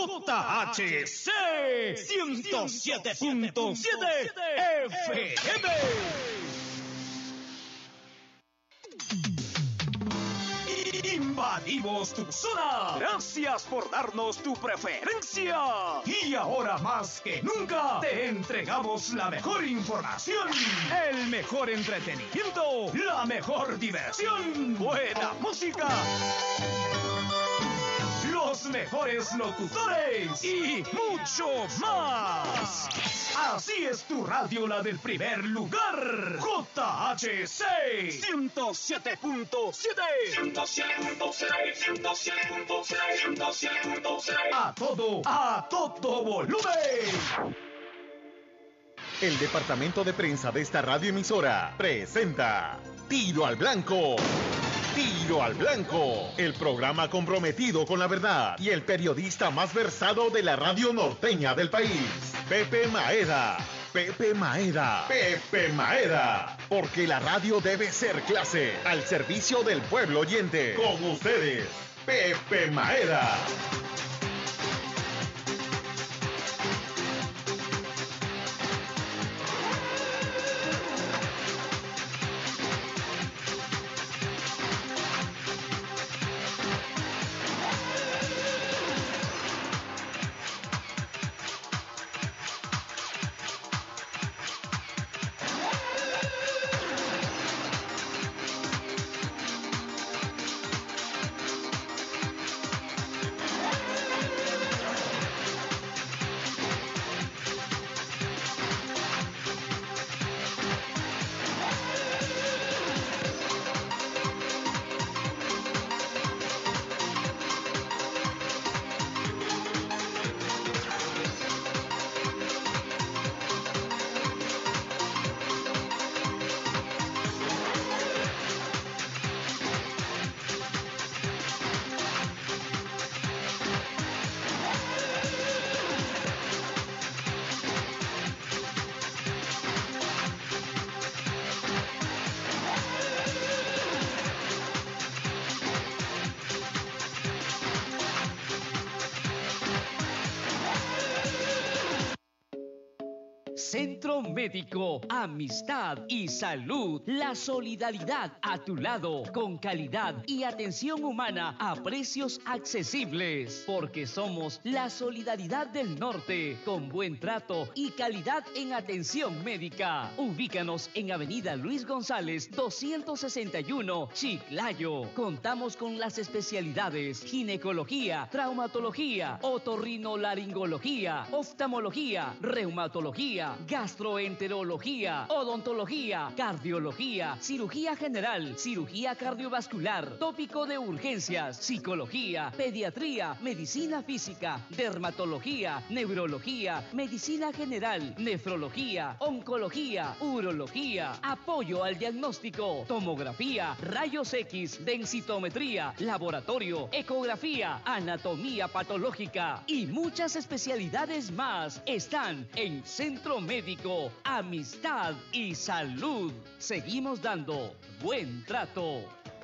JHC 107.7 FM. Invadimos tu zona. Gracias por darnos tu preferencia. Y ahora más que nunca te entregamos la mejor información, el mejor entretenimiento, la mejor diversión, buena música, los mejores locutores y mucho más. Así es tu radio, la del primer lugar. JHC 107.7. A todo volumen. El departamento de prensa de esta radioemisora presenta Tiro al Blanco. Tiro al Blanco, el programa comprometido con la verdad y el periodista más versado de la radio norteña del país, Pepe Maeda. Pepe Maeda. Pepe Maeda. Porque la radio debe ser clase, al servicio del pueblo oyente. Con ustedes, Pepe Maeda. Centro Médico, amistad y salud. La solidaridad a tu lado, con calidad y atención humana a precios accesibles. Porque somos la solidaridad del norte, con buen trato y calidad en atención médica. Ubícanos en Avenida Luis González, 261, Chiclayo. Contamos con las especialidades ginecología, traumatología, otorrinolaringología, oftalmología, reumatología, gastroenterología, odontología, cardiología, cirugía general, cirugía cardiovascular, tópico de urgencias, psicología, pediatría, medicina física, dermatología, neurología, medicina general, nefrología, oncología, urología, apoyo al diagnóstico, tomografía, rayos X, densitometría, laboratorio, ecografía, anatomía patológica y muchas especialidades más están en Centro Médico, Amistad y Salud. Seguimos dando buen trato.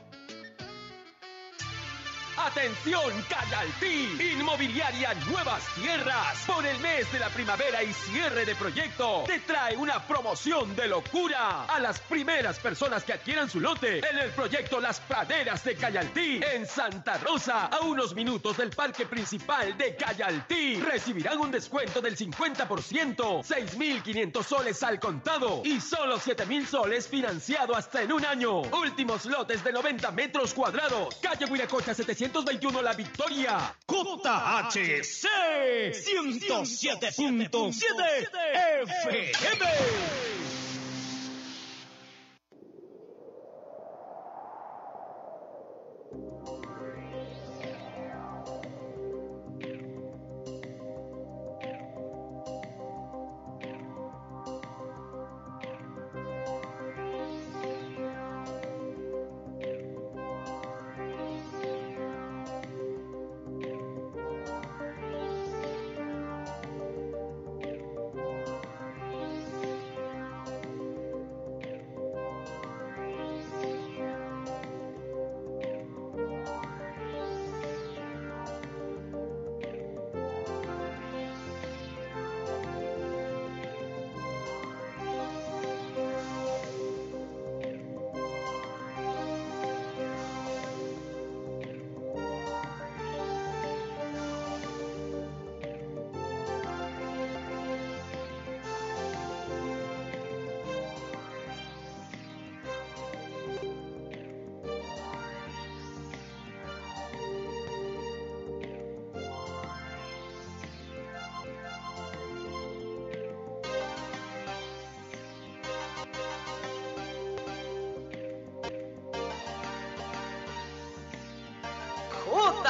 ¡Atención, Cayaltí! Inmobiliaria Nuevas Tierras. Por el mes de la primavera y cierre de proyecto, te trae una promoción de locura a las primeras personas que adquieran su lote en el proyecto Las Praderas de Cayaltí, en Santa Rosa, a unos minutos del parque principal de Cayaltí. Recibirán un descuento del 50%, 6.500 soles al contado y solo 7.000 soles financiado hasta en un año. Últimos lotes de 90 metros cuadrados. Calle Huiracocha 721 La Victoria. JHC 107.7 FM.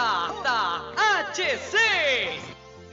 JHC.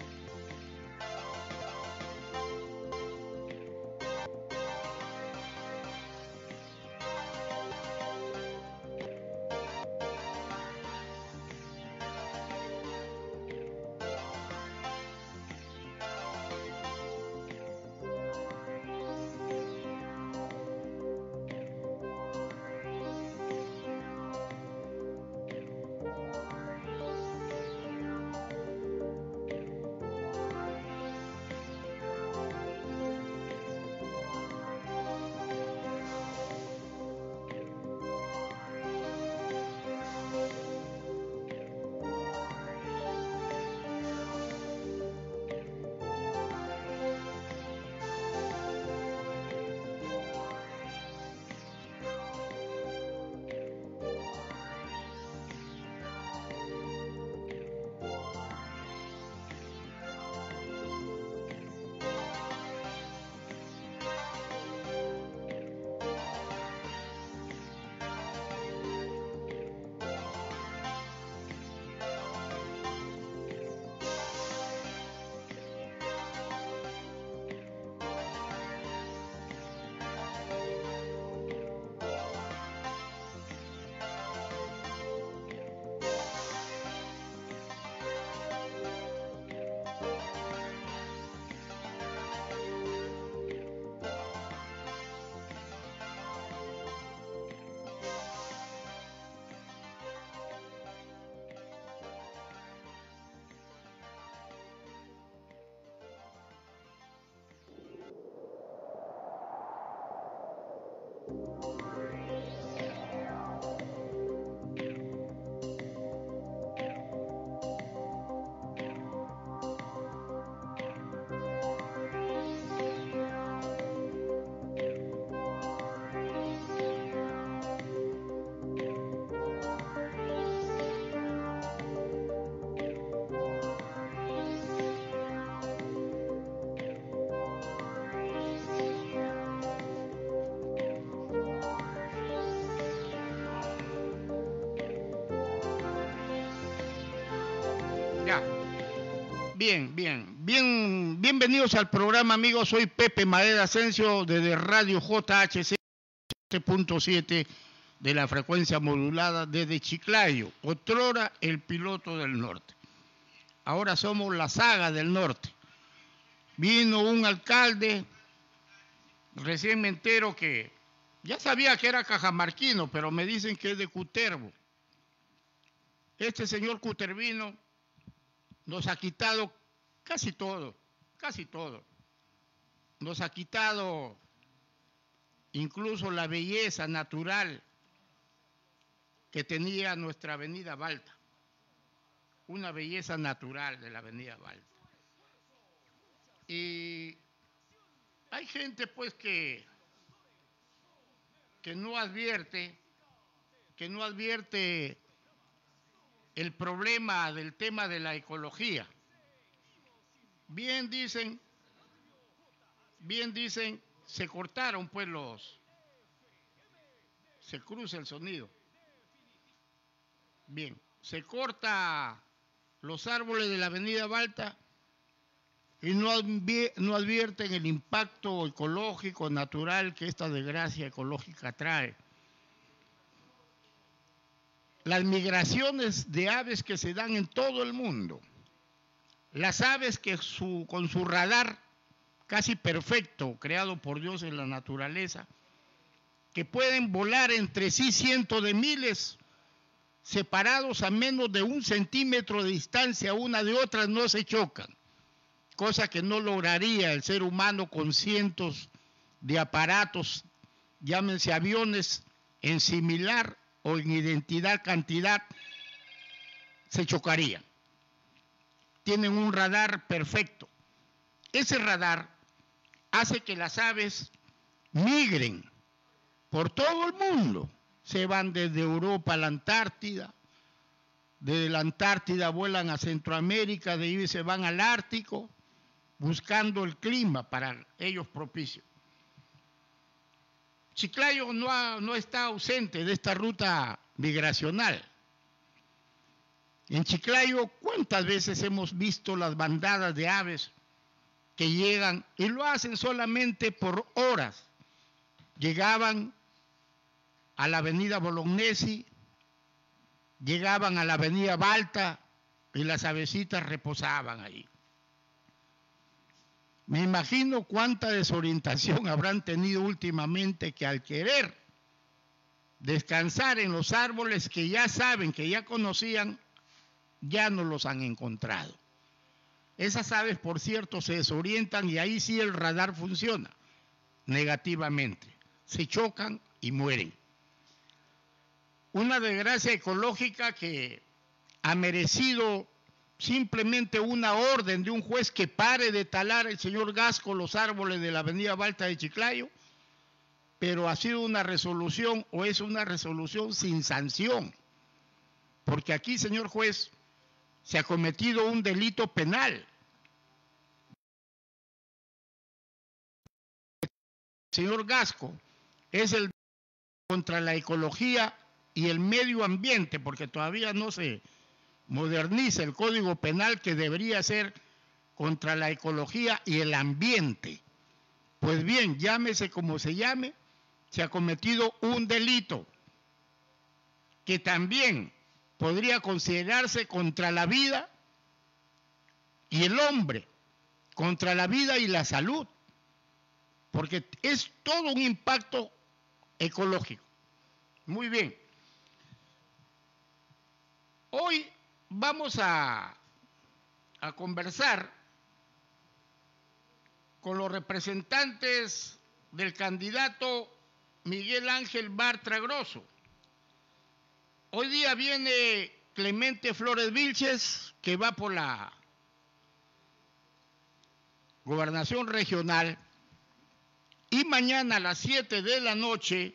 Bienvenidos al programa, amigos. Soy Pepe Madera Asensio desde Radio JHC 7.7 de la frecuencia modulada desde Chiclayo. Otrora el piloto del norte. Ahora somos la saga del norte. Vino un alcalde, recién me entero que ya sabía que era cajamarquino, pero me dicen que es de Cutervo. Este señor cutervino nos ha quitado casi todo. Nos ha quitado incluso la belleza natural que tenía nuestra avenida Balta. Una belleza natural de la avenida Balta. Y hay gente pues que no advierte el problema del tema de la ecología. Bien dicen, se cortaron pues se cruza el sonido. Bien, se corta los árboles de la avenida Balta y no advierten el impacto ecológico, natural que esta desgracia ecológica trae. Las migraciones de aves que se dan en todo el mundo. Las aves que con su radar casi perfecto, creado por Dios en la naturaleza, que pueden volar entre sí cientos de miles, separados a menos de 1 centímetro de distancia una de otras, no se chocan, cosa que no lograría el ser humano con cientos de aparatos, llámense aviones, en similar o en identidad cantidad, se chocaría. Tienen un radar perfecto. Ese radar hace que las aves migren por todo el mundo. Se van desde Europa a la Antártida, desde la Antártida vuelan a Centroamérica, de ahí se van al Ártico, buscando el clima para ellos propicio. Chiclayo no está ausente de esta ruta migracional. En Chiclayo, ¿cuántas veces hemos visto las bandadas de aves que llegan y lo hacen solamente por horas? Llegaban a la avenida Bolognesi, llegaban a la avenida Balta y las avecitas reposaban ahí. Me imagino cuánta desorientación habrán tenido últimamente, que al querer descansar en los árboles que ya saben, que ya conocían, ya no los han encontrado. Esas aves, por cierto, se desorientan y ahí sí el radar funciona negativamente. Se chocan y mueren. Una desgracia ecológica que ha merecido simplemente una orden de un juez que pare de talar el señor Gasco los árboles de la avenida Balta de Chiclayo, pero ha sido una resolución, o es una resolución sin sanción, porque aquí, señor juez, se ha cometido un delito penal. El señor Gasco es el contra la ecología y el medio ambiente, porque todavía no se moderniza el Código Penal, que debería ser contra la ecología y el ambiente. Pues bien, llámese como se llame, se ha cometido un delito que también podría considerarse contra la vida y el hombre, contra la vida y la salud, porque es todo un impacto ecológico. Muy bien. Hoy vamos a conversar con los representantes del candidato Miguel Ángel Bartra Grosso. Hoy día viene Clemente Flores Vilches, que va por la gobernación regional, y mañana a las 7 de la noche,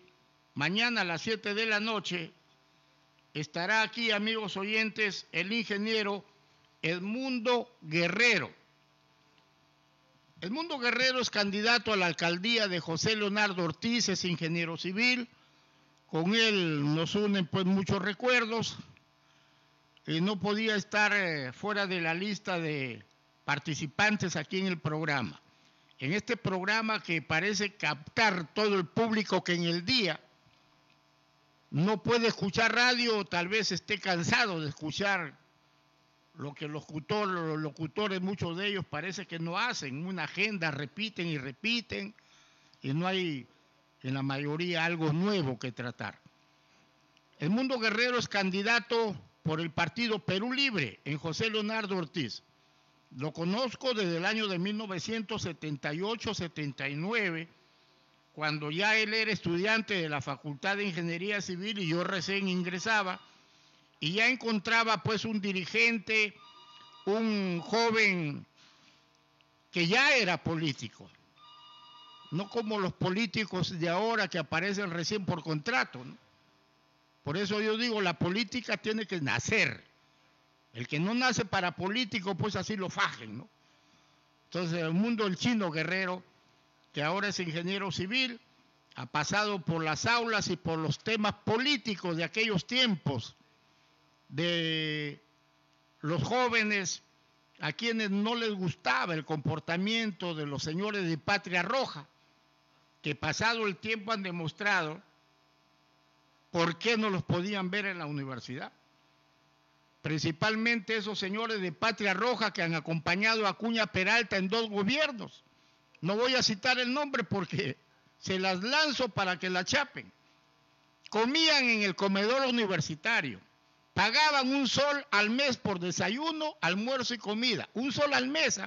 estará aquí, amigos oyentes, el ingeniero Edmundo Guerrero. Edmundo Guerrero es candidato a la alcaldía de José Leonardo Ortiz, es ingeniero civil. Con él nos unen pues muchos recuerdos. No podía estar fuera de la lista de participantes aquí en el programa. En este programa que parece captar todo el público que en el día no puede escuchar radio, tal vez esté cansado de escuchar lo que los locutores, muchos de ellos parece que no hacen, una agenda, repiten y repiten, y no hay en la mayoría algo nuevo que tratar. Edmundo Guerrero es candidato por el partido Perú Libre en José Leonardo Ortiz. Lo conozco desde el año de 1978-79, cuando ya él era estudiante de la Facultad de Ingeniería Civil y yo recién ingresaba, y ya encontraba pues un dirigente, un joven que ya era político, no como los políticos de ahora que aparecen recién por contrato, ¿no? Por eso yo digo, la política tiene que nacer. El que no nace para político, pues así lo fajen, ¿no? Entonces, el mundo del Chino Guerrero, que ahora es ingeniero civil, ha pasado por las aulas y por los temas políticos de aquellos tiempos, de los jóvenes a quienes no les gustaba el comportamiento de los señores de Patria Roja, que pasado el tiempo han demostrado por qué no los podían ver en la universidad. Principalmente esos señores de Patria Roja que han acompañado a Acuña Peralta en 2 gobiernos. No voy a citar el nombre porque se las lanzo para que la chapen. Comían en el comedor universitario. Pagaban $1 al mes por desayuno, almuerzo y comida. $1 al mes.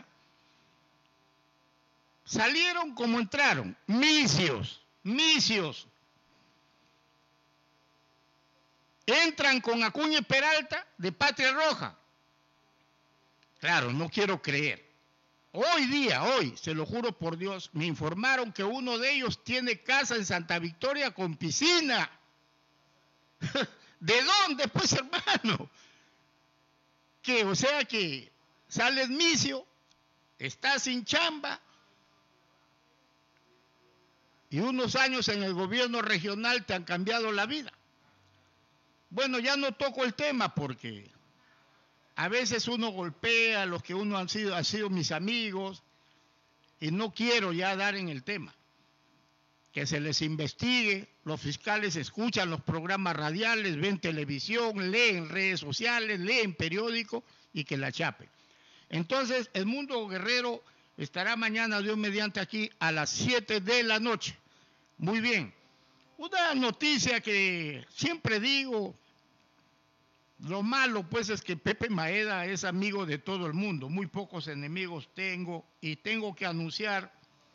Salieron como entraron. Misios. Entran con Acuña Peralta de Patria Roja. Claro, no quiero creer. Hoy, se lo juro por Dios, me informaron que uno de ellos tiene casa en Santa Victoria con piscina. ¿De dónde, pues, hermano? Que, o sea que sales misio, estás sin chamba, y unos años en el gobierno regional te han cambiado la vida. Bueno, ya no toco el tema porque A veces uno golpea a los que uno han sido mis amigos y no quiero ya dar en el tema. Que se les investigue, los fiscales escuchan los programas radiales, ven televisión, leen redes sociales, leen periódicos y que la chapen. Entonces, Edmundo Guerrero estará mañana, Dios mediante, aquí a las 7 de la noche. Muy bien. Una noticia que siempre digo, lo malo pues es que Pepe Maeda es amigo de todo el mundo, muy pocos enemigos tengo y tengo que anunciar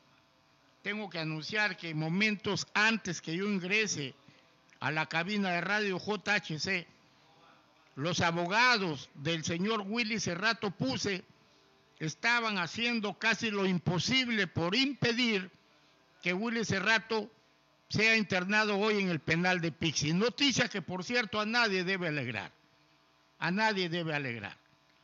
que momentos antes que yo ingrese a la cabina de radio JHC, los abogados del señor Willy Cerrato Puse estaban haciendo casi lo imposible por impedir que Willy Cerrato sea internado hoy en el penal de Pixi. Noticia que, por cierto, a nadie debe alegrar. A nadie debe alegrar.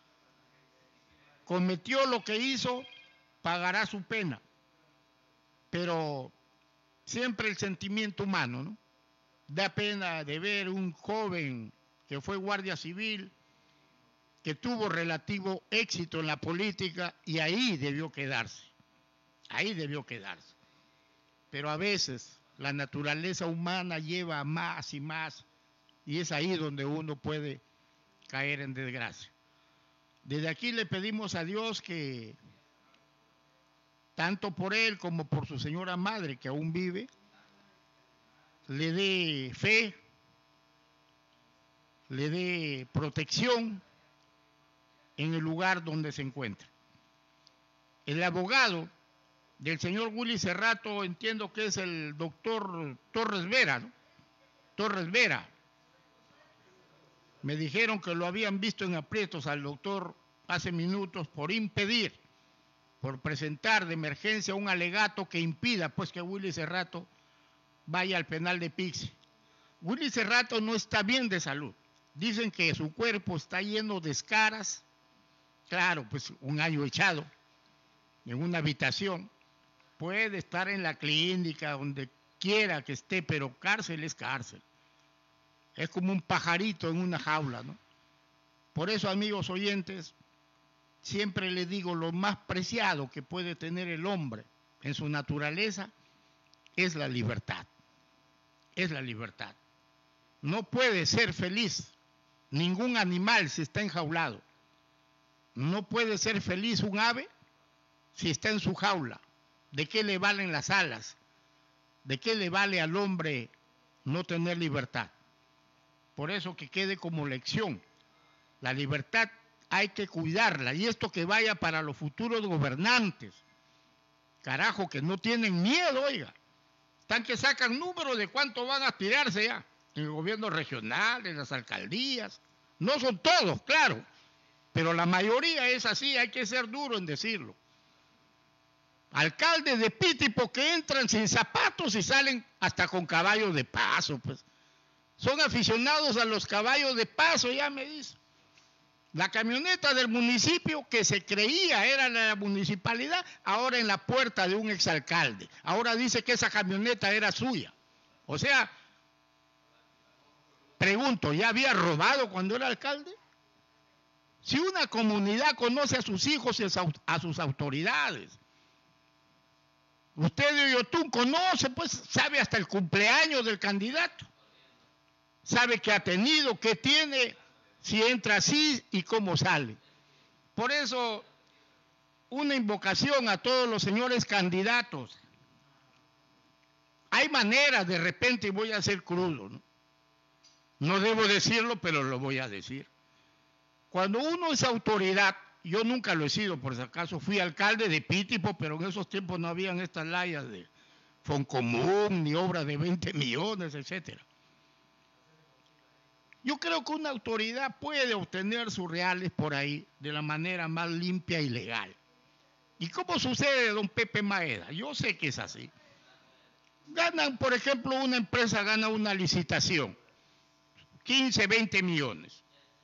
Cometió lo que hizo, pagará su pena. Pero siempre el sentimiento humano, ¿no? Da pena de ver un joven que fue guardia civil, que tuvo relativo éxito en la política y ahí debió quedarse. Ahí debió quedarse. Pero a veces la naturaleza humana lleva más y más y es ahí donde uno puede caer en desgracia. Desde aquí le pedimos a Dios que tanto por él como por su señora madre que aún vive, le dé fe, le dé protección en el lugar donde se encuentra. El abogado del señor Willy Cerrato, entiendo que es el doctor Torres Vera, ¿no? Torres Vera. Me dijeron que lo habían visto en aprietos al doctor hace minutos por impedir, por presentar de emergencia un alegato que impida pues que Willy Cerrato vaya al penal de Pixi. Willy Cerrato no está bien de salud. Dicen que su cuerpo está lleno de escaras. Claro, pues un año echado en una habitación. Puede estar en la clínica, donde quiera que esté, pero cárcel es cárcel. Es como un pajarito en una jaula, ¿no? Por eso, amigos oyentes, siempre les digo, lo más preciado que puede tener el hombre en su naturaleza es la libertad. Es la libertad. No puede ser feliz ningún animal si está enjaulado. No puede ser feliz un ave si está en su jaula. ¿De qué le valen las alas? ¿De qué le vale al hombre no tener libertad? Por eso que quede como lección. La libertad hay que cuidarla, y esto que vaya para los futuros gobernantes. Carajo, que no tienen miedo, oiga. Están que sacan números de cuánto van a aspirarse ya. En el gobierno regional, en las alcaldías. No son todos, claro. Pero la mayoría es así, hay que ser duro en decirlo. Alcaldes de Pitipo que entran sin zapatos y salen hasta con caballos de paso, pues. Son aficionados a los caballos de paso, ya me dice. La camioneta del municipio que se creía era la municipalidad, ahora en la puerta de un exalcalde. Ahora dice que esa camioneta era suya. O sea, pregunto, ¿ya había robado cuando era alcalde? Si una comunidad conoce a sus hijos y a sus autoridades, usted de Oyotún conoce, pues sabe hasta el cumpleaños del candidato, sabe qué ha tenido, qué tiene, si entra así y cómo sale. Por eso, una invocación a todos los señores candidatos. Hay maneras, de repente, y voy a ser crudo, ¿no? No debo decirlo, pero lo voy a decir. Cuando uno es autoridad, yo nunca lo he sido, por si acaso, fui alcalde de Pitipo, pero en esos tiempos no habían estas layas de Foncomún, ni obras de 20 millones, etcétera. Yo creo que una autoridad puede obtener sus reales por ahí de la manera más limpia y legal. ¿Y cómo sucede, don Pepe Maeda? Yo sé que es así. Ganan, por ejemplo, una empresa gana una licitación, 15, 20 millones.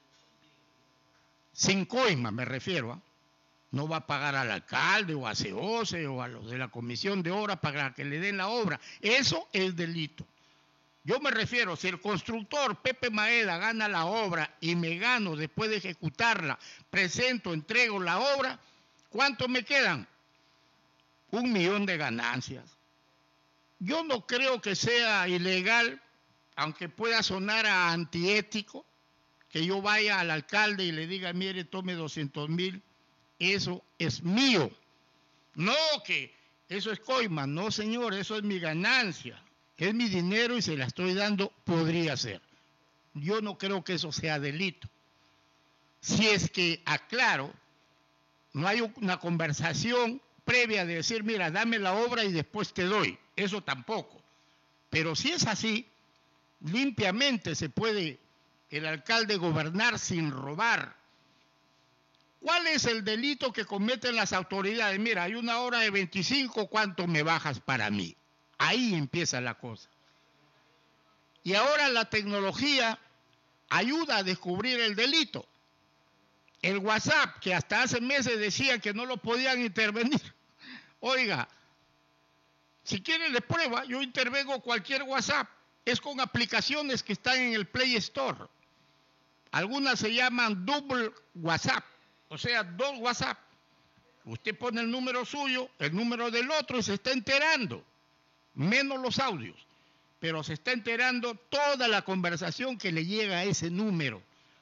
Sin coima, me refiero, ¿eh? No va a pagar al alcalde o a CEOCE o a los de la comisión de obra para que le den la obra. Eso es delito. Yo me refiero, si el constructor Pepe Maeda gana la obra y me gano después de ejecutarla, presento, entrego la obra, ¿cuánto me quedan? 1 millón de ganancias. Yo no creo que sea ilegal, aunque pueda sonar a antiético, que yo vaya al alcalde y le diga, mire, tome 200,000, eso es mío. No, que eso es coima, no señor, eso es mi ganancia. Es mi dinero y se la estoy dando, podría ser. Yo no creo que eso sea delito. Si es que, aclaro, no hay una conversación previa de decir, mira, dame la obra y después te doy. Eso tampoco. Pero si es así, limpiamente se puede el alcalde gobernar sin robar. ¿Cuál es el delito que cometen las autoridades? Mira, hay una obra de 25, ¿cuánto me bajas para mí? Ahí empieza la cosa. Y ahora la tecnología ayuda a descubrir el delito. El WhatsApp, que hasta hace meses decía que no lo podían intervenir. Oiga, si quieren les prueba, yo intervengo cualquier WhatsApp. Es con aplicaciones que están en el Play Store. Algunas se llaman double WhatsApp, o sea, 2 WhatsApp. Usted pone el número suyo, el número del otro y se está enterando. Menos los audios, pero se está enterando toda la conversación que le llega a ese número.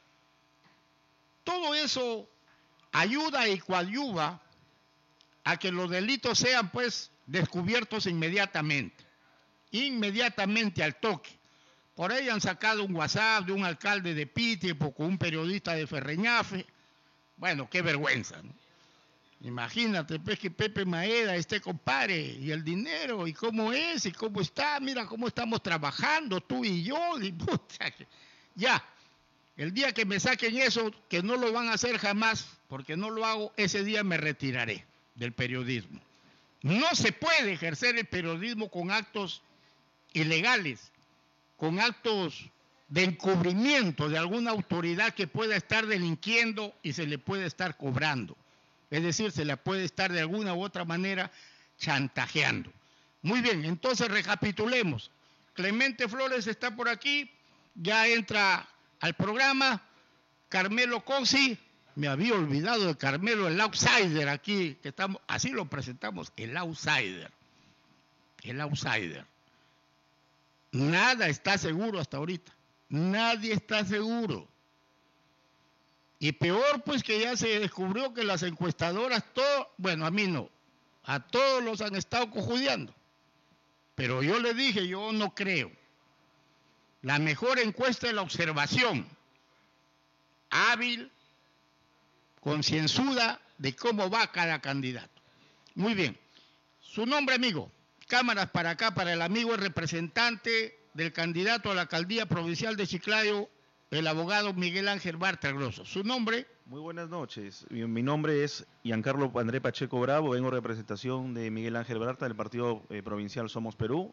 Todo eso ayuda y coadyuva a que los delitos sean pues descubiertos inmediatamente al toque. Por ahí han sacado un WhatsApp de un alcalde de Pitipo con un periodista de Ferreñafe. Bueno, qué vergüenza, ¿no? Imagínate, pues, que Pepe Maeda compadre, y el dinero, y cómo es, y cómo está, mira cómo estamos trabajando, tú y yo, y puta, ya, el día que me saquen eso, que no lo van a hacer jamás, porque no lo hago, ese día me retiraré del periodismo. No se puede ejercer el periodismo con actos ilegales, con actos de encubrimiento de alguna autoridad que pueda estar delinquiendo y se le puede estar cobrando. Es decir, se la puede estar de alguna u otra manera chantajeando. Muy bien, entonces recapitulemos. Clemente Flores está por aquí, ya entra al programa. Carmelo Cosi, me había olvidado de Carmelo, el outsider aquí, que estamos, así lo presentamos, el outsider. El outsider. Nada está seguro hasta ahorita. Nadie está seguro. Y peor, pues, que ya se descubrió que las encuestadoras, bueno, a mí no, a todos los han estado cojudeando. Pero yo le dije, yo no creo. La mejor encuesta es la observación, hábil, concienzuda de cómo va cada candidato. Muy bien. Su nombre, amigo. Cámaras para acá, para el amigo, el representante del candidato a la alcaldía provincial de Chiclayo, el abogado Miguel Ángel Bartra Grosso. ¿Su nombre? Muy buenas noches. Mi nombre es Giancarlo André Pacheco Bravo. Vengo en representación de Miguel Ángel Bartra del partido provincial Somos Perú.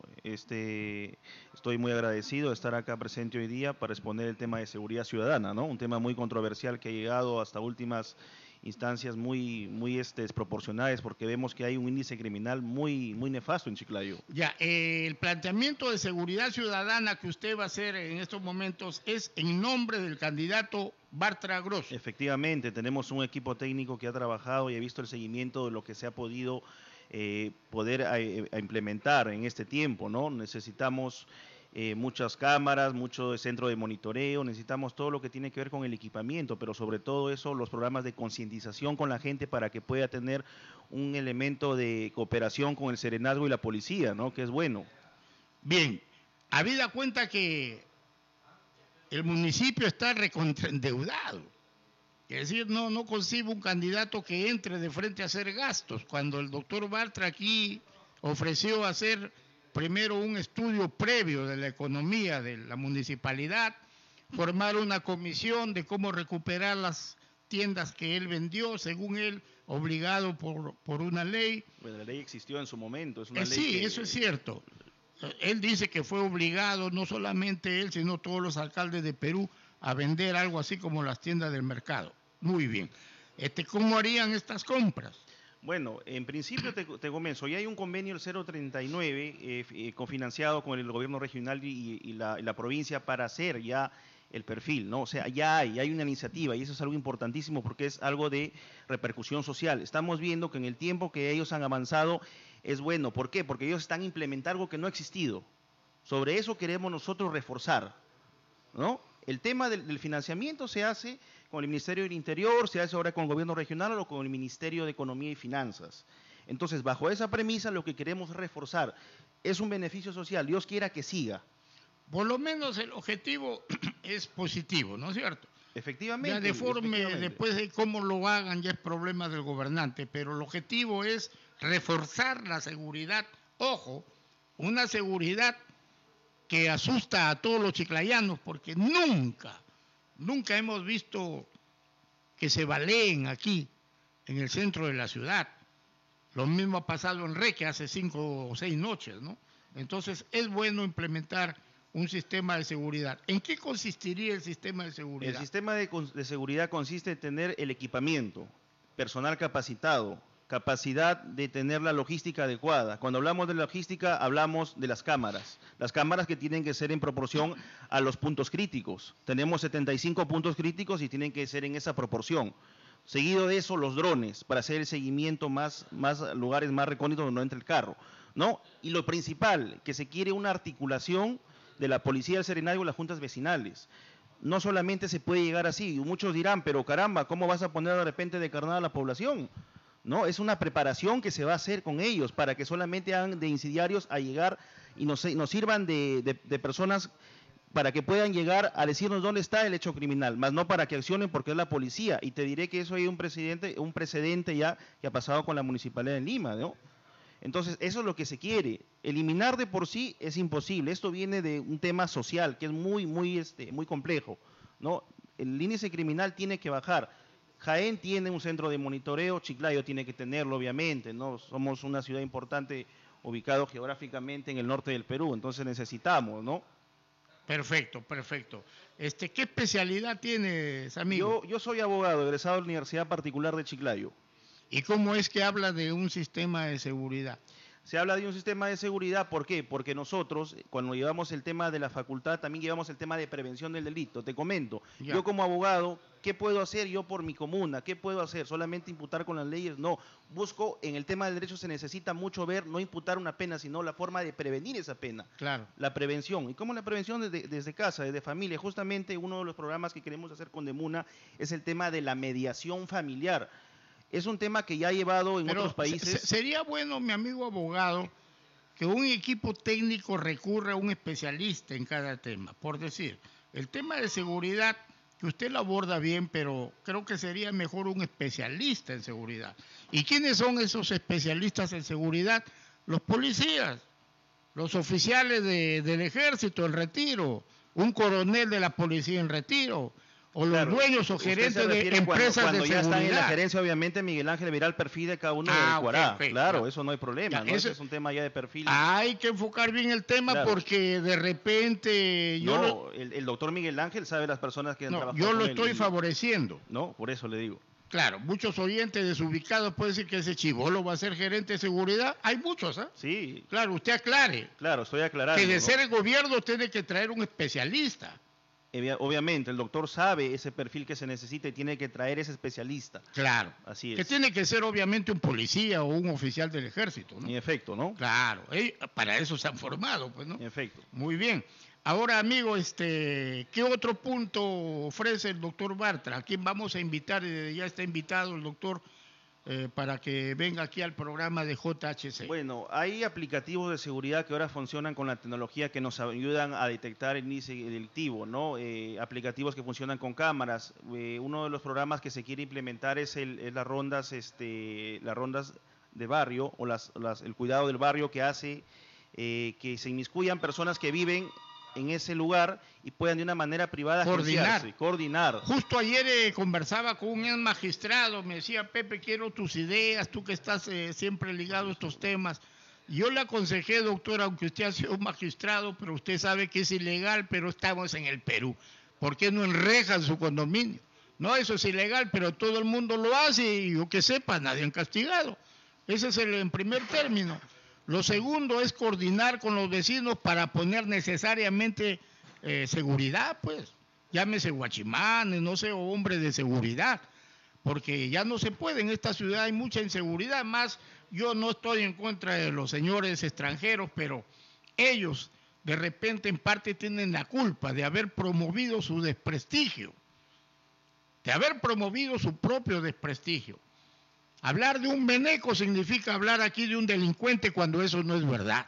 Estoy muy agradecido de estar acá presente hoy día para exponer el tema de seguridad ciudadana, ¿no? Un tema muy controversial que ha llegado hasta últimas instancias muy desproporcionadas, porque vemos que hay un índice criminal muy nefasto en Chiclayo. Ya, el planteamiento de seguridad ciudadana que usted va a hacer en estos momentos es en nombre del candidato Bartra Grosso. Efectivamente, tenemos un equipo técnico que ha trabajado y ha visto el seguimiento de lo que se ha podido implementar en este tiempo, ¿no? Necesitamos muchas cámaras, mucho centro de monitoreo, necesitamos todo lo que tiene que ver con el equipamiento, pero sobre todo eso, los programas de concientización con la gente para que pueda tener un elemento de cooperación con el serenazgo y la policía, ¿no? Que es bueno. Bien, habida cuenta que el municipio está recontraendeudado, es decir, no concibe un candidato que entre de frente a hacer gastos, cuando el doctor Bartra aquí ofreció hacer primero un estudio previo de la economía de la municipalidad, formar una comisión de cómo recuperar las tiendas que él vendió, según él, obligado por una ley. Bueno, la ley existió en su momento. Es una ley sí, que... eso es cierto. Él dice que fue obligado, no solamente él, sino todos los alcaldes de Perú, a vender algo así como las tiendas del mercado. Muy bien. ¿Cómo harían estas compras? Bueno, en principio te comienzo. Ya hay un convenio, el 039, cofinanciado con el gobierno regional y la provincia para hacer ya el perfil, ¿no? O sea, ya hay una iniciativa y eso es algo importantísimo porque es algo de repercusión social. Estamos viendo que en el tiempo que ellos han avanzado es bueno. ¿Por qué? Porque ellos están implementando algo que no ha existido. Sobre eso queremos nosotros reforzar, ¿no? El tema del financiamiento se hace con el Ministerio del Interior, se hace ahora con el gobierno regional o con el Ministerio de Economía y Finanzas. Entonces, bajo esa premisa, lo que queremos reforzar es un beneficio social. Dios quiera que siga. Por lo menos el objetivo es positivo, ¿no es cierto? Efectivamente. Ya después de cómo lo hagan, ya es problema del gobernante, pero el objetivo es reforzar la seguridad. Ojo, una seguridad que asusta a todos los chiclayanos, porque nunca hemos visto que se baleen aquí, en el centro de la ciudad. Lo mismo ha pasado en Reque hace 5 o 6 noches, ¿no? Entonces, es bueno implementar un sistema de seguridad. ¿En qué consistiría el sistema de seguridad? El sistema de seguridad consiste en tener el equipamiento, personal capacitado, capacidad de tener la logística adecuada. Cuando hablamos de logística, hablamos de las cámaras que tienen que ser en proporción a los puntos críticos. Tenemos 75 puntos críticos y tienen que ser en esa proporción. Seguido de eso, los drones, para hacer el seguimiento más lugares más recónditos donde no entra el carro, ¿no? Y lo principal, que se quiere una articulación de la Policía del Serenazgo y las juntas vecinales. No solamente se puede llegar así, muchos dirán, pero caramba, ¿cómo vas a poner de repente de carnada a la población? No, es una preparación que se va a hacer con ellos para que solamente hagan de insidiarios a llegar y nos sirvan de personas para que puedan llegar a decirnos dónde está el hecho criminal, más no para que accionen porque es la policía. Y te diré que eso hay un precedente ya que ha pasado con la Municipalidad de Lima, ¿no? Entonces, eso es lo que se quiere. Eliminar de por sí es imposible. Esto viene de un tema social que es muy complejo, ¿no? El índice criminal tiene que bajar. Jaén tiene un centro de monitoreo, Chiclayo tiene que tenerlo, obviamente, ¿no? Somos una ciudad importante ubicado geográficamente en el norte del Perú, entonces necesitamos, ¿no? Perfecto. ¿Qué especialidad tienes, amigo? Yo soy abogado, egresado de la Universidad Particular de Chiclayo. ¿Y cómo es que habla de un sistema de seguridad? Se habla de un sistema de seguridad, ¿por qué? Porque nosotros, cuando llevamos el tema de la facultad, también llevamos el tema de prevención del delito. Te comento, ya. Yo como abogado, ¿qué puedo hacer yo por mi comuna? ¿Qué puedo hacer? ¿Solamente imputar con las leyes? No, busco, en el tema del derecho se necesita mucho ver, no imputar una pena, sino la forma de prevenir esa pena. Claro. La prevención. ¿Y cómo la prevención? Desde casa, desde familia. Justamente uno de los programas que queremos hacer con Demuna es el tema de la mediación familiar. Es un tema que ya ha llevado en otros países. Sería bueno, mi amigo abogado, que un equipo técnico recurra a un especialista en cada tema. Por decir, el tema de seguridad, que usted lo aborda bien, pero creo que sería mejor un especialista en seguridad. ¿Y quiénes son esos especialistas en seguridad? Los policías, los oficiales del ejército en retiro, un coronel de la policía en retiro, o los dueños o gerentes de empresas cuando de ya seguridad. Están en la gerencia, obviamente Miguel Ángel verá el perfil de cada uno del Cuará. Okay. Claro, eso no hay problema, Ya, ¿no? Ese es un tema ya de perfil. Hay que enfocar bien el tema, claro, porque de repente el doctor Miguel Ángel sabe las personas que han trabajado yo con lo él, estoy favoreciendo. No, por eso le digo. Claro, muchos oyentes desubicados pueden decir que ese chibolo va a ser gerente de seguridad. Hay muchos, ¿ah? Sí. Claro, usted aclare. Claro, estoy aclarando. Que de ser el gobierno tiene que traer un especialista. Obviamente, el doctor sabe ese perfil que se necesita y tiene que traer ese especialista. Claro. Así es. Que tiene que ser obviamente un policía o un oficial del ejército, ¿no? En efecto, ¿no? Claro, para eso se han formado, pues, ¿no? En efecto. Muy bien. Ahora, amigo, ¿qué otro punto ofrece el doctor Bartra? ¿A quién vamos a invitar? Ya está invitado el doctor para que venga aquí al programa de JHC. Bueno, hay aplicativos de seguridad que ahora funcionan con la tecnología que nos ayudan a detectar el índice delictivo, ¿no? Aplicativos que funcionan con cámaras. Uno de los programas que se quiere implementar es las rondas de barrio o el cuidado del barrio que hace que se inmiscuyan personas que viven en ese lugar y puedan de una manera privada coordinar. Justo ayer conversaba con un magistrado, me decía, Pepe, quiero tus ideas, tú que estás siempre ligado a estos temas. Yo le aconsejé, doctor, aunque usted ha sido magistrado, pero usted sabe que es ilegal, pero estamos en el Perú. ¿Por qué no enrejan su condominio? No, eso es ilegal, pero todo el mundo lo hace y yo que sepa, nadie han castigado. Ese es el en primer término. Lo segundo es coordinar con los vecinos para poner necesariamente seguridad, pues. Llámese guachimanes, no sé, o hombres de seguridad. Porque ya no se puede, en esta ciudad hay mucha inseguridad. Más, yo no estoy en contra de los señores extranjeros, pero ellos de repente en parte tienen la culpa de haber promovido su desprestigio, de haber promovido su propio desprestigio. Hablar de un veneco significa hablar aquí de un delincuente cuando eso no es verdad.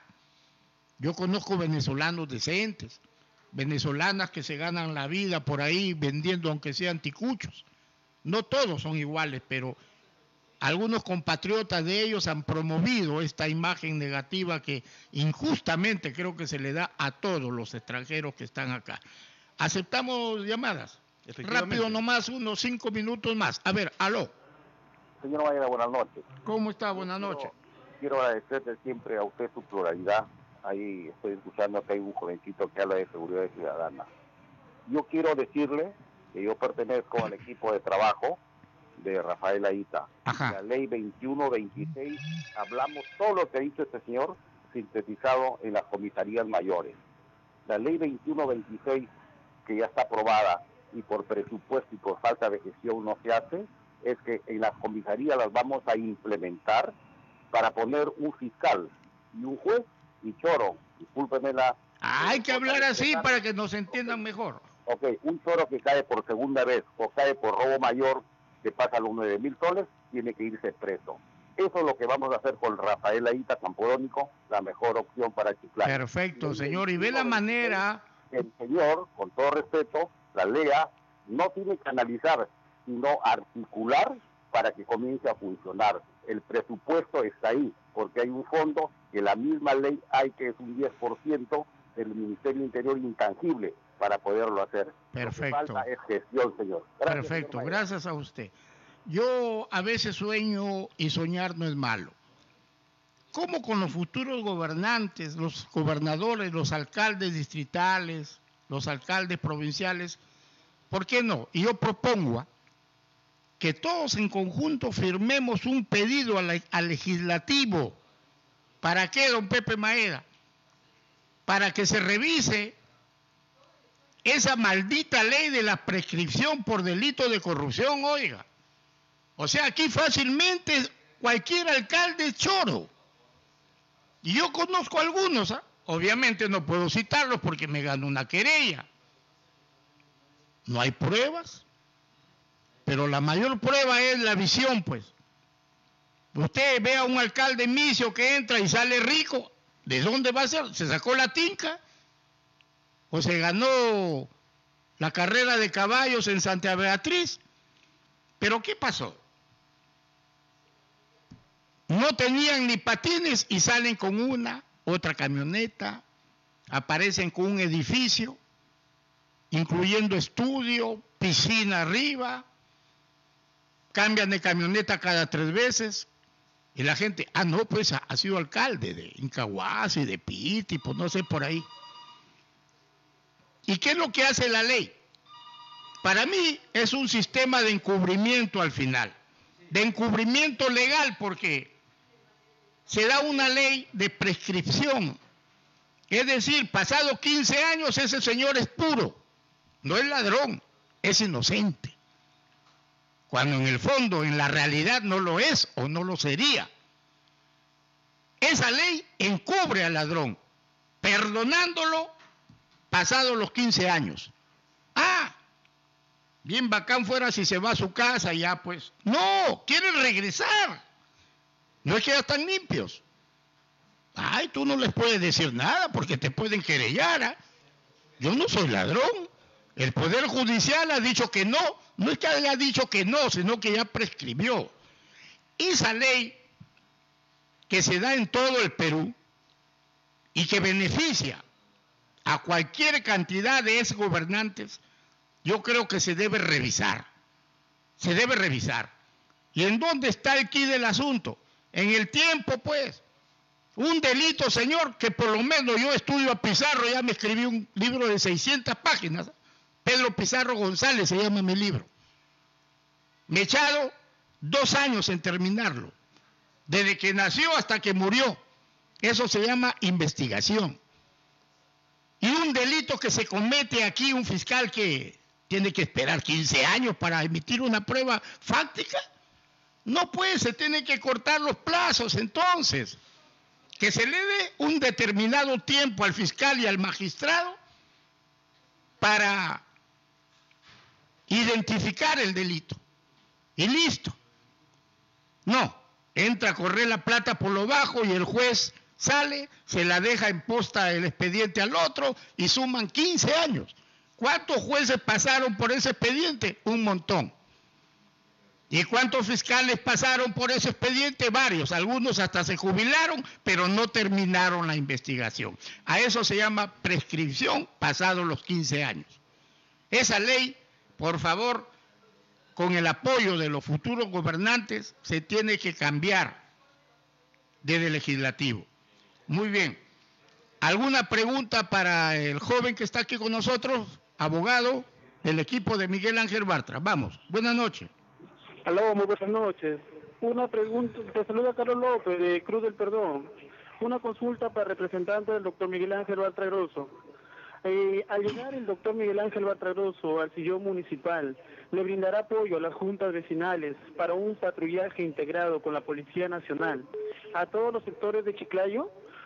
Yo conozco venezolanos decentes, venezolanas que se ganan la vida por ahí vendiendo aunque sean ticuchos. No todos son iguales, pero algunos compatriotas de ellos han promovido esta imagen negativa que injustamente creo que se le da a todos los extranjeros que están acá. ¿Aceptamos llamadas? Rápido nomás, unos 5 minutos más. A ver, aló. Señor Mayra, buenas noches. ¿Cómo está? Buenas noches. Quiero agradecerle siempre a usted su pluralidad. Ahí estoy escuchando que hay un jovencito que habla de seguridad ciudadana. Yo quiero decirle que yo pertenezco al equipo de trabajo de Rafael Aita. La ley 2126, hablamos todo lo que ha dicho este señor, sintetizado en las comisarías mayores. La ley 2126, que ya está aprobada y por presupuesto y por falta de gestión no se hace, es que en las comisarías las vamos a implementar para poner un fiscal y un juez y choro, discúlpeme la... Hay que hablar así para que nos entiendan mejor. Ok, un choro que cae por segunda vez o cae por robo mayor, que pasa los 9,000 soles, tiene que irse preso. Eso es lo que vamos a hacer con Rafael Aita Campodónico, la mejor opción para Chiclayo. Perfecto, señor, y ve la manera... El señor, con todo respeto, la LEA no tiene que analizar, sino articular para que comience a funcionar. El presupuesto está ahí, porque hay un fondo que la misma ley hay que es un 10% del Ministerio Interior intangible para poderlo hacer. Perfecto. Lo que falta es gestión, señor. Gracias, perfecto, señor. Gracias a usted. Yo a veces sueño y soñar no es malo. ¿Cómo con los futuros gobernantes, los gobernadores, los alcaldes distritales, los alcaldes provinciales, por qué no? Y yo propongo que todos en conjunto firmemos un pedido al legislativo. ¿Para qué, don Pepe Maeda? Para que se revise esa maldita ley de la prescripción por delito de corrupción, oiga. O sea, aquí fácilmente cualquier alcalde es choro. Y yo conozco algunos, obviamente no puedo citarlos porque me gano una querella. No hay pruebas, pero la mayor prueba es la visión, pues. Usted ve a un alcalde misio que entra y sale rico, ¿de dónde va a ser? ¿Se sacó la tinca? ¿O se ganó la carrera de caballos en Santa Beatriz? ¿Pero qué pasó? No tenían ni patines y salen con una, otra camioneta, aparecen con un edificio, incluyendo estudio, piscina arriba, cambian de camioneta cada 3 veces, y la gente, no, pues ha sido alcalde de Incahuasi, de Piti, pues no sé, por ahí. ¿Y qué es lo que hace la ley? Para mí es un sistema de encubrimiento al final, de encubrimiento legal, porque se da una ley de prescripción. Es decir, pasados 15 años ese señor es puro, no es ladrón, es inocente. Cuando en el fondo, en la realidad no lo es o no lo sería. Esa ley encubre al ladrón, perdonándolo pasados los 15 años. Bien bacán fuera si se va a su casa ya pues. No, quieren regresar. No es que ya están limpios. Tú no les puedes decir nada porque te pueden querellar. Yo no soy ladrón. El Poder Judicial ha dicho que no. No es que haya dicho que no, sino que ya prescribió. Esa ley que se da en todo el Perú y que beneficia a cualquier cantidad de exgobernantes, yo creo que se debe revisar. Se debe revisar. ¿Y en dónde está el quid del asunto? En el tiempo, pues. Un delito, señor, que por lo menos yo estudio a Pizarro, ya me escribí un libro de 600 páginas. Pedro Pizarro González se llama mi libro. Me he echado 2 años en terminarlo. desde que nació hasta que murió. Eso se llama investigación. Y un delito que se comete aquí, un fiscal que tiene que esperar 15 años para emitir una prueba fáctica, no puede, se tiene que cortar los plazos. Entonces, que se le dé un determinado tiempo al fiscal y al magistrado para identificar el delito. Y listo. No, entra a correr la plata por lo bajo y el juez sale, se la deja en posta el expediente al otro y suman 15 años. ¿Cuántos jueces pasaron por ese expediente? Un montón. ¿Y cuántos fiscales pasaron por ese expediente? Varios. Algunos hasta se jubilaron, pero no terminaron la investigación. A eso se llama prescripción pasados los 15 años. Esa ley, por favor, con el apoyo de los futuros gobernantes, se tiene que cambiar desde el legislativo. Muy bien. ¿Alguna pregunta para el joven que está aquí con nosotros? Abogado del equipo de Miguel Ángel Bartra. Vamos, buenas noches. Aló, muy buenas noches. Una pregunta, te saluda Carlos López de Cruz del Perdón. Una consulta para el representante del doctor Miguel Ángel Bartra Grosso. Al llegar el doctor Miguel Ángel Bartra Grosso al sillón municipal, ¿le brindará apoyo a las juntas vecinales para un patrullaje integrado con la Policía Nacional a todos los sectores de Chiclayo?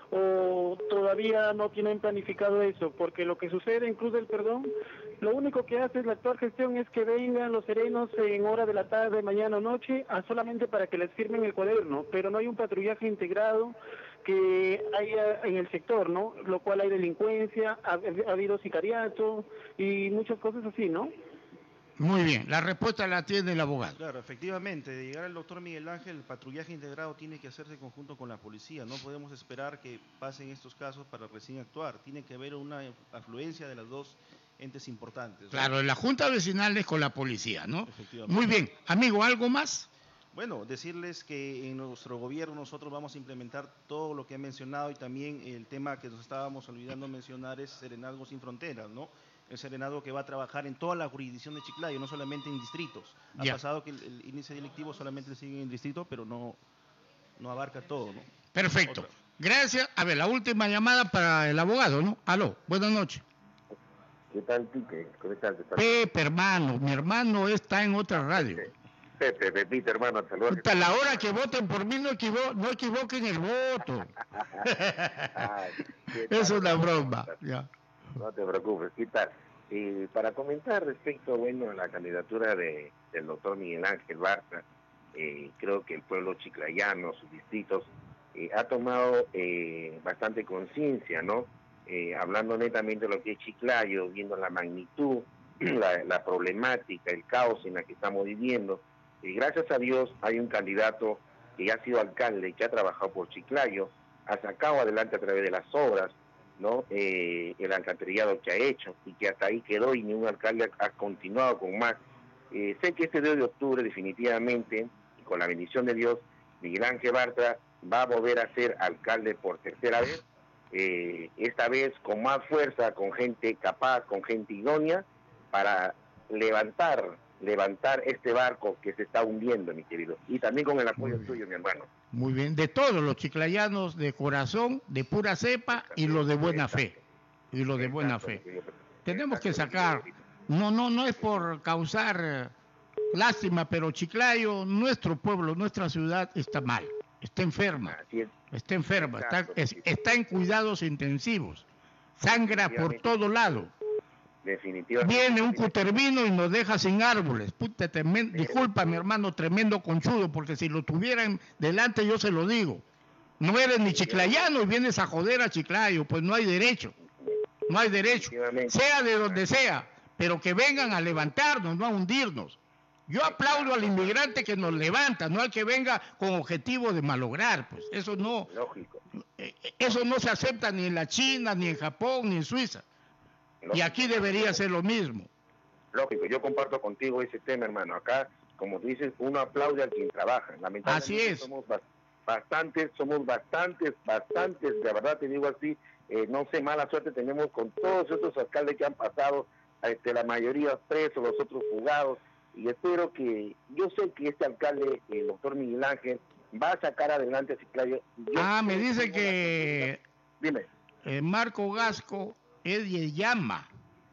¿O todavía no tienen planificado eso? Porque lo que sucede en Cruz del Perdón, lo único que hace la actual gestión es que vengan los serenos en hora de la tarde, mañana o noche, solamente para que les firmen el cuaderno, pero no hay un patrullaje integrado que haya en el sector, ¿no? Lo cual hay delincuencia, ha habido sicariato y muchas cosas así, ¿no? Muy bien, la respuesta la tiene el abogado. Claro, efectivamente, de llegar al doctor Miguel Ángel, el patrullaje integrado tiene que hacerse en conjunto con la policía. No podemos esperar que pasen estos casos para recién actuar. Tiene que haber una afluencia de las dos entes importantes, ¿no? Claro, la junta vecinal es con la policía, ¿no? Efectivamente. Muy bien. Amigo, ¿algo más? Bueno, decirles que en nuestro gobierno nosotros vamos a implementar todo lo que he mencionado y también el tema que nos estábamos olvidando mencionar es Serenazgo Sin Fronteras, ¿no? El serenazgo que va a trabajar en toda la jurisdicción de Chiclayo, no solamente en distritos. Ha pasado que el índice delictivo solamente le sigue en distrito, pero no abarca todo, ¿no? Perfecto. Otra. Gracias. A ver, la última llamada para el abogado, ¿no? Aló, buenas noches. ¿Qué tal, Tique? ¿Cómo estás? Pepe, hermano, mi hermano está en otra radio. Pepe, Pepito, hermano, saludos. Hasta la hora que voten por mí no equivoquen el voto. Es una broma. Ya. No te preocupes, ¿qué tal? Para comentar respecto, bueno, a la candidatura del doctor Miguel Ángel Bartra, creo que el pueblo chiclayano, sus distritos, ha tomado bastante conciencia, ¿no? Hablando netamente de lo que es Chiclayo, viendo la magnitud, la problemática, el caos en la que estamos viviendo. Gracias a Dios hay un candidato que ya ha sido alcalde, que ha trabajado por Chiclayo, ha sacado adelante a través de las obras, ¿no? El alcantarillado que ha hecho y que hasta ahí quedó y ningún alcalde ha continuado con más. Sé que este 2 de octubre definitivamente, y con la bendición de Dios, Miguel Ángel Bartra va a volver a ser alcalde por tercera vez, esta vez con más fuerza, con gente capaz, con gente idónea, para levantar este barco que se está hundiendo, mi querido, y también con el apoyo tuyo, mi hermano. Muy bien, de todos los chiclayanos de corazón, de pura cepa y los de buena fe. Y los de buena fe. Tenemos que sacar, no es por causar lástima, pero Chiclayo, nuestro pueblo, nuestra ciudad está mal, está enferma, está en cuidados intensivos, sangra por todo lado. Definitivamente. Viene un cutervino y nos deja sin árboles. Puta, disculpa, mi hermano, tremendo conchudo, porque si lo tuvieran delante yo se lo digo. No eres ni chiclayano y vienes a joder a Chiclayo, pues no hay derecho. No hay derecho. Sea de donde sea, pero que vengan a levantarnos, no a hundirnos. Yo aplaudo al inmigrante que nos levanta, no al que venga con objetivo de malograr, pues eso no. Lógico. Eso no se acepta ni en la China, ni en Japón, ni en Suiza. Y aquí debería ser lo mismo. Lógico, yo comparto contigo ese tema, hermano. Acá, como tú dices, uno aplaude al quien trabaja. Lamentablemente así es. Somos bastantes, de verdad te digo así, no sé, mala suerte tenemos con todos estos alcaldes que han pasado, la mayoría presos, los otros fugados, y espero que, yo sé que este alcalde, el doctor Miguel Ángel, va a sacar adelante a Chiclayo. Me dice que Dime. Marco Gasco es de Llama.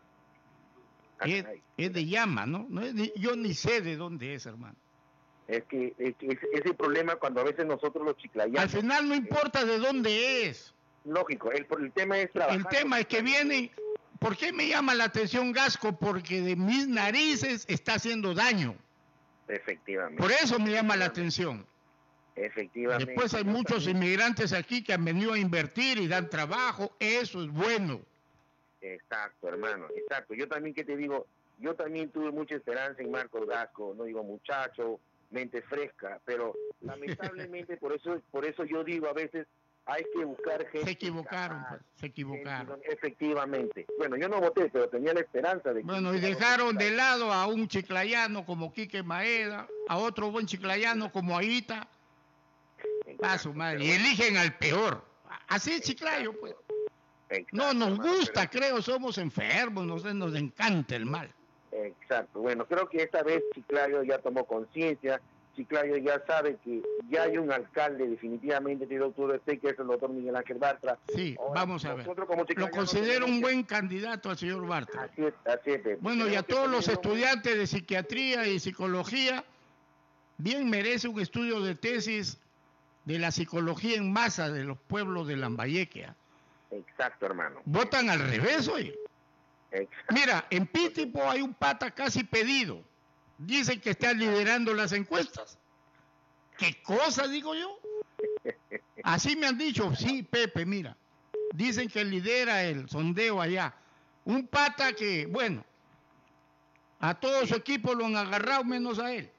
Es de Llama, ¿no? Yo ni sé de dónde es, hermano. Es que ese problema cuando a veces nosotros los chiclayanos... Al final no importa de dónde es. Lógico, el tema es trabajar. El tema es que viene... ¿Por qué me llama la atención Gasco? Porque de mis narices está haciendo daño. Efectivamente. Por eso me llama la atención. Efectivamente. Después hay muchos inmigrantes aquí que han venido a invertir y dan trabajo. Eso es bueno. Exacto, hermano. Exacto. Yo también, ¿qué te digo? Yo también tuve mucha esperanza en Marcos Gasco. No digo muchacho, mente fresca. Pero lamentablemente, por eso yo digo a veces... Hay que buscar gente. Se equivocaron. Efectivamente. Bueno, yo no voté, pero tenía la esperanza de que... Bueno, y dejaron de lado a un chiclayano como Quique Maeda, a otro buen chiclayano como Aguita. A su madre. Y eligen al peor. Así es Chiclayo, pues. Exacto, No nos hermano, gusta, creo, somos enfermos, nos encanta el mal. Exacto. Bueno, creo que esta vez Chiclayo ya tomó conciencia. Chiclayo ya sabe que ya hay un alcalde definitivamente de octubre, que es el doctor Miguel Ángel Bartra. Sí, ahora, vamos a ver. Lo considero considero un buen candidato al señor Bartra. Así es. Bueno, y a todos los estudiantes de psiquiatría y psicología, bien merece un estudio de tesis de la psicología en masa de los pueblos de Lambayeque. Exacto, hermano. Votan al revés, oye. Exacto. Mira, en Pitipo hay un pata casi pedido. Dicen que está liderando las encuestas. ¿Qué cosa, digo yo? Así me han dicho. Sí, Pepe, mira. Dicen que lidera el sondeo allá. Un pata que, bueno, a todo su equipo lo han agarrado menos a él.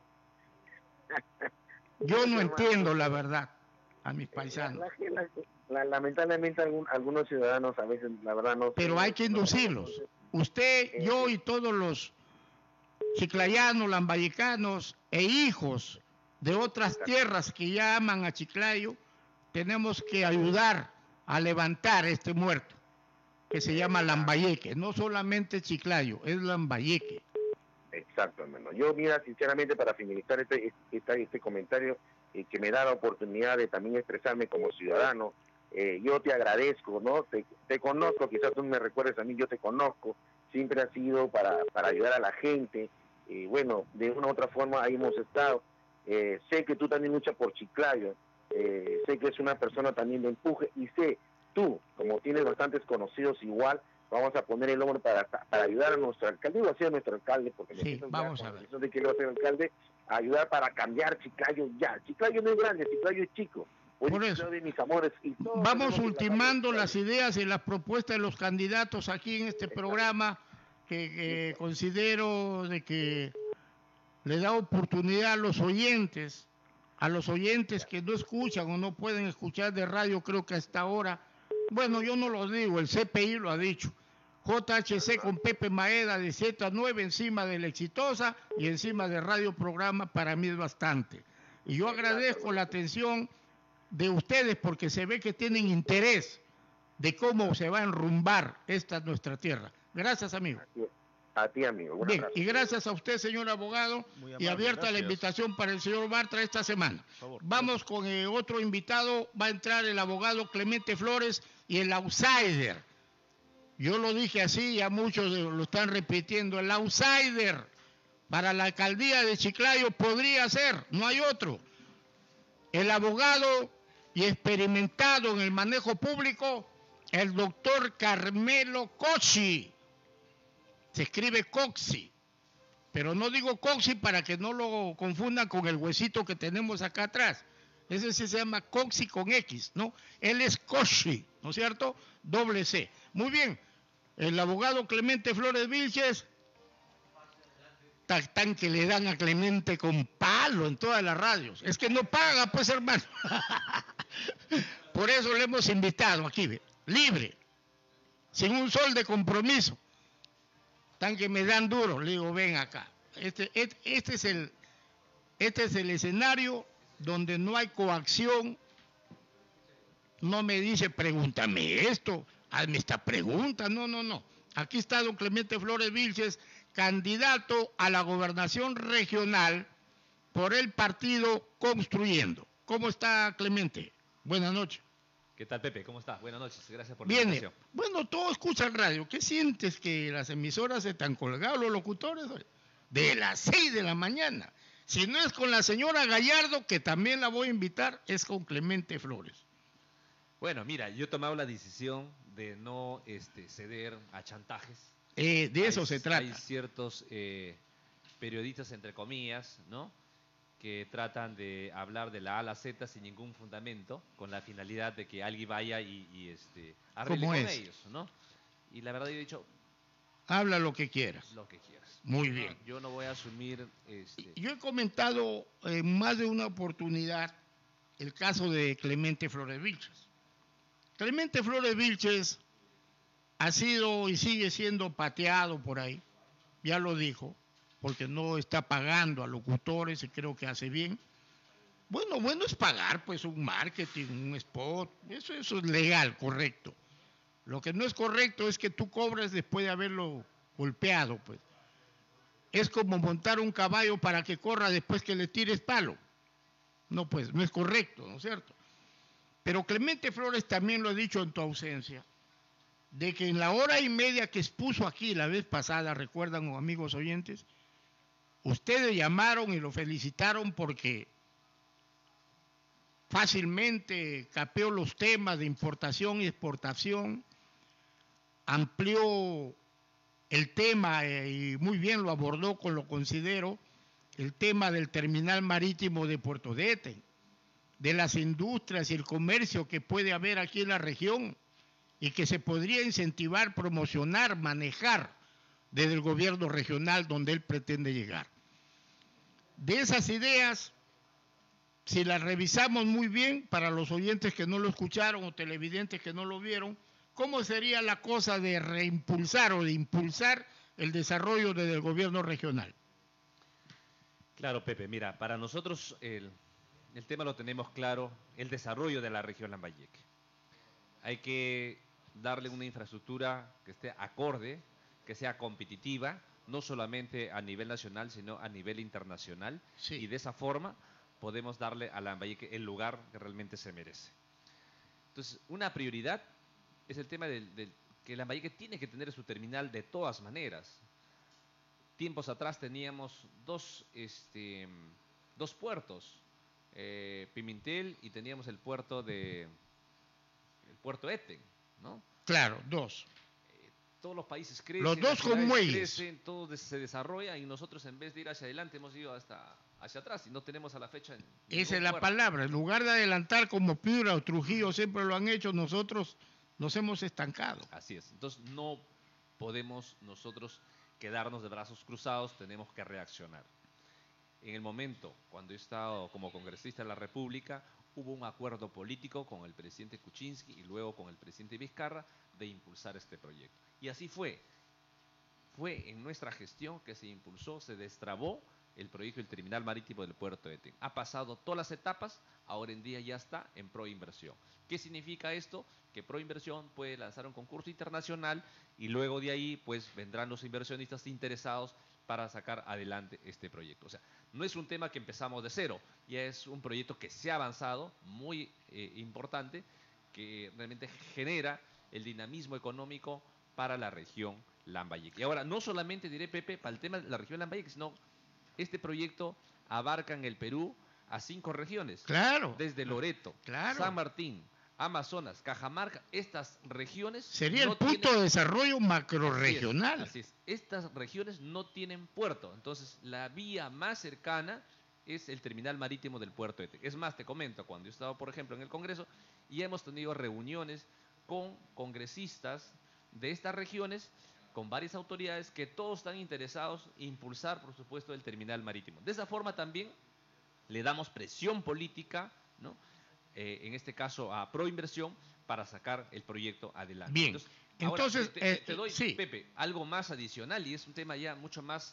Yo no entiendo la verdad a mis paisanos. Lamentablemente algunos ciudadanos a veces, la verdad, no... Pero hay que inducirlos. Usted, yo y todos los chiclayanos, lambayecanos e hijos de otras tierras que ya aman a Chiclayo, tenemos que ayudar a levantar este muerto que se llama Lambayeque. No solamente Chiclayo, es Lambayeque. Exacto, hermano. Yo, mira, sinceramente, para finalizar este comentario, que me da la oportunidad de también expresarme como ciudadano, yo te agradezco, ¿no? Te conozco, quizás tú me recuerdes a mí, yo te conozco, siempre ha sido para ayudar a la gente, bueno, de una u otra forma ahí hemos estado. Sé que tú también luchas por Chiclayo, sé que es una persona también de empuje, y sé, tú, como tienes bastantes conocidos igual, vamos a poner el hombro para ayudar a nuestro alcalde. Digo así a nuestro alcalde, porque sí, vamos a ver. De que lo hace el alcalde, a ayudar para cambiar Chiclayo ya. Chiclayo no es grande, Chiclayo es chico. Hoy por eso, de mis amores, y vamos ultimando las ideas y las propuestas de los candidatos aquí en este programa, que considero de que le da oportunidad a los oyentes que no escuchan o no pueden escuchar de radio, creo que hasta ahora, bueno, yo no lo digo, el CPI lo ha dicho. JHC con Pepe Maeda de 7 a 9 encima de La Exitosa y encima de Radio Programa, para mí es bastante. Y yo agradezco la atención de ustedes porque se ve que tienen interés de cómo se va a enrumbar esta nuestra tierra. Gracias, amigo. A ti, amigo. Bien, y gracias a usted, señor abogado, amable, y abierta gracias la invitación para el señor Bartra esta semana. Vamos con otro invitado, va a entrar el abogado Clemente Flores y el outsider. Yo lo dije así, ya muchos lo están repitiendo, el outsider para la alcaldía de Chiclayo podría ser, no hay otro. El abogado y experimentado en el manejo público, el doctor Carmelo Coxi. Se escribe Coxi, pero no digo Coxi para que no lo confundan con el huesito que tenemos acá atrás. Ese sí se llama Coxi con X, ¿no? Él es Coxi, ¿no es cierto? Doble C. Muy bien, el abogado Clemente Flores Vilches, tan que le dan a Clemente con palo en todas las radios. Es que no paga, pues, hermano. Por eso le hemos invitado aquí, libre, sin un sol de compromiso. Tan que me dan duro, le digo, ven acá. Este es el escenario donde no hay coacción. No me dice, pregúntame esto, hazme esta pregunta. No. Aquí está don Clemente Flores Vilches, candidato a la gobernación regional por el partido Construyendo. ¿Cómo está Clemente? Buenas noches. ¿Qué tal, Pepe? ¿Cómo estás? Buenas noches, gracias por la Viene. invitación. Bueno, todos escuchan radio. ¿Qué sientes que las emisoras se están colgados los locutores? De las 6 de la mañana. Si no es con la señora Gallardo, que también la voy a invitar, es con Clemente Flores. Bueno, mira, yo he tomado la decisión de no ceder a chantajes. De eso se trata. Hay ciertos periodistas, entre comillas, ¿no?, que tratan de hablar de la A a la Z sin ningún fundamento, con la finalidad de que alguien vaya y arregle con ellos, ¿no? Y la verdad yo he dicho... Habla lo que quieras. Lo que quieras. Muy bien. Yo no voy a asumir... Yo he comentado en más de una oportunidad el caso de Clemente Flores Vilches. Clemente Flores Vilches ha sido y sigue siendo pateado por ahí, ya lo dijo, porque no está pagando a locutores y creo que hace bien. Bueno es pagar pues un marketing, un spot, eso es legal, correcto. Lo que no es correcto es que tú cobres después de haberlo golpeado, pues. Es como montar un caballo para que corra después que le tires palo. No, pues, no es correcto, ¿no es cierto? Pero Clemente Flores también lo ha dicho en tu ausencia, de que en la hora y media que expuso aquí la vez pasada, recuerdan, amigos oyentes, ustedes llamaron y lo felicitaron porque fácilmente capeó los temas de importación y exportación, amplió el tema y muy bien lo abordó, con lo considero, el tema del terminal marítimo de Puerto de Eten, de las industrias y el comercio que puede haber aquí en la región y que se podría incentivar, promocionar, manejar desde el gobierno regional donde él pretende llegar. De esas ideas, si las revisamos muy bien, para los oyentes que no lo escucharon o televidentes que no lo vieron, ¿cómo sería la cosa de reimpulsar o de impulsar el desarrollo desde el gobierno regional? Claro, Pepe, mira, para nosotros el tema lo tenemos claro, el desarrollo de la región Lambayeque. Hay que darle una infraestructura que esté acorde, que sea competitiva, no solamente a nivel nacional, sino a nivel internacional. Sí. Y de esa forma podemos darle a Lambayeque el lugar que realmente se merece. Entonces, una prioridad es el tema que Lambayeque tiene que tener su terminal de todas maneras. Tiempos atrás teníamos dos puertos, Pimentel y teníamos el puerto Eten, ¿no? Claro, dos. Todos los países crecen, los dos con muelles, crecen, todo se desarrolla y nosotros en vez de ir hacia adelante hemos ido hacia atrás y no tenemos a la fecha. Esa es la palabra, en lugar de adelantar como Piura o Trujillo siempre lo han hecho, nosotros nos hemos estancado. Así es, entonces no podemos nosotros quedarnos de brazos cruzados, tenemos que reaccionar. En el momento, cuando he estado como congresista de la República, hubo un acuerdo político con el presidente Kuczynski y luego con el presidente Vizcarra de impulsar este proyecto. Y así fue. Fue en nuestra gestión que se impulsó, se destrabó el proyecto del terminal marítimo del puerto de Eten. Ha pasado todas las etapas, ahora en día ya está en Proinversión. ¿Qué significa esto? Que Proinversión puede lanzar un concurso internacional y luego de ahí pues vendrán los inversionistas interesados para sacar adelante este proyecto. O sea, no es un tema que empezamos de cero, ya es un proyecto que se ha avanzado, muy importante, que realmente genera el dinamismo económico para la región Lambayeque. Y ahora, no solamente diré, Pepe, para el tema de la región Lambayeque, sino este proyecto abarca en el Perú a 5 regiones. Claro. Desde Loreto, claro, San Martín, Amazonas, Cajamarca, estas regiones... Sería el punto de desarrollo macrorregional. Así es. Estas regiones no tienen puerto, entonces la vía más cercana es el terminal marítimo del puerto de Eten. Es más, te comento, cuando yo estaba, por ejemplo, en el Congreso, y hemos tenido reuniones con congresistas de estas regiones, con varias autoridades que todos están interesados en impulsar, por supuesto, el terminal marítimo. De esa forma también le damos presión política, ¿no?, en este caso a Proinversión, para sacar el proyecto adelante. Bien, entonces te doy, sí, Pepe, algo más adicional, y es un tema ya mucho más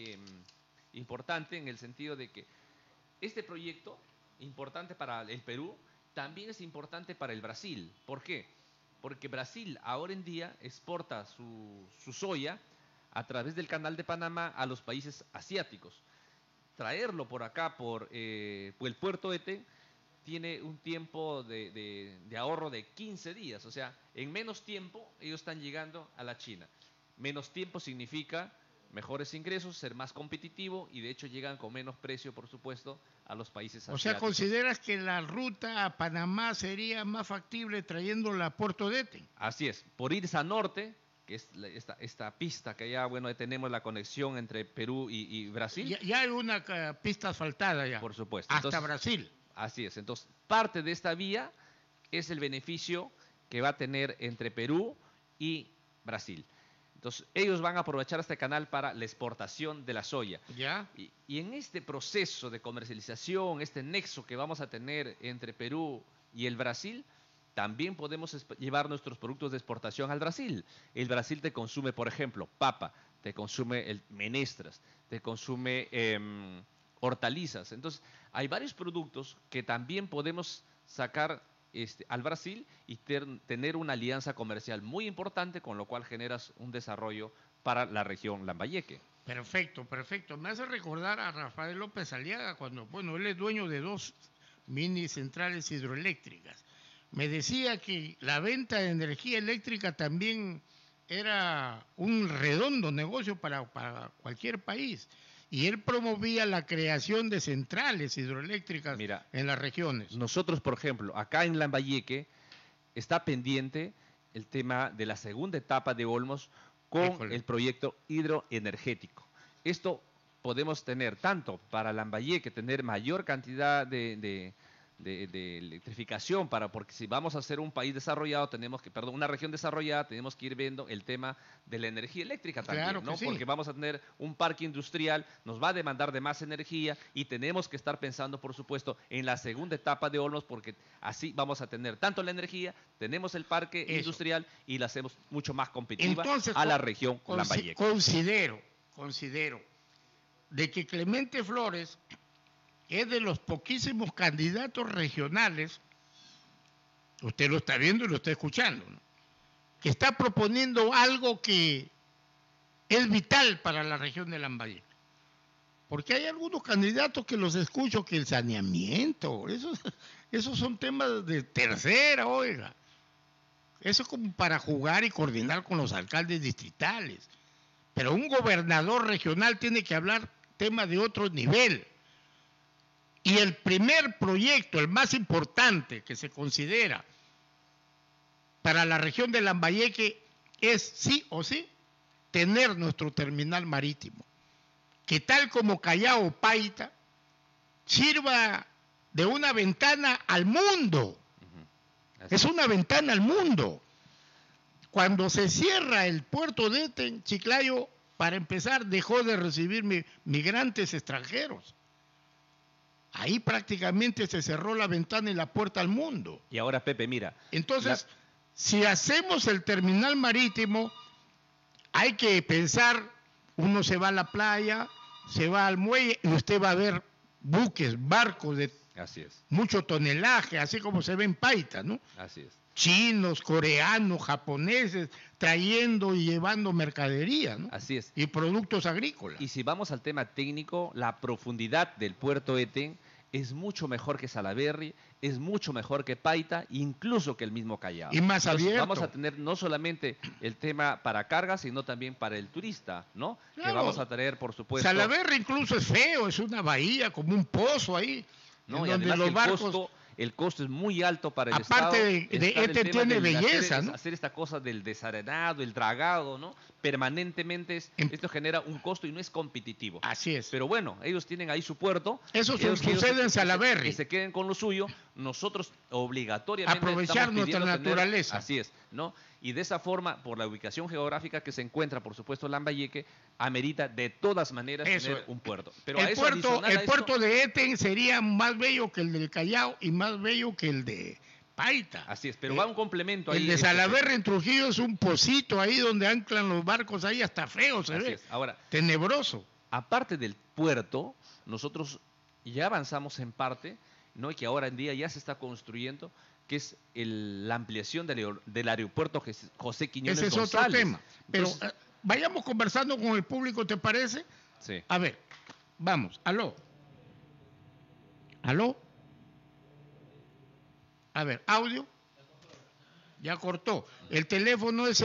importante, en el sentido de que este proyecto, importante para el Perú, también es importante para el Brasil. ¿Por qué? Porque Brasil ahora en día exporta su soya a través del Canal de Panamá a los países asiáticos. Traerlo por acá, por el puerto de Eten, tiene un tiempo de ahorro de 15 días. O sea, en menos tiempo ellos están llegando a la China. Menos tiempo significa mejores ingresos, ser más competitivo y de hecho llegan con menos precio, por supuesto, a los países asiáticos. O sea, ¿consideras que la ruta a Panamá sería más factible trayéndola a Puerto de Eten? Así es. Por irse a norte, que es esta pista que ya, bueno, tenemos la conexión entre Perú y Brasil. Ya hay una pista asfaltada ya. Por supuesto. Hasta Entonces, Brasil. Así es. Entonces, parte de esta vía es el beneficio que va a tener entre Perú y Brasil. Entonces, ellos van a aprovechar este canal para la exportación de la soya. ¿Ya? Y en este proceso de comercialización, este nexo que vamos a tener entre Perú y el Brasil, también podemos llevar nuestros productos de exportación al Brasil. El Brasil te consume, por ejemplo, papa, te consume menestras, te consume hortalizas. Entonces, hay varios productos que también podemos sacar al Brasil y tener una alianza comercial muy importante, con lo cual generas un desarrollo para la región Lambayeque. Perfecto, perfecto. Me hace recordar a Rafael López Aliaga cuando, bueno, él es dueño de 2 mini centrales hidroeléctricas. Me decía que la venta de energía eléctrica también era un redondo negocio para cualquier país. Y él promovía la creación de centrales hidroeléctricas en las regiones. Nosotros, por ejemplo, acá en Lambayeque está pendiente el tema de la segunda etapa de Olmos con el proyecto hidroenergético. Esto podemos tener tanto para Lambayeque, tener mayor cantidad de electrificación, porque si vamos a ser un país desarrollado, una región desarrollada, tenemos que ir viendo el tema de la energía eléctrica también, claro ¿no? Sí. Porque vamos a tener un parque industrial, nos va a demandar de más energía y tenemos que estar pensando, por supuesto, en la segunda etapa de Olmos, porque así vamos a tener tanto la energía, tenemos el parque industrial y la hacemos mucho más competitiva. Entonces, a la región Lambayeque. Considero de que Clemente Flores es de los poquísimos candidatos regionales, usted lo está viendo y lo está escuchando, ¿no?, que está proponiendo algo que es vital para la región de Lambayeque. Porque hay algunos candidatos que los escucho que el saneamiento, esos son temas de tercera, oiga. Eso es como para jugar y coordinar con los alcaldes distritales. Pero un gobernador regional tiene que hablar temas de otro nivel. Y el primer proyecto, el más importante que se considera para la región de Lambayeque es sí o sí tener nuestro terminal marítimo, que tal como Callao o Paita sirva de una ventana al mundo. Es una ventana al mundo. Cuando se cierra el puerto de Eten, Chiclayo, para empezar, dejó de recibir migrantes extranjeros. Ahí prácticamente se cerró la ventana y la puerta al mundo. Y ahora, Pepe, mira. Entonces, si hacemos el terminal marítimo, hay que pensar, uno se va a la playa, se va al muelle y usted va a ver buques, barcos de mucho tonelaje, así como se ve en Paita, ¿no? Así es. Chinos, coreanos, japoneses, trayendo y llevando mercadería, ¿no? Así es. Y productos agrícolas. Y si vamos al tema técnico, la profundidad del puerto Eten es mucho mejor que Salaberry, es mucho mejor que Paita, incluso que el mismo Callao. Y más Entonces, abierto. vamos a tener no solamente el tema para cargas, sino también para el turista, ¿no? Claro. Que vamos a tener, por supuesto. Salaberry incluso es feo, es una bahía, como un pozo ahí. No, y donde además los barcos... el costo es muy alto para el Aparte Estado. de Eten tiene belleza, ¿no? Hacer esta cosa del desarenado, el dragado, ¿no? Permanentemente esto genera un costo y no es competitivo. Así es. Pero bueno, ellos tienen ahí su puerto. Eso sucede en Salaberry. Que se queden con lo suyo. Nosotros obligatoriamente aprovechar nuestra naturaleza. Así es, ¿no? Y de esa forma, por la ubicación geográfica que se encuentra, por supuesto, Lambayeque, amerita de todas maneras tener un puerto. Pero el puerto de Eten sería más bello que el del Callao y más bello que el de Paita. Así es, pero va un complemento ahí. El de Salaberry en Trujillo es un pocito ahí donde anclan los barcos, ahí hasta feo se ve. Ahora, tenebroso. Aparte del puerto, nosotros ya avanzamos en parte, ¿no? Y que ahora en día ya se está construyendo, que es la ampliación del aeropuerto José Quiñones Ese es González. otro tema. Pero vayamos conversando con el público, ¿te parece? Sí. A ver, vamos. Aló. ¿Aló? A ver, audio. Ya cortó. El teléfono es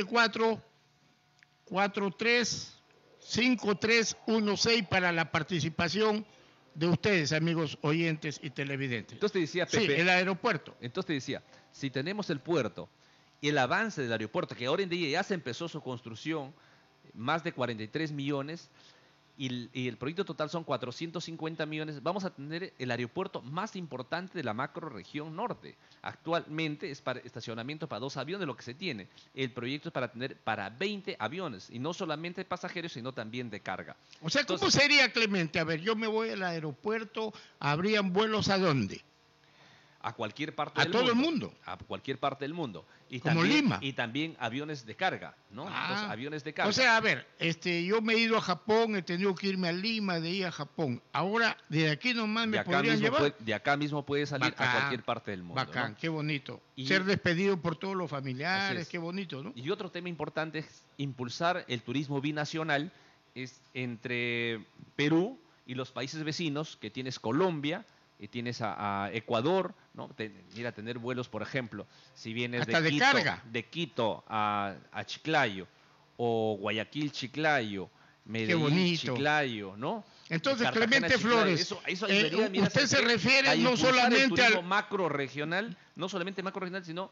074-435316 para la participación de ustedes, amigos oyentes y televidentes. Entonces te decía, Pepe, sí, el aeropuerto. Entonces te decía, si tenemos el puerto y el avance del aeropuerto, que ahora en día ya se empezó su construcción, más de 43 millones, y el proyecto total son 450 millones, vamos a tener el aeropuerto más importante de la macrorregión norte. Actualmente es para estacionamiento para 2 aviones lo que se tiene. El proyecto es para tener para 20 aviones, y no solamente pasajeros, sino también de carga. O sea, ¿cómo sería, Clemente? A ver, yo me voy al aeropuerto, ¿habrían vuelos a dónde? A cualquier parte del mundo. ¿A todo el mundo? A cualquier parte del mundo. Y como también, Lima. Y también aviones de carga, ¿no? Entonces, aviones de carga. O sea, a ver, yo me he ido a Japón, he tenido que irme a Lima, de ahí a Japón. Ahora, de aquí nomás me podrían llevar. De acá mismo puede salir a cualquier parte del mundo. Bacán, ¿no? qué bonito. Y ser despedido por todos los familiares, qué bonito, ¿no? Y otro tema importante es impulsar el turismo binacional entre Perú y los países vecinos, que tienes Colombia, y tienes a Ecuador, ¿no? Mira, tener vuelos, por ejemplo, si vienes de Quito a Chiclayo, o Guayaquil-Chiclayo, Medellín-Chiclayo, ¿no? Entonces, Clemente Flores, usted se refiere no solamente al macro-regional, sino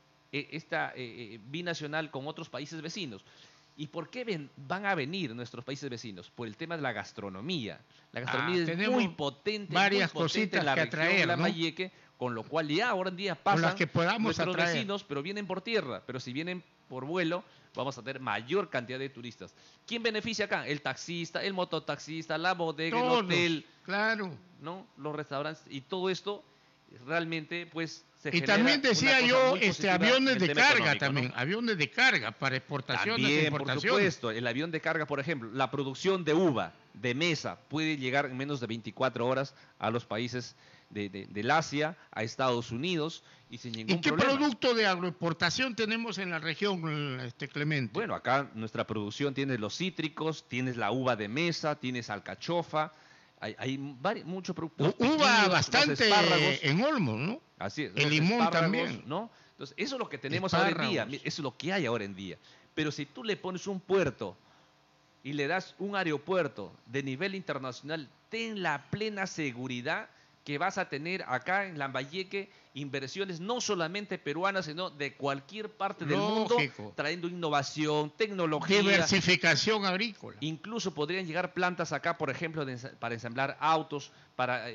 binacional con otros países vecinos. ¿Y por qué van a venir nuestros países vecinos? Por el tema de la gastronomía. La gastronomía es muy potente, varias cositas en la que región atraer, de ¿no? Lambayeque, con lo cual ya ahora en día pasan que nuestros atraer. vecinos, pero vienen por tierra. Pero si vienen por vuelo, vamos a tener mayor cantidad de turistas. ¿Quién beneficia acá? El taxista, el mototaxista, la bodega, todos, el hotel, claro, ¿no? Los restaurantes, y todo esto realmente, pues, y también decía yo, aviones de carga también, ¿no? Aviones de carga para exportaciones también, e importaciones. por supuesto, el avión de carga, por ejemplo, la producción de uva, de mesa, puede llegar en menos de 24 horas a los países del Asia, a Estados Unidos, y sin ningún problema. ¿Y qué producto de agroexportación tenemos en la región, Clemente? Bueno, acá nuestra producción tiene los cítricos, tienes la uva de mesa, tienes alcachofa, hay muchos productos. Uva bastante en Olmos, ¿no? Así es. El limón también, ¿no? Entonces, eso es lo que tenemos ahora en día, eso es lo que hay ahora en día. Pero si tú le pones un puerto y le das un aeropuerto de nivel internacional, ten la plena seguridad que vas a tener acá en Lambayeque inversiones no solamente peruanas, sino de cualquier parte del mundo, trayendo innovación, tecnología. Diversificación agrícola. Incluso podrían llegar plantas acá, por ejemplo, para ensamblar autos, para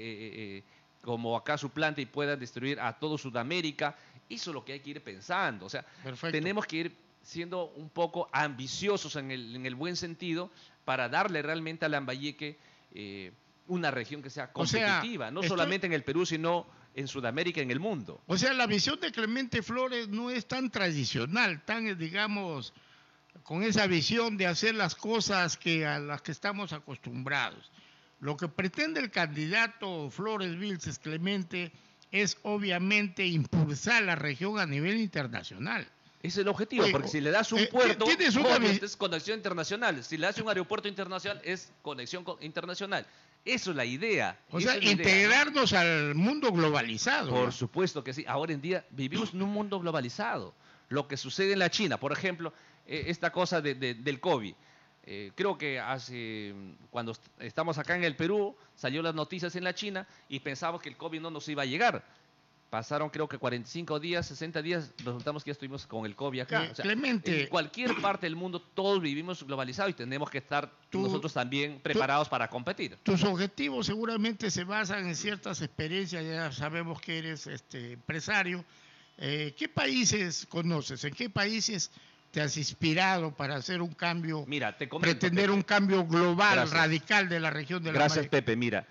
como acá su planta, y puedan distribuir a todo Sudamérica. Eso es lo que hay que ir pensando. O sea, tenemos que ir siendo un poco ambiciosos en el buen sentido, para darle realmente a Lambayeque una región que sea competitiva, no solamente en el Perú, sino en Sudamérica, en el mundo. O sea, la visión de Clemente Flores no es tan tradicional, tan, digamos, con esa visión de hacer las cosas a las que estamos acostumbrados. Lo que pretende el candidato Flores Vilches Clemente es obviamente impulsar la región a nivel internacional. Ese es el objetivo, porque si le das un puerto, es conexión internacional. Si le das un aeropuerto internacional, es conexión internacional. Eso es la idea. O sea, integrarnos al mundo globalizado. Por supuesto que sí. Ahora en día vivimos en un mundo globalizado. Lo que sucede en la China, por ejemplo, esta cosa del COVID. Creo que cuando estamos acá en el Perú, salió las noticias en la China y pensábamos que el COVID no nos iba a llegar. Pasaron creo que 45 días, 60 días, resultamos que ya estuvimos con el COVID acá. O sea, Clemente, en cualquier parte del mundo todos vivimos globalizados y tenemos que estar nosotros también preparados para competir. Tus objetivos seguramente se basan en ciertas experiencias, ya sabemos que eres empresario. ¿Qué países conoces? ¿En qué países te has inspirado para hacer un cambio, pretender un cambio global, radical de la región de la Gracias, Pepe. Mira,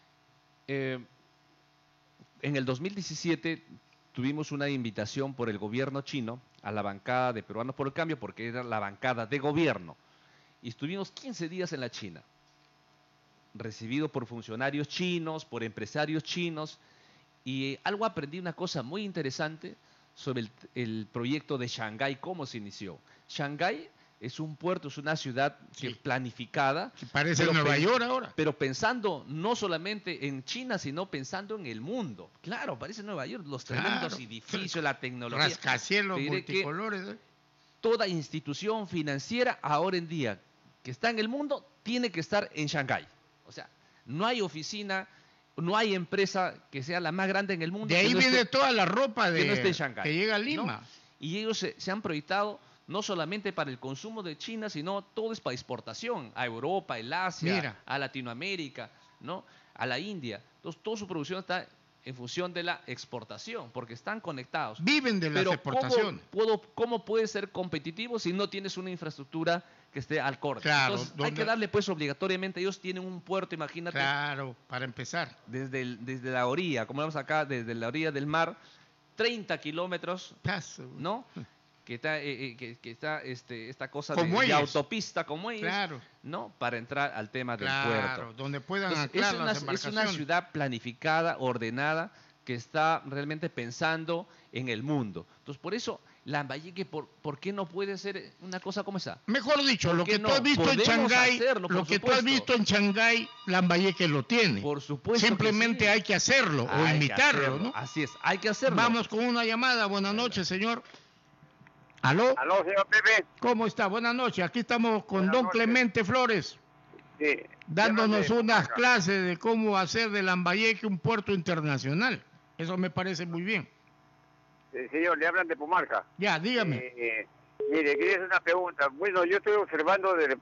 en el 2017 tuvimos una invitación por el gobierno chino a la bancada de Peruanos por el Cambio, porque era la bancada de gobierno. Y estuvimos 15 días en la China, recibido por funcionarios chinos, por empresarios chinos, y aprendí una cosa muy interesante sobre el proyecto de Shanghái, cómo se inició. Shanghái es un puerto, es una ciudad que planificada. Que parece pero Nueva York ahora. Pero pensando no solamente en China, sino pensando en el mundo. Claro, parece Nueva York, los tremendos edificios, la tecnología. Rascacielos Te diré que multicolores. toda institución financiera ahora en día que está en el mundo tiene que estar en Shanghái. O sea, no hay oficina, no hay empresa que sea la más grande en el mundo. De ahí viene toda la ropa que no esté en Shanghái, que llega a Lima. ¿no? Y ellos se han proyectado no solamente para el consumo de China, sino todo es para exportación a Europa, el Asia, a Latinoamérica, ¿no? A la India. Entonces, toda su producción está en función de la exportación, porque están conectados. Viven de las exportaciones. ¿Cómo puedes ser competitivo si no tienes una infraestructura que esté al corte? Claro, entonces, hay que darle pues obligatoriamente, ellos tienen un puerto, imagínate. Claro, para empezar. Desde la orilla, como vemos acá, desde la orilla del mar, 30 kilómetros, ¿no? Que está esta cosa de autopista como ellos, claro, ¿no? Para entrar al tema del puerto. Donde puedan Entonces, anclar las embarcaciones. Es una ciudad planificada, ordenada, que está realmente pensando en el mundo. Entonces, por eso, Lambayeque, ¿por qué no puede ser una cosa como esa? Mejor dicho, lo que tú has visto en Shanghái, tú has visto en Shanghái, Lambayeque lo tiene. Por supuesto. Simplemente sí. hay que hacerlo o imitarlo, ¿no? Así es, hay que hacerlo. Vamos con una llamada. Buenas noches, señor. ¿Aló? Aló, señor Pepe. ¿Cómo está? Buenas noches. Aquí estamos con don Clemente Flores. Sí. Dándonos unas clases de cómo hacer de Lambayeque un puerto internacional. Eso me parece muy bien. Señor, le hablan de Pumarca. Ya, dígame. Mire, quería hacer una pregunta. Bueno, yo estoy observando del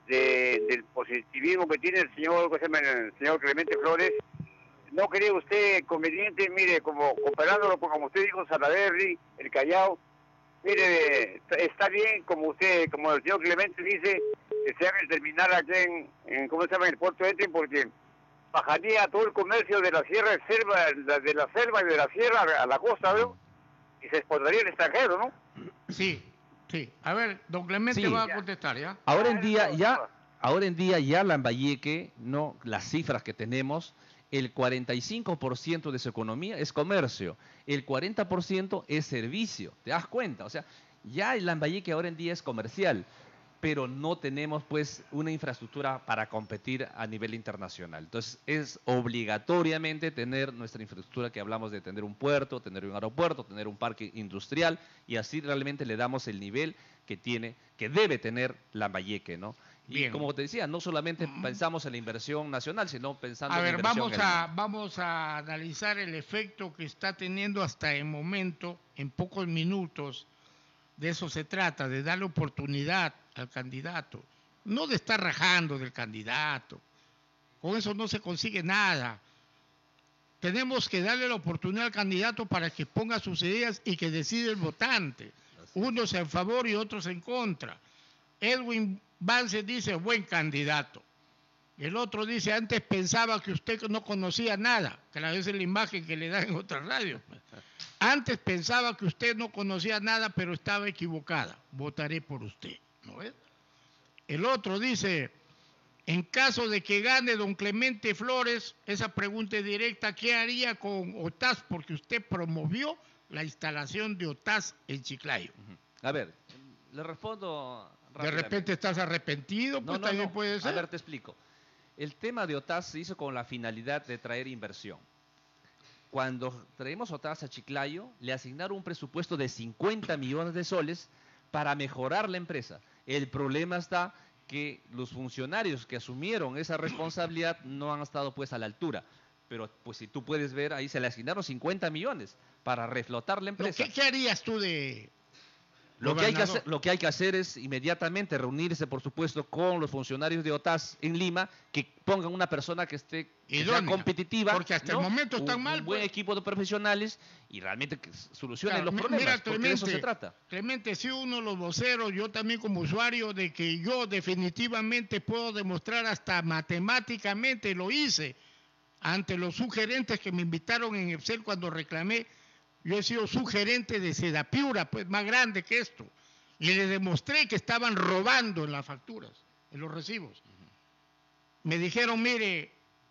positivismo que tiene el señor Clemente Flores. ¿No cree usted conveniente, mire, como comparándolo con, como usted dijo, Salaberry, el Callao? Mire, está bien, como el señor Clemente dice, que se haga el terminal aquí en ¿cómo se llama? En el puerto de Eten, porque bajaría todo el comercio de la sierra de selva, de la selva y de la sierra a la costa, ¿no? Y se exportaría al extranjero, ¿no? Sí, sí. A ver, don Clemente va a contestar, ¿ya? Ahora en día ya Lambayeque, no, las cifras que tenemos, el 45% de su economía es comercio, el 40% es servicio, ¿te das cuenta? O sea, ya el Lambayeque ahora en día es comercial, pero no tenemos pues una infraestructura para competir a nivel internacional. Entonces es obligatoriamente tener nuestra infraestructura, que hablamos de tener un puerto, tener un aeropuerto, tener un parque industrial, y así realmente le damos el nivel que debe tener Lambayeque, ¿no? Bien. Y como te decía, no solamente pensamos en la inversión nacional, sino pensando en la inversión. A ver, vamos a analizar el efecto que está teniendo hasta el momento, en pocos minutos. De eso se trata, de darle oportunidad al candidato, no de estar rajando del candidato. Con eso no se consigue nada. Tenemos que darle la oportunidad al candidato para que ponga sus ideas y que decida el votante. Unos en favor y otros en contra. Edwin Vance dice, buen candidato. El otro dice, antes pensaba que usted no conocía nada, que a veces es la imagen que le dan en otras radios. Antes pensaba que usted no conocía nada, pero estaba equivocada. Votaré por usted. ¿No ves? El otro dice, en caso de que gane don Clemente Flores, esa pregunta es directa, ¿qué haría con OTAS? Porque usted promovió la instalación de OTAS en Chiclayo. A ver, le respondo rápidamente. De repente estás arrepentido, pues también puede ser. A ver, te explico. El tema de OTAS se hizo con la finalidad de traer inversión. Cuando traemos OTAS a Chiclayo, le asignaron un presupuesto de 50 millones de soles para mejorar la empresa. El problema está que los funcionarios que asumieron esa responsabilidad no han estado pues a la altura. Pero pues si tú puedes ver, ahí se le asignaron 50 millones para reflotar la empresa. ¿Qué harías tú de Lo que hay que hacer es inmediatamente reunirse, por supuesto, con los funcionarios de OTAS en Lima, que pongan una persona que sea competitiva, porque hasta el momento están mal. Un buen equipo de profesionales y realmente que solucionen los problemas, mira, porque de eso se trata. Clemente, si uno de los voceros, yo también como usuario, de que yo definitivamente puedo demostrar hasta matemáticamente, lo hice, ante los sugerentes que me invitaron en Excel cuando reclamé. Yo he sido sugerente de Sedapiura, pues más grande que esto, y le demostré que estaban robando en las facturas, en los recibos. Me dijeron, mire,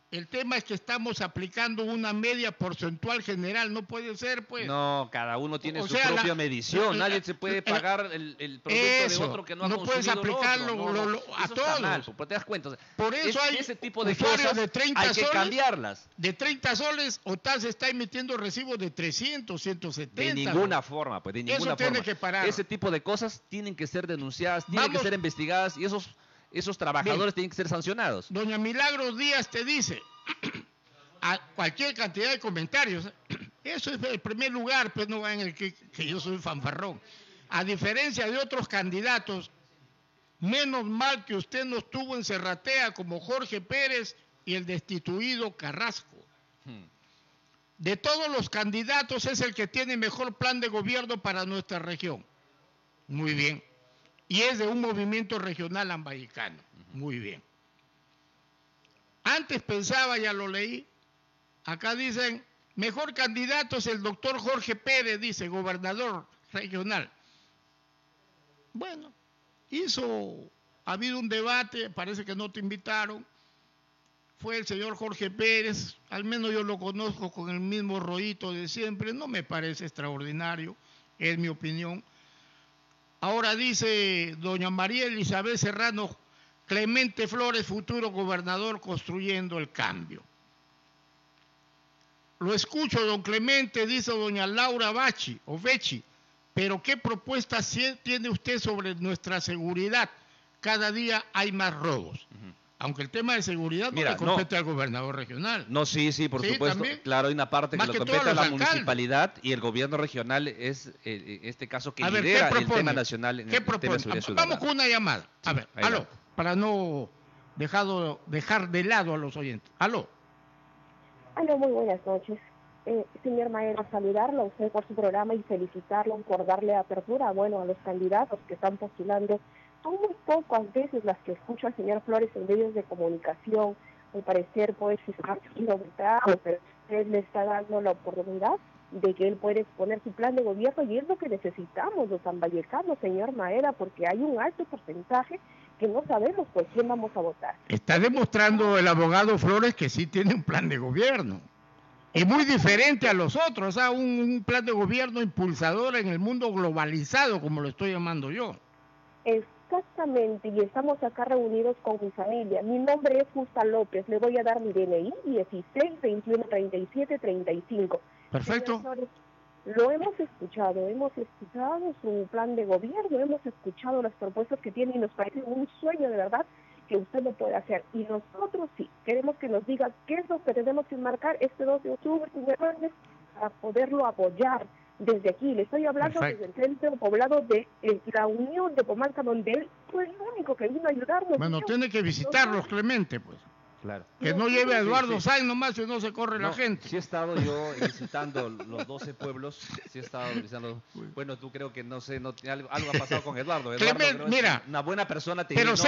El tema es que estamos aplicando una media porcentual general, no puede ser, pues. No, cada uno tiene O su sea, propia medición. Nadie se puede pagar el producto eso, de otro que no ha no consumido puedes aplicarlo el otro. a Eso todos. está mal, pues, te das cuenta. O sea, Por eso hay ese tipo de usuarios cosas de 30 hay que soles, cambiarlas. De 30 soles, OTAN se está emitiendo recibos de 300, 170. De ninguna forma, pues, de ninguna Eso tiene forma. que parar. Ese tipo de cosas tienen que ser denunciadas, tienen que ser investigadas y esos trabajadores tienen que ser sancionados. Doña Milagros Díaz te dice a cualquier cantidad de comentarios. Eso es el primer lugar, pues no va en el que yo soy fanfarrón. A diferencia de otros candidatos, menos mal que usted no estuvo en Serratea como Jorge Pérez y el destituido Carrasco. De todos los candidatos es el que tiene mejor plan de gobierno para nuestra región. Muy bien. Y es de un movimiento regional ambaicano. Muy bien. Antes pensaba, ya lo leí, acá dicen, mejor candidato es el doctor Jorge Pérez, dice, gobernador regional. Bueno, ha habido un debate, parece que no te invitaron, fue el señor Jorge Pérez, al menos yo lo conozco con el mismo rollito de siempre, no me parece extraordinario, es mi opinión. Ahora dice doña María Elizabeth Serrano, Clemente Flores, futuro gobernador, construyendo el cambio. Lo escucho, don Clemente, dice doña Laura Becci, pero ¿qué propuestas tiene usted sobre nuestra seguridad? Cada día hay más robos. Aunque el tema de seguridad no le compete al gobernador regional. No, sí, por supuesto. También. Claro, hay una parte Más que que lo compete a la alcaldes. municipalidad y el gobierno regional es este caso que A ver, lidera ¿qué el tema nacional en ¿Qué el tema de propone? seguridad ciudadana. Vamos con una llamada. A ver, ahí aló, va. para no dejar de lado a los oyentes. Aló. Aló, muy buenas noches. Señor Maera, saludarlo a usted por su programa y felicitarlo por darle apertura, bueno, a los candidatos que están postulando. Son muy pocas veces las que escucho al señor Flores en medios de comunicación. Al parecer, pues, está siendo vetado, pero usted le está dando la oportunidad de que él pueda exponer su plan de gobierno y es lo que necesitamos los ambayecanos, señor Maera, porque hay un alto porcentaje que no sabemos por quién vamos a votar. Está demostrando el abogado Flores que sí tiene un plan de gobierno. Y muy diferente a los otros, o sea, un plan de gobierno impulsador en el mundo globalizado, como lo estoy llamando yo. Exactamente, y estamos acá reunidos con mi familia. Mi nombre es Justa López, le voy a dar mi DNI, 16 21 37 35. Perfecto. Señores, lo hemos escuchado su plan de gobierno, hemos escuchado las propuestas que tiene y nos parece un sueño de verdad que usted lo puede hacer. Y nosotros sí, queremos que nos diga qué es lo que tenemos que marcar este 2 de octubre, señor Hernández, para poderlo apoyar desde aquí. Le estoy hablando desde el centro poblado de la Unión de Pomalca, donde él fue el único que vino a ayudarnos. Bueno, tiene que visitarlos, Clemente, pues. Claro. Que no lleve a Eduardo Sáenz nomás y no se corre la gente. Sí he estado yo visitando los 12 pueblos, sí he estado visitando. Bueno, tú creo que no sé, algo ha pasado con Eduardo. Eduardo mira, es una buena persona.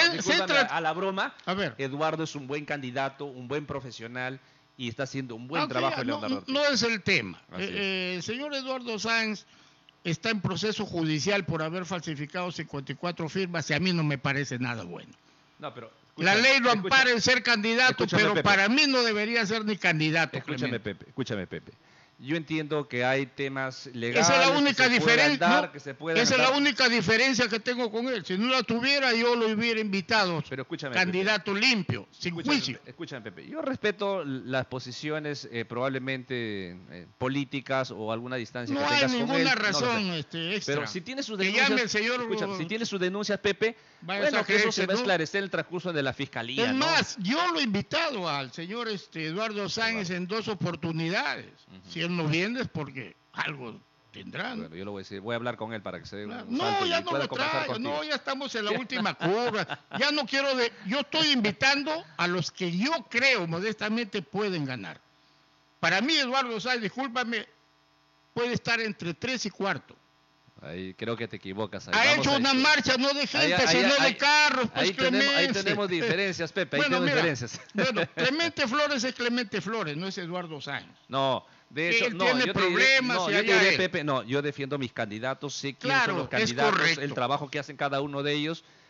A la broma, a ver. Eduardo es un buen candidato, un buen profesional y está haciendo un buen trabajo en Leonardo. No es el tema. El señor Eduardo Sáenz está en proceso judicial por haber falsificado 54 firmas y a mí no me parece nada bueno. No, pero la ley lo ampara en ser candidato, pero Pepe. para mí no debería ser ni candidato. Escúchame, Pepe. Yo entiendo que hay temas legales. Esa es la única diferencia. Esa es la única diferencia que tengo con él. Si no la tuviera, yo lo hubiera invitado. Pero escúchame, candidato Pepe. Limpio, sin juicio. Escúchame, Pepe. Yo respeto las posiciones probablemente políticas o alguna distancia no que tengas con él. No hay ninguna razón extra. Pero si tiene sus que denuncias, llame el señor, si tiene sus denuncias, Pepe, bueno, que eso se va a esclarecer en el transcurso de la fiscalía. Es más, yo lo he invitado al señor Eduardo Sáenz en 2 oportunidades. Si él no viene es porque algo tendrá. Bueno, yo lo voy a decir, voy a hablar con él para que se dé un No, ya no lo traigo, no, ya estamos en la última curva. Ya no quiero yo estoy invitando a los que yo creo modestamente pueden ganar. Para mí, Eduardo Sáenz, discúlpame, puede estar entre 3 y 4. Ahí creo que te equivocas. Ha hecho una marcha, no de gente, sino de carros. Pues ahí tenemos diferencias, Pepe, tenemos diferencias. Bueno, Clemente Flores es Clemente Flores, no es Eduardo Sáenz. No, de hecho, él tiene problemas. Pepe, yo defiendo mis candidatos, sé quiénes son los candidatos, el trabajo que hacen cada uno de ellos,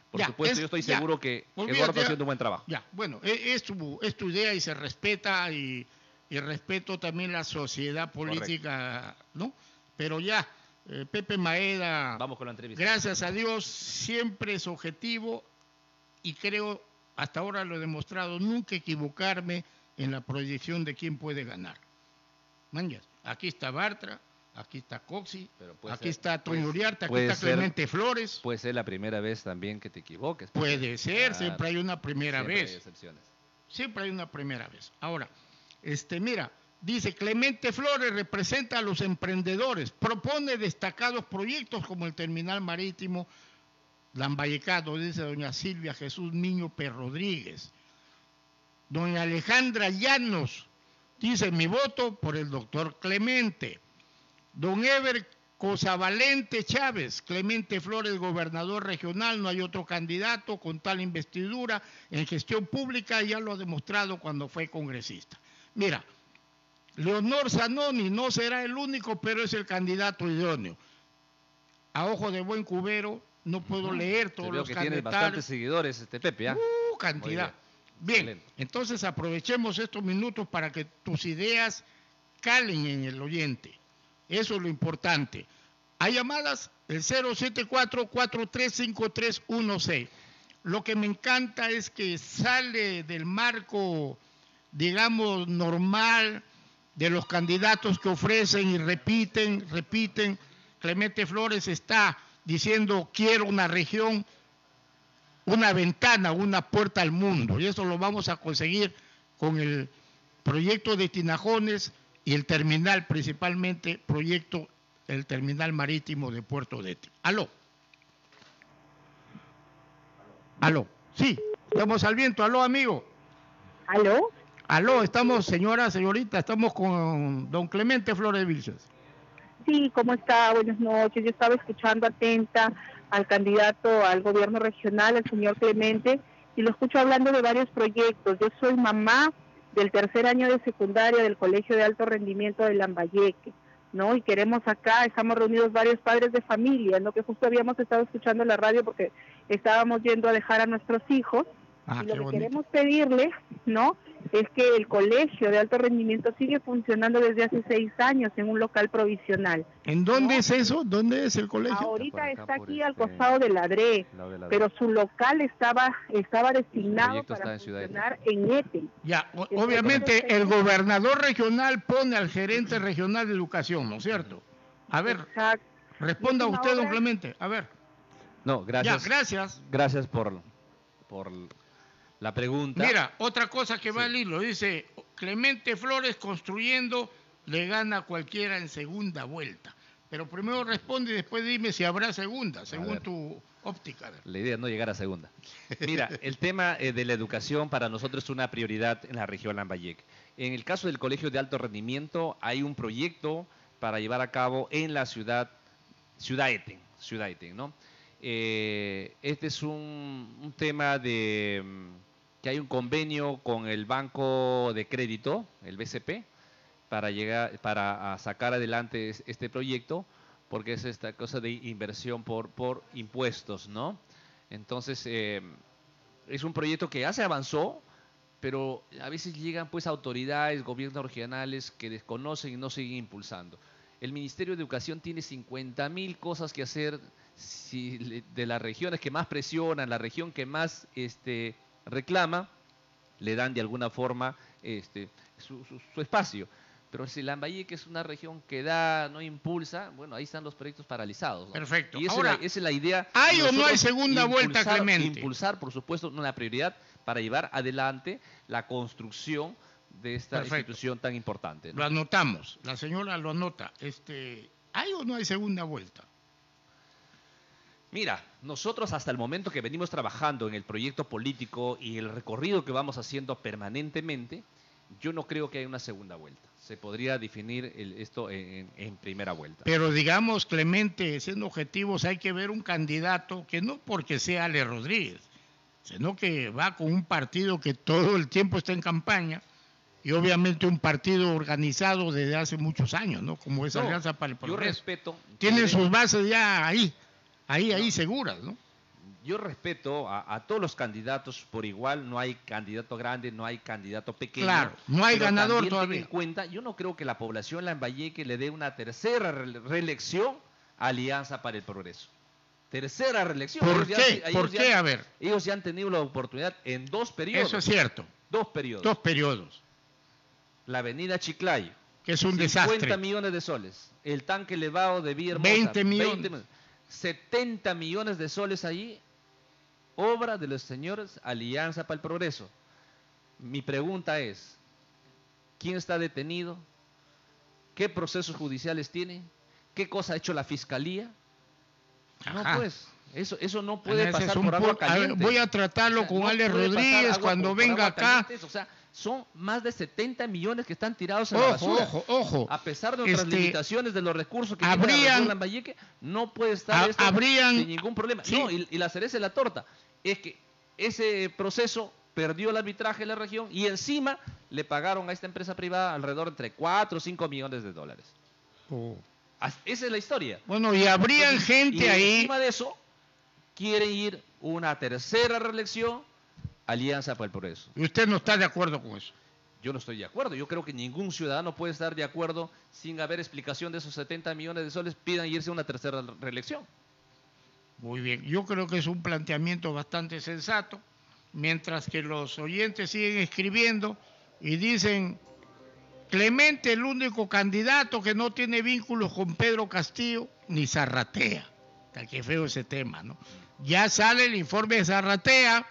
Por supuesto, yo estoy seguro que Eduardo está haciendo un buen trabajo. Ya, bueno, es tu idea y se respeta y respeto también la sociedad política, correcto, ¿no? Pero ya, Pepe Maeda, vamos con la entrevista. Gracias a Dios, siempre es objetivo y creo, hasta ahora lo he demostrado, nunca equivocarme en la proyección de quién puede ganar. Manjas, aquí está Bartra, aquí está Coxi, aquí está Toño Uriarte, aquí está Clemente Flores. Puede ser la primera vez también que te equivoques. Puede ser, siempre hay una primera vez. Hay excepciones. Siempre hay una primera vez. Ahora, mira, dice Clemente Flores representa a los emprendedores, propone destacados proyectos como el terminal marítimo Lambayecado, dice doña Silvia Jesús Niño P. Rodríguez. Doña Alejandra Llanos dice: mi voto por el doctor Clemente. Don Ever Cosavalente Chávez: Clemente Flores, gobernador regional, no hay otro candidato con tal investidura en gestión pública, ya lo ha demostrado cuando fue congresista. Mira, Leonor Zanoni no será el único, pero es el candidato idóneo. A ojo de buen cubero, no puedo leer todos los candidatos. Tiene bastantes seguidores, Pepe, ¿ah? Cantidad. Bien, entonces aprovechemos estos minutos para que tus ideas calen en el oyente. Eso es lo importante. Hay llamadas, el 074-435316. Lo que me encanta es que sale del marco, digamos, normal de los candidatos que ofrecen y repiten. Clemente Flores está diciendo: quiero una región, una ventana, una puerta al mundo. Y eso lo vamos a conseguir con el proyecto de Tinajones y el terminal, principalmente el terminal marítimo de Puerto de Ete. Aló, sí, estamos al viento. Aló, amigo. Aló, estamos, señorita, estamos con don Clemente Flores Vilches. Sí, ¿cómo está? Buenas noches. Yo estaba escuchando atenta al candidato al gobierno regional, el señor Clemente, y lo escucho hablando de varios proyectos. Yo soy mamá del tercer año de secundaria del Colegio de Alto Rendimiento de Lambayeque, ¿no? Y queremos acá, estamos reunidos varios padres de familia, ¿no? Que justo habíamos estado escuchando la radio porque estábamos yendo a dejar a nuestros hijos, y lo que queremos pedirle, ¿no?, es que el Colegio de Alto Rendimiento sigue funcionando desde hace 6 años en un local provisional. ¿En dónde es eso? ¿Dónde es el colegio? Ahorita está aquí al costado de Ladré, pero su local estaba destinado para funcionar en Ete. Ya, obviamente el gobernador regional pone al gerente regional de educación, ¿no es cierto? A ver, responda usted, don Clemente, a ver. No, gracias. Ya, gracias. Gracias por la pregunta. Mira, otra cosa que va al hilo, dice: Clemente Flores construyendo le gana a cualquiera en segunda vuelta. Pero primero responde y después dime si habrá segunda, según tu óptica. La idea es no llegar a segunda. Mira, el tema de la educación para nosotros es una prioridad en la región Lambayeque. En el caso del Colegio de Alto Rendimiento hay un proyecto para llevar a cabo en la ciudad Eten, ¿no? Este es un tema de que hay un convenio con el Banco de Crédito, el BCP, para sacar adelante este proyecto, porque es esta cosa de inversión por impuestos, ¿no? Entonces, es un proyecto que ya se avanzó, pero a veces llegan pues autoridades, gobiernos regionales que desconocen y no siguen impulsando. El Ministerio de Educación tiene 50.000 cosas que hacer, de las regiones que más presionan, la región que más reclama, le dan de alguna forma su espacio. Pero si Lambayeque es una región que no impulsa, bueno, ahí están los proyectos paralizados, ¿no? Perfecto. Y ahora, esa es la idea. ¿Hay o no hay segunda vuelta, Clemente? Impulsar, por supuesto, una prioridad para llevar adelante la construcción de esta institución tan importante, ¿no? Lo anotamos, la señora lo anota. ¿Hay o no hay segunda vuelta? Mira, nosotros hasta el momento que venimos trabajando en el proyecto político y el recorrido que vamos haciendo permanentemente, yo no creo que haya una segunda vuelta. Se podría definir esto en primera vuelta. Pero digamos, Clemente, siendo objetivos, hay que ver un candidato que no porque sea Ale Rodríguez, sino que va con un partido que todo el tiempo está en campaña y obviamente un partido organizado desde hace muchos años, ¿no? Como es Alianza para el Progreso. Yo respeto. Tienen sus bases ya ahí seguras, ¿no? yo respeto a todos los candidatos por igual, no hay candidato grande, no hay candidato pequeño. Claro, no hay pero ganador también todavía. ten en cuenta, yo no creo que la población Lambayeque le dé una tercera reelección a Alianza para el Progreso. Tercera reelección. ¿Por qué? ¿Por qué? A ver. Ellos ya han tenido la oportunidad en 2 periodos. Eso es cierto. 2 periodos. 2 periodos. La avenida Chiclayo. Que es un 50 desastre. millones de soles. El tanque elevado de Villahermosa. 20 millones. 70 millones de soles allí. Obra de los señores Alianza para el Progreso. Mi pregunta es, ¿quién está detenido? ¿Qué procesos judiciales tiene? ¿Qué cosa ha hecho la Fiscalía? No, pues, eso no puede pasar por agua caliente. Voy a tratarlo con Alex Rodríguez cuando venga acá. O sea, son más de 70 millones que están tirados en la basura. Ojo. A pesar de nuestras limitaciones de los recursos que tiene la región Lambayeque, no puede estar esto sin ningún problema. Sí. No, y la cereza de la torta es que ese proceso perdió el arbitraje de la región y encima le pagaron a esta empresa privada alrededor entre 4 o 5 millones de dólares. Esa es la historia. Bueno, y habrían gente y ahí. Encima de eso, quieren ir una tercera reelección, Alianza para el Progreso. ¿Y usted no está de acuerdo con eso? Yo no estoy de acuerdo. Yo creo que ningún ciudadano puede estar de acuerdo sin haber explicación de esos 70 millones de soles, pidan irse a una tercera reelección. Muy bien. Yo creo que es un planteamiento bastante sensato, mientras que los oyentes siguen escribiendo y dicen: Clemente, el único candidato que no tiene vínculos con Pedro Castillo, ni Zarratea. Qué feo ese tema, ¿no? Ya sale el informe de Zarratea,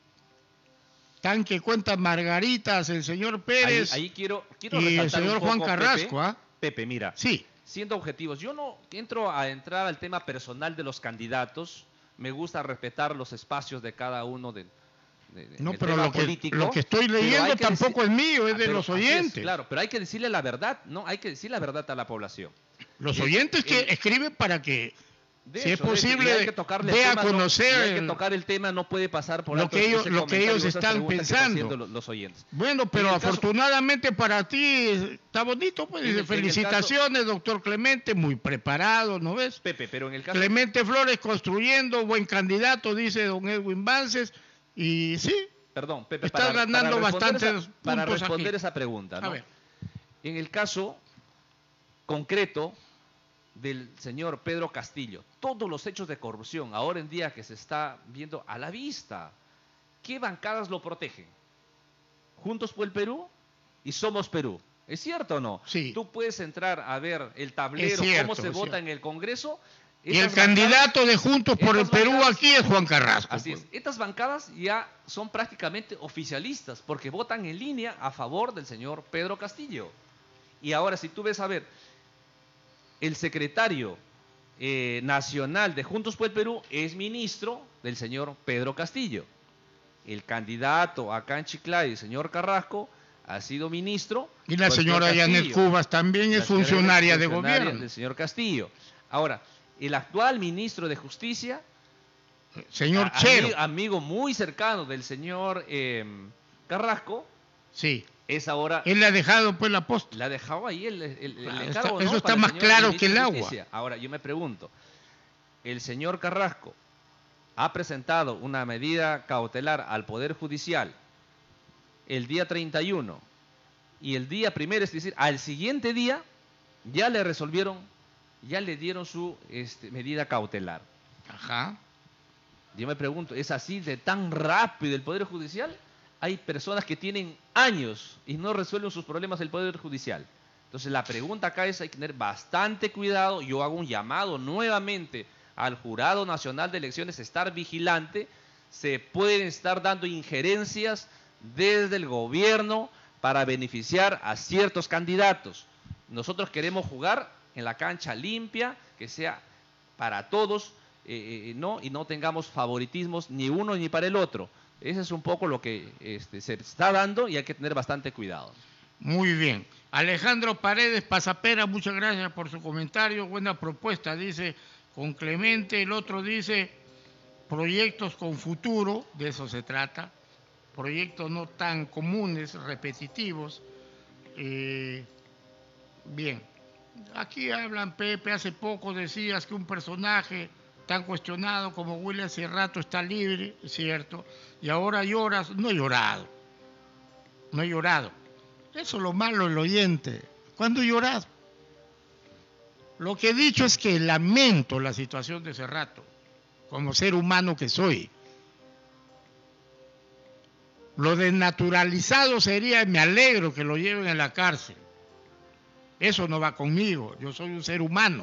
tan que cuentan margaritas el señor Pérez ahí quiero y el señor Juan Carrasco. Pepe, mira, sí. Siendo objetivos, yo no entro a entrar al tema personal de los candidatos, me gusta respetar los espacios de cada uno no, pero lo que estoy leyendo tampoco es mío, es de los oyentes. Claro, pero hay que decirle la verdad, ¿no? Hay que decir la verdad a la población. Los oyentes que escriben para que, si es posible, hay que dé a conocer. Hay que tocar el tema, no puede pasar por lo que ellos están pensando. Los oyentes. Bueno, pero afortunadamente para ti está bonito, pues. Felicitaciones, doctor Clemente, muy preparado, ¿no ves? Pepe, pero en el caso... Clemente Flores construyendo, buen candidato, dice don Edwin Vances. Y sí, perdón, Pepe, está ganando bastantes puntos para responder aquí. Esa pregunta, ¿no? A ver. En el caso concreto del señor Pedro Castillo, todos los hechos de corrupción ahora en día que se está viendo a la vista, ¿qué bancadas lo protegen? Juntos por el Perú y Somos Perú. ¿Es cierto o no? Sí. Tú puedes entrar a ver el tablero, cómo se vota en el Congreso. Y el candidato de Juntos por el Perú aquí es Juan Carrasco. Así es. Estas bancadas ya son prácticamente oficialistas porque votan en línea a favor del señor Pedro Castillo. Y ahora, si tú ves a ver, el secretario nacional de Juntos por el Perú es ministro del señor Pedro Castillo. El candidato acá en Chiclayo, el señor Carrasco, ha sido ministro. Y la señora Yanet Cubas también es funcionaria de gobierno. Del señor Castillo. Ahora, el actual ministro de Justicia, señor Chero, amigo muy cercano del señor Carrasco, sí, es ahora... Él le ha dejado pues la posta. Le ha dejado ahí el encargo, eso está más claro que el agua. Ahora, yo me pregunto, el señor Carrasco ha presentado una medida cautelar al Poder Judicial el día 31 y el día 1, es decir, al siguiente día ya le resolvieron, ya le dieron su medida cautelar. Ajá. Yo me pregunto, ¿es así de tan rápido el Poder Judicial? Hay personas que tienen años y no resuelven sus problemas el Poder Judicial. Entonces la pregunta acá es, hay que tener bastante cuidado. Yo hago un llamado nuevamente al Jurado Nacional de Elecciones, estar vigilante. Se pueden estar dando injerencias desde el gobierno para beneficiar a ciertos candidatos. Nosotros queremos jugar en la cancha limpia, que sea para todos, y no tengamos favoritismos ni uno ni para el otro. Ese es un poco lo que se está dando y hay que tener bastante cuidado. Muy bien. Alejandro Paredes Pasapera, muchas gracias por su comentario. Buena propuesta, dice con Clemente. El otro dice proyectos con futuro, de eso se trata. Proyectos no tan comunes, repetitivos. Bien. Aquí hablan, Pepe, hace poco decías que un personaje tan cuestionado como William hace rato está libre, es cierto, y ahora lloras. No he llorado. No he llorado. Eso es lo malo del oyente. ¿Cuándo he llorado? Lo que he dicho es que lamento la situación de Cerrato, como ser humano que soy. Lo desnaturalizado sería, me alegro que lo lleven a la cárcel. Eso no va conmigo. Yo soy un ser humano.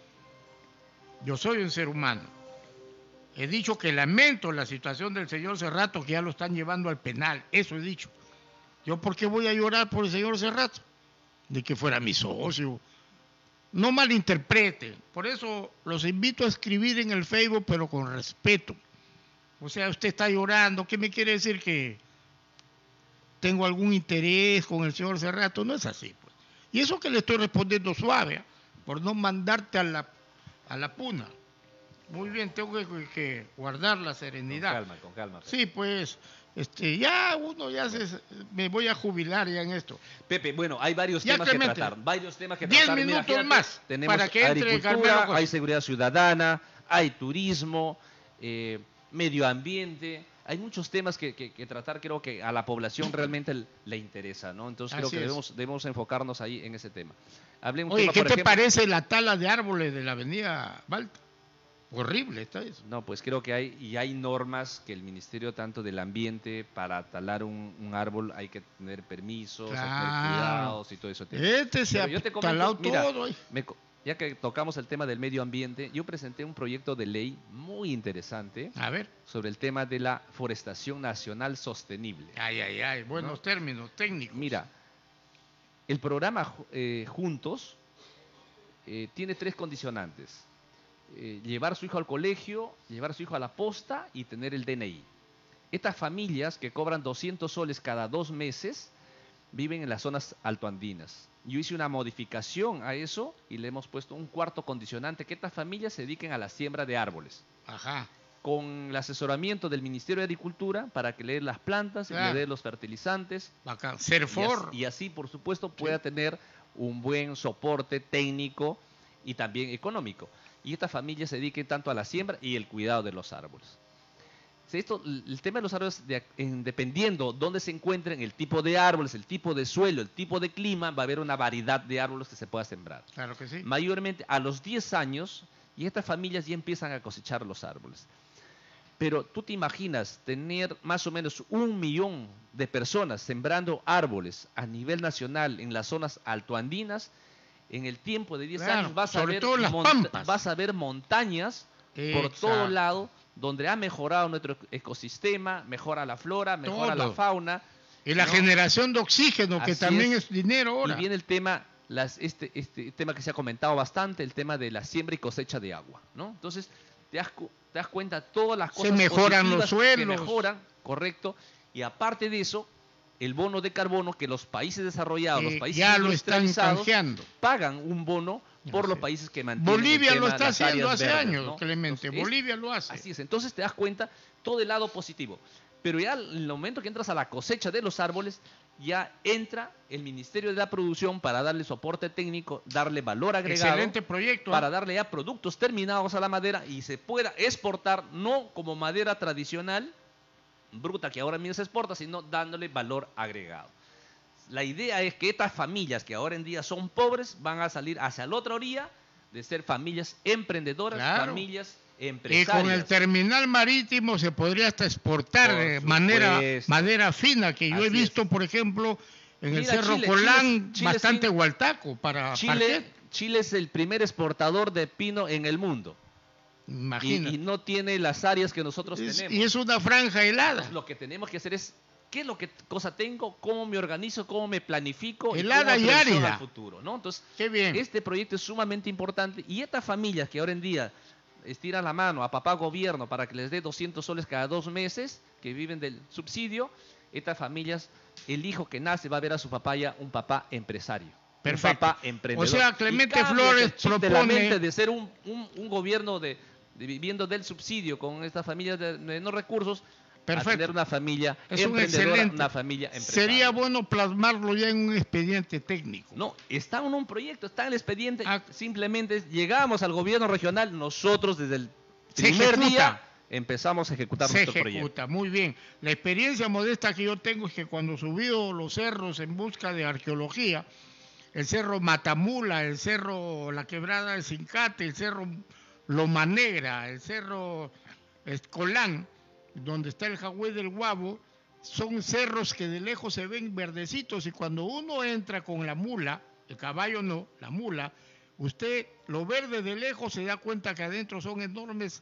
Yo soy un ser humano. He dicho que lamento la situación del señor Cerrato, que ya lo están llevando al penal. Eso he dicho. ¿Yo por qué voy a llorar por el señor Cerrato? De que fuera mi socio. No malinterpreten. Por eso los invito a escribir en el Facebook, pero con respeto. O sea, usted está llorando. ¿Qué me quiere decir? ¿Que tengo algún interés con el señor Cerrato? No es así, pues. Y eso que le estoy respondiendo suave, por no mandarte a la puna. Muy bien, tengo que guardar la serenidad. Con calma. Sí, pues, ya uno ya me voy a jubilar ya en esto. Pepe, bueno, hay varios temas que tratar. 10 minutos más tenemos para que entre agricultura, hay seguridad ciudadana, hay turismo, medio ambiente. Hay muchos temas que tratar, creo que a la población realmente le interesa, ¿no? Entonces creo que debemos enfocarnos ahí en ese tema. Oye, ¿qué te parece la tala de árboles de la avenida Balta? Horrible está eso. No, pues creo que hay normas que el Ministerio tanto del Ambiente, para talar un árbol hay que tener permisos, hay que tener cuidados y todo eso. Se ha talado todo. Ya que tocamos el tema del medio ambiente, yo presenté un proyecto de ley muy interesante sobre el tema de la forestación nacional sostenible. Buenos términos técnicos. Mira, el programa Juntos tiene 3 condicionantes. Llevar a su hijo al colegio, llevar a su hijo a la posta y tener el DNI. Estas familias que cobran 200 soles cada 2 meses viven en las zonas altoandinas. Yo hice una modificación a eso y le hemos puesto un cuarto condicionante, que estas familias se dediquen a la siembra de árboles. Con el asesoramiento del Ministerio de Agricultura para que le dé las plantas, le dé los fertilizantes. Y así, por supuesto, pueda tener un buen soporte técnico y también económico. Y estas familias se dediquen tanto a la siembra y el cuidado de los árboles. El tema de los árboles, dependiendo dónde se encuentren, el tipo de árboles, el tipo de suelo, el tipo de clima, va a haber una variedad de árboles que se pueda sembrar. Claro que sí. Mayormente a los 10 años, y estas familias ya empiezan a cosechar los árboles. Pero tú te imaginas tener más o menos 1 millón de personas sembrando árboles a nivel nacional en las zonas altoandinas. En el tiempo de 10 años vas a ver montañas por todo lado, donde ha mejorado nuestro ecosistema, mejora la flora, mejora la fauna. Y la generación de oxígeno, que también es dinero ahora. Y viene el tema, este tema que se ha comentado bastante, el tema de la siembra y cosecha de agua, ¿no? Entonces, te das cuenta todas las cosas se mejoran los suelos. Que mejoran, correcto. Y aparte de eso, el bono de carbono que los países desarrollados, los países ya lo están canjeando, pagan un bono por los países que mantienen. Bolivia lo está haciendo hace años, ¿no? Clemente. Entonces, Bolivia lo hace. Así es. Entonces te das cuenta todo el lado positivo. Pero ya en el momento que entras a la cosecha de los árboles, ya entra el Ministerio de la Producción para darle soporte técnico, darle valor agregado. Excelente proyecto. Para darle ya productos terminados a la madera y se pueda exportar, no como madera tradicional, bruta, que ahora mismo se exporta, sino dándole valor agregado. La idea es que estas familias que ahora en día son pobres van a salir hacia la otra orilla de ser familias emprendedoras, familias empresarias. Y con el terminal marítimo se podría hasta exportar madera fina, que yo he visto, por ejemplo, en el Cerro Colán, bastante hualtaco para Chile es el primer exportador de pino en el mundo. Imagínate. Y no tiene las áreas que nosotros tenemos. Y es una franja helada. Entonces, lo que tenemos que hacer es, ¿qué es lo que cosa tengo? ¿Cómo me organizo? ¿Cómo me planifico? Helada y árida. Al futuro, ¿no? Entonces, qué bien. Este proyecto es sumamente importante. Y estas familias que ahora en día estiran la mano a papá gobierno para que les dé 200 soles cada 2 meses, que viven del subsidio, estas familias, el hijo que nace va a ver a su papá ya un papá empresario. Perfecto. Un papá emprendedor. O sea, Clemente Flores propone... la mente de ser un gobierno viviendo del subsidio con estas familias de menos recursos, perfecto, a tener una familia emprendedora, una familia empresaria. Sería bueno plasmarlo ya en un expediente técnico. No, está en un proyecto, está en el expediente. Simplemente llegamos al gobierno regional, nosotros desde el primer día empezamos a ejecutar nuestro proyecto. Muy bien. La experiencia modesta que yo tengo es que cuando subí los cerros en busca de arqueología, el cerro Matamula, el cerro La Quebrada del Cincate, el cerro Loma Negra, el cerro Escolán, donde está el Jagüey del Guabo, son cerros que de lejos se ven verdecitos, y cuando uno entra con la mula, el caballo no, la mula, usted lo verde de lejos se da cuenta que adentro son enormes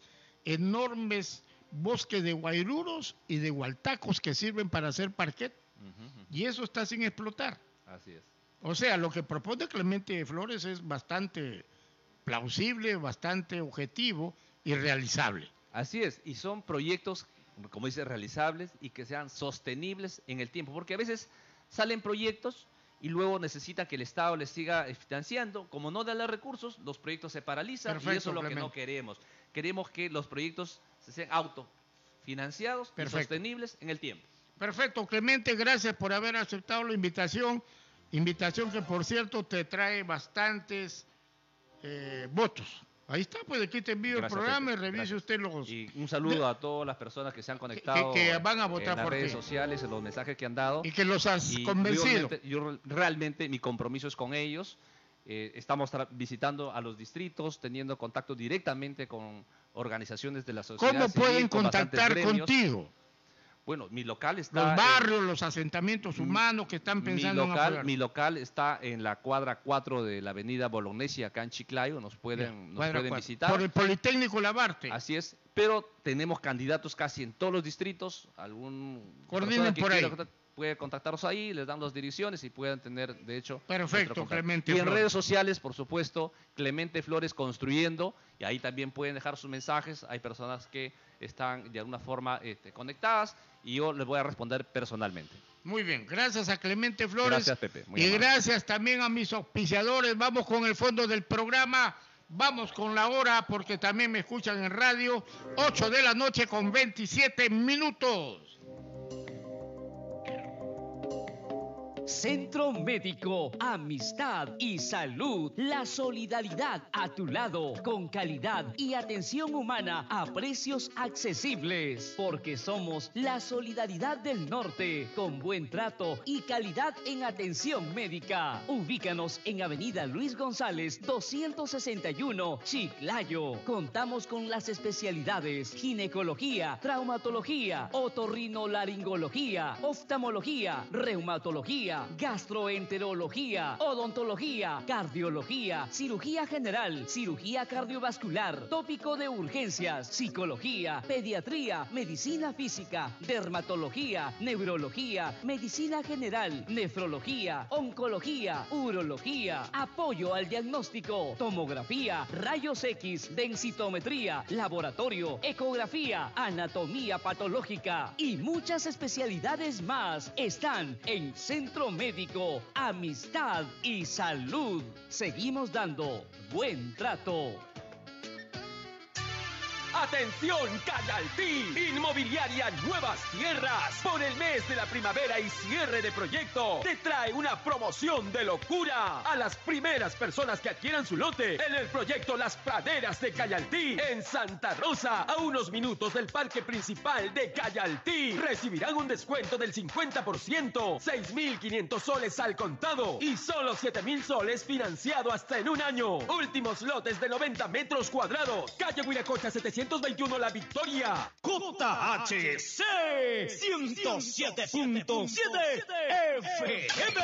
bosques de guairuros y de hualtacos que sirven para hacer parquet, y eso está sin explotar. Así es. O sea, lo que propone Clemente Flores es bastante plausible, bastante objetivo y realizable. Así es, y son proyectos, como dice, realizables y que sean sostenibles en el tiempo, porque a veces salen proyectos y luego necesitan que el Estado les siga financiando. Como no da los recursos, los proyectos se paralizan. Perfecto, y eso es lo Clemente. Que no queremos. Queremos que los proyectos sean autofinanciados y sostenibles en el tiempo. Perfecto, Clemente, gracias por haber aceptado la invitación que, por cierto, te trae bastantes votos. Ahí está, pues aquí te envío el programa y revise usted los... Y un saludo a todas las personas que se han conectado que van a votar en las por redes ti. sociales, en los mensajes que han dado. Y que los has convencido. Yo realmente mi compromiso es con ellos. Estamos visitando a los distritos, teniendo contacto directamente con organizaciones de la sociedad civil. ¿Cómo pueden contactar contigo? Bueno, mi local está... Los barrios, los asentamientos humanos que están pensando en apoyar. Mi local está en la cuadra 4 de la avenida Bolognesi, acá en Chiclayo. Nos pueden visitar. Por el Politécnico Labarte. Así es, pero tenemos candidatos casi en todos los distritos. Coordinen por ahí. Puede contactarnos ahí, les dan las direcciones y puedan tener, de hecho... Perfecto, Clemente Flores. Y en redes sociales, por supuesto, Clemente Flores Construyendo, y ahí también pueden dejar sus mensajes. Hay personas que están de alguna forma conectadas y yo les voy a responder personalmente. Muy bien, gracias a Clemente Flores. Gracias, Pepe. Y gracias también a mis auspiciadores. Vamos con el fondo del programa. Vamos con la hora, porque también me escuchan en radio. 8 de la noche con 27 minutos. Centro Médico, Amistad y Salud. La solidaridad a tu lado, con calidad y atención humana a precios accesibles. Porque somos la solidaridad del norte, con buen trato y calidad en atención médica. Ubícanos en Avenida Luis González, 261, Chiclayo. Contamos con las especialidades ginecología, traumatología, otorrinolaringología, oftalmología, reumatología, gastroenterología, odontología, cardiología, cirugía general, cirugía cardiovascular, tópico de urgencias, psicología, pediatría, medicina física, dermatología, neurología, medicina general, nefrología, oncología, urología, apoyo al diagnóstico, tomografía, rayos X, densitometría, laboratorio, ecografía, anatomía patológica y muchas especialidades más están en Centro Médico, Amistad y Salud. Seguimos dando buen trato. ¡Atención, Callaltí! Inmobiliaria Nuevas Tierras. Por el mes de la primavera y cierre de proyecto, te trae una promoción de locura a las primeras personas que adquieran su lote en el proyecto Las Praderas de Callaltí, en Santa Rosa, a unos minutos del parque principal de Callaltí. Recibirán un descuento del 50%, 6.500 soles al contado y solo 7.000 soles financiado hasta en un año. Últimos lotes de 90 metros cuadrados. Calle Huiracocha 721 La Victoria. JHC 107.7 FM.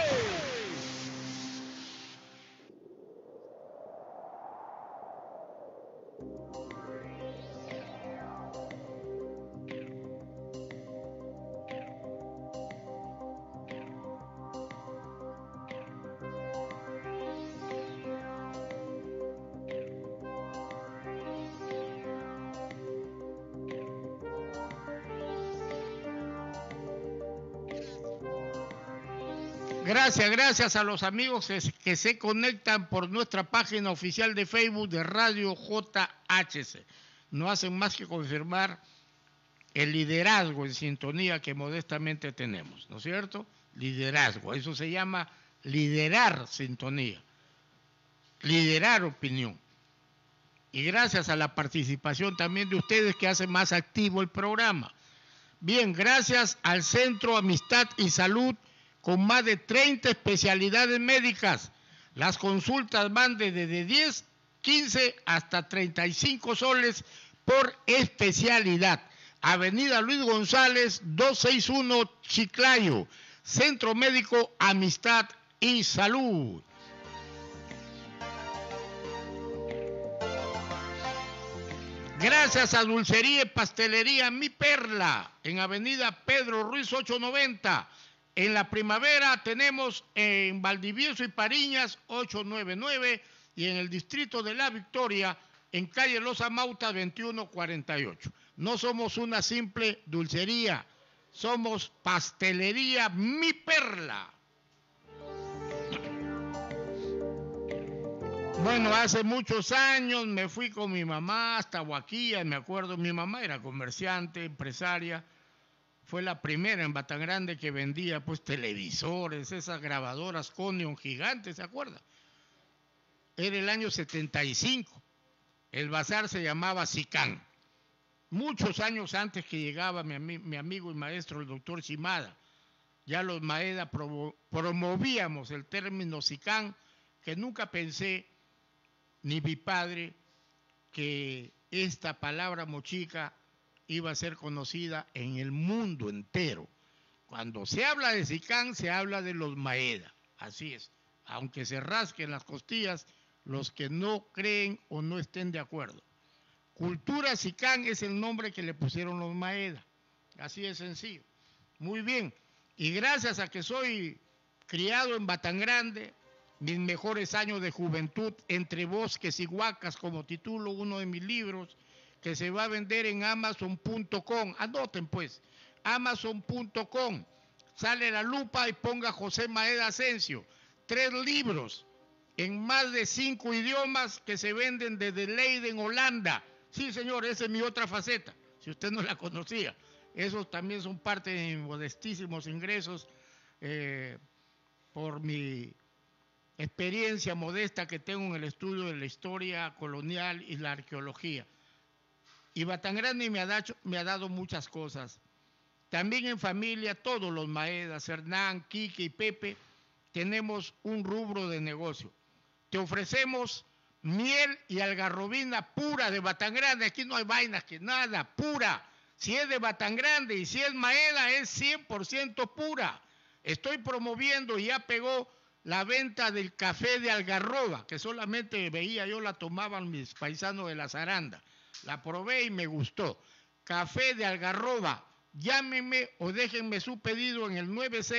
Gracias a los amigos que se conectan por nuestra página oficial de Facebook de Radio JHC. No hacen más que confirmar el liderazgo en sintonía que modestamente tenemos, ¿no es cierto? Liderazgo, eso se llama liderar sintonía, liderar opinión. y gracias a la participación también de ustedes que hacen más activo el programa. Bien, gracias al Centro Amistad y Salud con más de 30 especialidades médicas. Las consultas van desde 10, 15 hasta 35 soles por especialidad. Avenida Luis González, 261 Chiclayo. Centro Médico Amistad y Salud. Gracias a Dulcería y Pastelería Mi Perla, en Avenida Pedro Ruiz 890. En la primavera tenemos en Valdivieso y Pariñas 899 y en el distrito de La Victoria en calle Los Amautas 2148. No somos una simple dulcería, somos Pastelería Mi Perla. Bueno, hace muchos años me fui con mi mamá hasta Huaquilla, me acuerdo, mi mamá era comerciante, empresaria, fue la primera en Batangrande que vendía pues televisores, esas grabadoras Conion gigantes, ¿se acuerda? Era el año 75, el bazar se llamaba Sicán, muchos años antes que llegaba mi amigo y maestro el doctor Chimada, ya los Maeda promovíamos el término Sicán, que nunca pensé ni mi padre que esta palabra mochica iba a ser conocida en el mundo entero. Cuando se habla de Sicán, se habla de los Maeda, así es, aunque se rasquen las costillas los que no creen o no estén de acuerdo. Cultura Sicán es el nombre que le pusieron los Maeda, así de sencillo. Muy bien, y gracias a que soy criado en Batangrande, mis mejores años de juventud entre bosques y huacas, como titulo uno de mis libros, que se va a vender en Amazon.com. Anoten pues, Amazon.com. Sale la lupa y ponga José Maeda Asensio. 3 libros en más de 5 idiomas que se venden desde Leiden, Holanda. Sí, señor, esa es mi otra faceta, si usted no la conocía. Esos también son parte de mis modestísimos ingresos por mi experiencia modesta que tengo en el estudio de la historia colonial y la arqueología. Y Batangrande me ha dado muchas cosas. También en familia, todos los Maedas, Hernán, Quique y Pepe, tenemos un rubro de negocio. Te ofrecemos miel y algarrobina pura de Batangrande. Aquí no hay vainas que nada, pura. Si es de Batangrande y si es Maeda, es 100% pura. Estoy promoviendo y ya pegó la venta del café de algarroba, que solamente veía yo, la tomaban mis paisanos de la Zaranda. La probé y me gustó. Café de algarroba. Llámenme o déjenme su pedido en el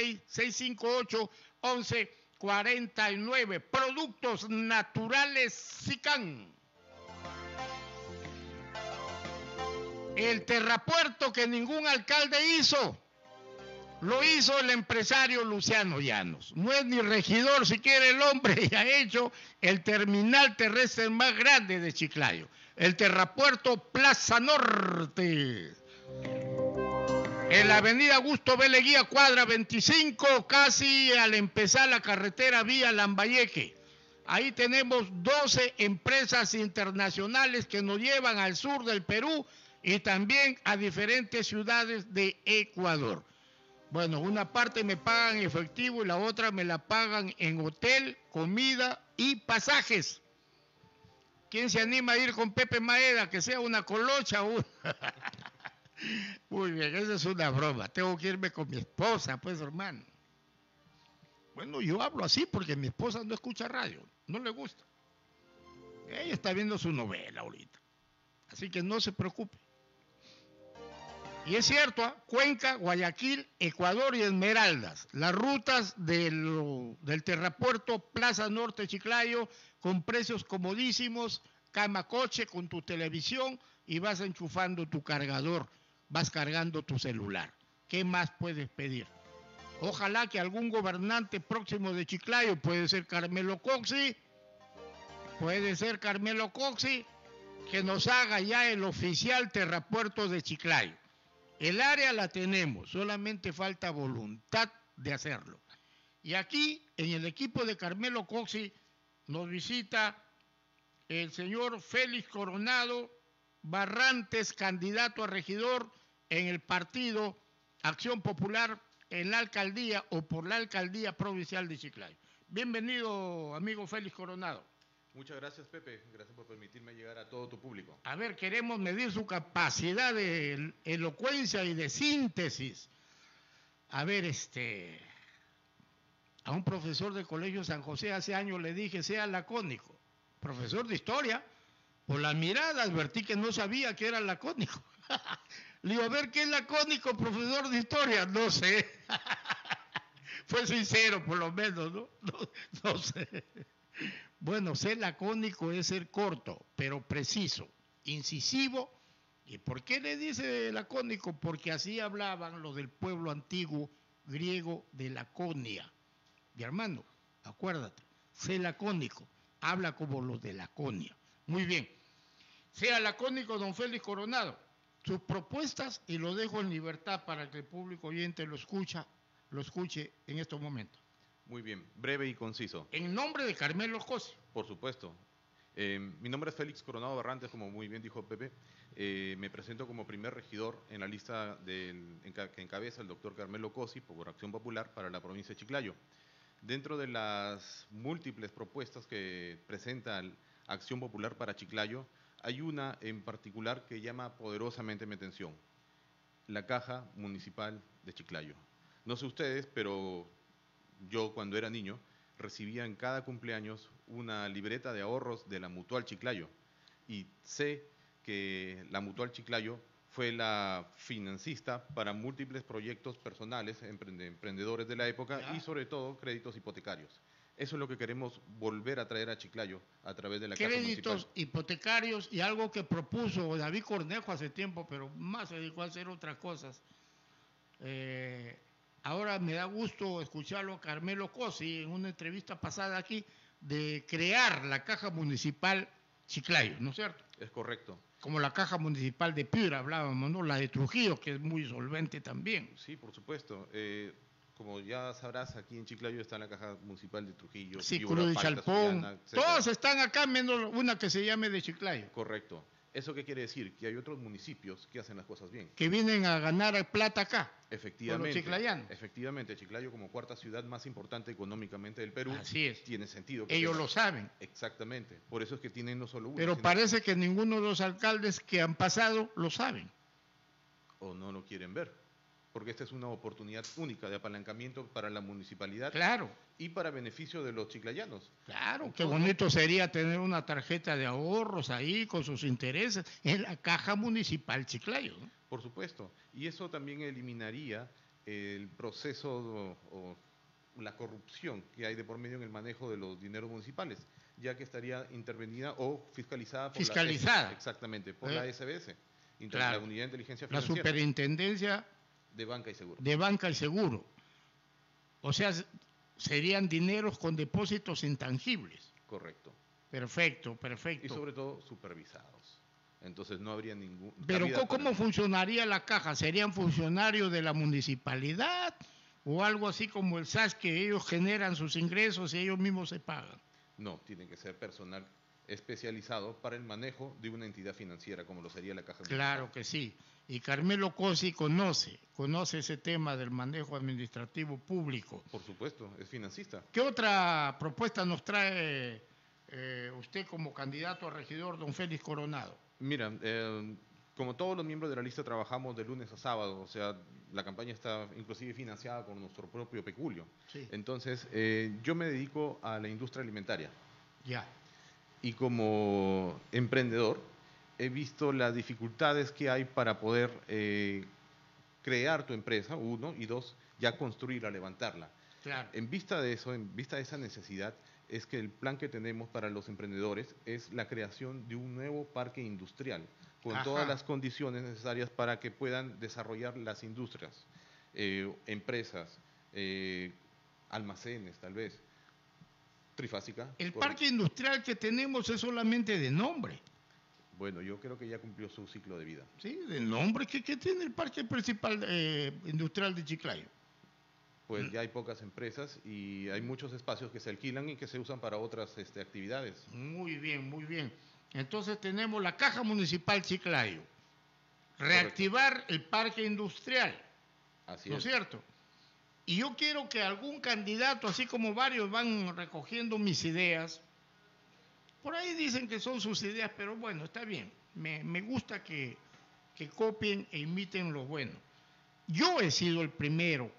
96-658-1149. Productos naturales Sicán. El terrapuerto que ningún alcalde hizo, lo hizo el empresario Luciano Llanos. No es ni regidor, si quiere el hombre, y ha hecho el terminal terrestre más grande de Chiclayo. El terrapuerto Plaza Norte. En la avenida Augusto B. Leguía, cuadra 25, casi al empezar la carretera vía Lambayeque. Ahí tenemos 12 empresas internacionales que nos llevan al sur del Perú y también a diferentes ciudades de Ecuador. Bueno, una parte me pagan en efectivo y la otra me la pagan en hotel, comida y pasajes. ¿Quién se anima a ir con Pepe Maeda? Que sea una colocha. Muy bien, esa es una broma. Tengo que irme con mi esposa, pues, hermano. Bueno, yo hablo así porque mi esposa no escucha radio, no le gusta. Ella está viendo su novela ahorita. Así que no se preocupe. Y es cierto, ¿eh? Cuenca, Guayaquil, Ecuador y Esmeraldas. Las rutas del terrapuerto Plaza Norte Chiclayo con precios comodísimos, cama coche con tu televisión y vas enchufando tu cargador, vas cargando tu celular. ¿Qué más puedes pedir? Ojalá que algún gobernante próximo de Chiclayo, puede ser Carmelo Coxi, que nos haga ya el oficial terrapuerto de Chiclayo. El área la tenemos, solamente falta voluntad de hacerlo. Y aquí, en el equipo de Carmelo Coxi, nos visita el señor Félix Coronado Barrantes, candidato a regidor en el partido Acción Popular en la alcaldía o por la alcaldía provincial de Chiclayo. Bienvenido, amigo Félix Coronado. Muchas gracias, Pepe. Gracias por permitirme llegar a todo tu público. A ver, queremos medir su capacidad de elocuencia y de síntesis. A ver, a un profesor del Colegio San José hace años le dije, sea lacónico. Profesor de historia, por la mirada advertí que no sabía que era lacónico. Le digo, a ver, ¿qué es lacónico, profesor de historia? No sé. Fue sincero, por lo menos, ¿no? No sé. Bueno, ser lacónico es ser corto, pero preciso, incisivo. ¿Y por qué le dice lacónico? Porque así hablaban los del pueblo antiguo griego de Laconia. Mi hermano, acuérdate, sé lacónico, habla como los de Laconia. Muy bien, sea lacónico, don Félix Coronado. Sus propuestas, y lo dejo en libertad para que el público oyente lo escuche en estos momentos. Muy bien, breve y conciso. En nombre de Carmelo Cosi. Por supuesto. Mi nombre es Félix Coronado Barrantes, como muy bien dijo Pepe. Me presento como primer regidor en la lista que encabeza el doctor Carmelo Cosi por Acción Popular para la provincia de Chiclayo. Dentro de las múltiples propuestas que presenta Acción Popular para Chiclayo, hay una en particular que llama poderosamente mi atención: la Caja Municipal de Chiclayo. No sé ustedes, pero yo cuando era niño recibía en cada cumpleaños una libreta de ahorros de la Mutual Chiclayo, y sé que la Mutual Chiclayo fue la financista para múltiples proyectos personales, emprendedores de la época, y sobre todo créditos hipotecarios. Eso es lo que queremos volver a traer a Chiclayo a través de la Caja Municipal. Créditos hipotecarios, y algo que propuso David Cornejo hace tiempo, pero más se dedicó a hacer otras cosas. Ahora me da gusto escucharlo a Carmelo Cosi en una entrevista pasada aquí, de crear la Caja Municipal Chiclayo, ¿no es cierto? Es correcto. Como la Caja Municipal de Piura hablábamos, ¿no? La de Trujillo, que es muy solvente también. Sí, por supuesto. Como ya sabrás, aquí en Chiclayo está la Caja Municipal de Trujillo. Sí, Piura, Cruz de Palta, Chalpón. Sullana, etcétera. Todas están acá, menos una que se llame de Chiclayo. Correcto. ¿Eso qué quiere decir? Que hay otros municipios que hacen las cosas bien. Que vienen a ganar plata acá. Efectivamente. Con los chiclayanos. Efectivamente. Chiclayo, como cuarta ciudad más importante económicamente del Perú. Así es. Tiene sentido. Ellos lo saben. Exactamente. Por eso es que tienen no solo uno. Pero parece que ninguno de los alcaldes que han pasado lo saben. O no lo quieren ver. Porque esta es una oportunidad única de apalancamiento para la municipalidad. Claro. Y para beneficio de los chiclayanos. Claro, qué bonito sería tener una tarjeta de ahorros ahí con sus intereses en la Caja Municipal Chiclayo, ¿no? Por supuesto. Y eso también eliminaría el proceso o la corrupción que hay de por medio en el manejo de los dineros municipales, ya que estaría intervenida o fiscalizada por exactamente, por la SBS, la Unidad de Inteligencia Financiera. La Superintendencia de Banca y Seguro. De Banca y Seguro. O sea, serían dineros con depósitos intangibles. Correcto. Perfecto, perfecto. Y sobre todo supervisados. Entonces no habría ningún... Pero ¿cómo funcionaría la caja? ¿Serían funcionarios de la municipalidad o algo así como el SAS, que ellos generan sus ingresos y ellos mismos se pagan? No, tiene que ser personal especializado para el manejo de una entidad financiera como lo sería la Caja Municipal. Claro que sí. Y Carmelo Cosi conoce ese tema del manejo administrativo público. Por supuesto, es financista. ¿Qué otra propuesta nos trae usted como candidato a regidor, don Félix Coronado? Mira, como todos los miembros de la lista trabajamos de lunes a sábado, o sea, la campaña está inclusive financiada con nuestro propio peculio. Sí. Entonces, yo me dedico a la industria alimentaria. Ya. Y como emprendedor, he visto las dificultades que hay para poder crear tu empresa, uno, y dos, ya construirla, levantarla. Claro. En vista de eso, en vista de esa necesidad, es que el plan que tenemos para los emprendedores es la creación de un nuevo parque industrial, con todas las condiciones necesarias para que puedan desarrollar las industrias, empresas, almacenes, tal vez, trifásica. El parque industrial que tenemos es solamente de nombre. Bueno, yo creo que ya cumplió su ciclo de vida. Sí, de nombre. ¿Qué tiene el parque principal industrial de Chiclayo? pues ya hay pocas empresas y hay muchos espacios que se alquilan y que se usan para otras actividades. Muy bien, muy bien. Entonces tenemos la Caja Municipal Chiclayo, reactivar el parque industrial, Así ¿no es cierto? Y yo quiero que algún candidato, así como varios van recogiendo mis ideas, por ahí dicen que son sus ideas, pero bueno, está bien. Me gusta que copien e imiten lo bueno. Yo he sido el primero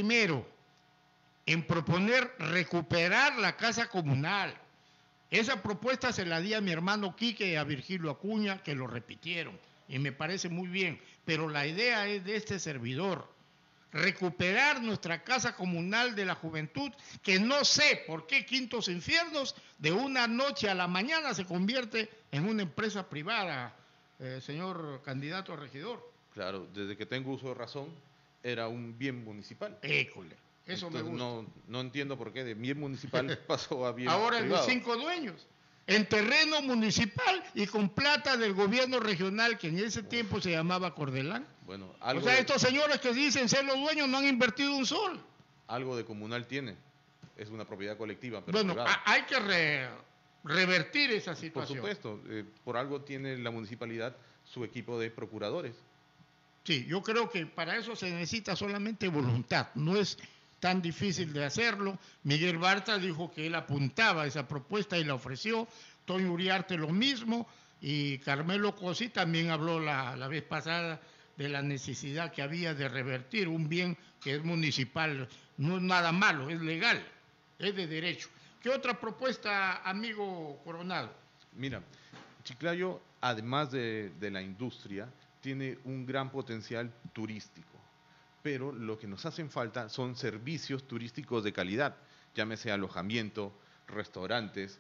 en proponer recuperar la casa comunal. Esa propuesta se la di a mi hermano Quique y a Virgilio Acuña, que lo repitieron, y me parece muy bien, pero la idea es de este servidor, recuperar nuestra casa comunal de la juventud, que no sé por qué Quintos Infiernos de una noche a la mañana se convierte en una empresa privada, señor candidato a regidor. Claro, desde que tengo uso de razón, era un bien municipal. École. Eso entonces, me gusta. No entiendo por qué de bien municipal pasó a bien ahora privado. es de 5 dueños, en terreno municipal y con plata del gobierno regional, que en ese tiempo se llamaba Cordelán. Bueno, o sea, estos señores que dicen ser los dueños no han invertido un sol. Algo de comunal tiene, es una propiedad colectiva. Pero bueno, hay que revertir esa por situación. supuesto, por algo tiene la municipalidad su equipo de procuradores. Sí, yo creo que para eso se necesita solamente voluntad, no es tan difícil de hacerlo. Miguel Bartra dijo que él apuntaba a esa propuesta y la ofreció, Toño Uriarte lo mismo, y Carmelo Cosi también habló la vez pasada de la necesidad que había de revertir un bien que es municipal, no es nada malo, es legal, es de derecho. ¿Qué otra propuesta, amigo Coronado? Mira, Chiclayo, además de la industria, tiene un gran potencial turístico, pero lo que nos hacen falta son servicios turísticos de calidad, llámese alojamiento, restaurantes,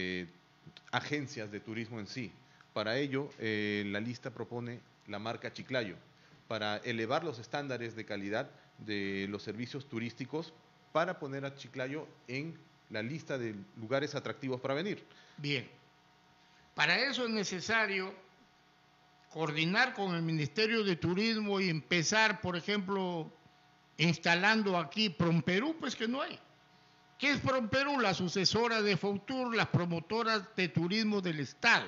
agencias de turismo en sí. Para ello, la lista propone la marca Chiclayo, para elevar los estándares de calidad de los servicios turísticos, para poner a Chiclayo en la lista de lugares atractivos para venir. Bien, para eso es necesario coordinar con el Ministerio de Turismo y empezar, por ejemplo, instalando aquí Promperú, pues que no hay. ¿Qué es Promperú? La sucesora de Fautur, las promotoras de turismo del Estado.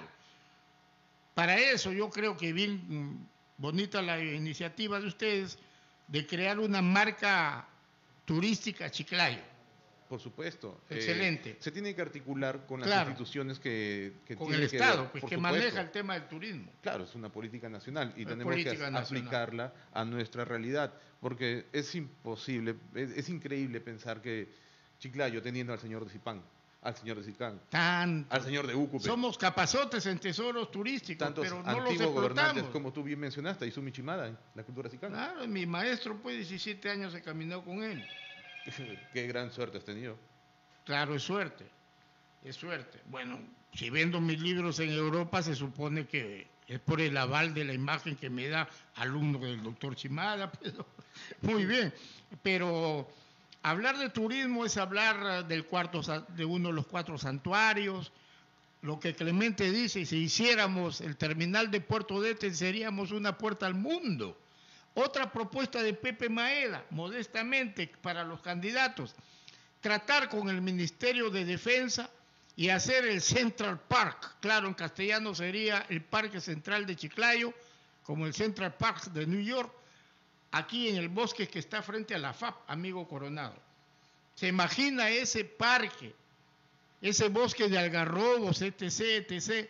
Para eso yo creo que bien bonita la iniciativa de ustedes de crear una marca turística Chiclayo. Por supuesto. Excelente. Se tiene que articular con las instituciones que con el Estado, pues que maneja el tema del turismo. Claro, es una política nacional y tenemos que aplicarla a nuestra realidad, porque es imposible, es increíble pensar que Chiclayo, teniendo al señor de Zipán, al señor de Sicán, al señor de Úcupe, somos capazotes en tesoros turísticos, pero no los explotamos. Como tú bien mencionaste, Izumi Chimada, la cultura Sicán. Claro, mi maestro, pues 17 años he caminado con él. Qué gran suerte has tenido. Claro, es suerte, es suerte. Bueno, si vendo mis libros en Europa, se supone que es por el aval de la imagen que me da alumno del doctor Chimada. Pero, muy bien, pero hablar de turismo es hablar de uno de los 4 santuarios. Lo que Clemente dice, si hiciéramos el terminal de Puerto Dete, seríamos una puerta al mundo. Otra propuesta de Pepe Maeda, modestamente para los candidatos, tratar con el Ministerio de Defensa y hacer el Central Park. Claro, en castellano sería el Parque Central de Chiclayo, como el Central Park de New York, aquí en el bosque que está frente a la FAP, amigo Coronado. ¿Se imagina ese parque, ese bosque de algarrobos, etc., etc.,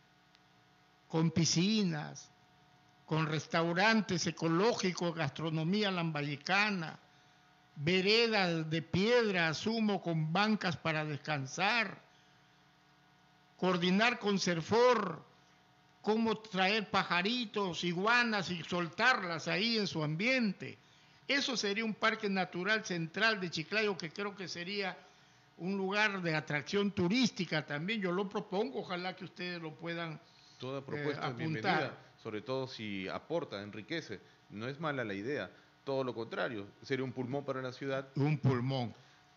con piscinas, con restaurantes ecológicos, gastronomía lambayecana, veredas de piedra, asumo, con bancas para descansar, coordinar con Serfor, cómo traer pajaritos, iguanas y soltarlas ahí en su ambiente? Eso sería un parque natural central de Chiclayo, que creo que sería un lugar de atracción turística también. Yo lo propongo, ojalá que ustedes lo puedan Toda propuesta es bienvenida, sobre todo si aporta, enriquece. No es mala la idea, todo lo contrario, sería un pulmón para la ciudad. Un pulmón.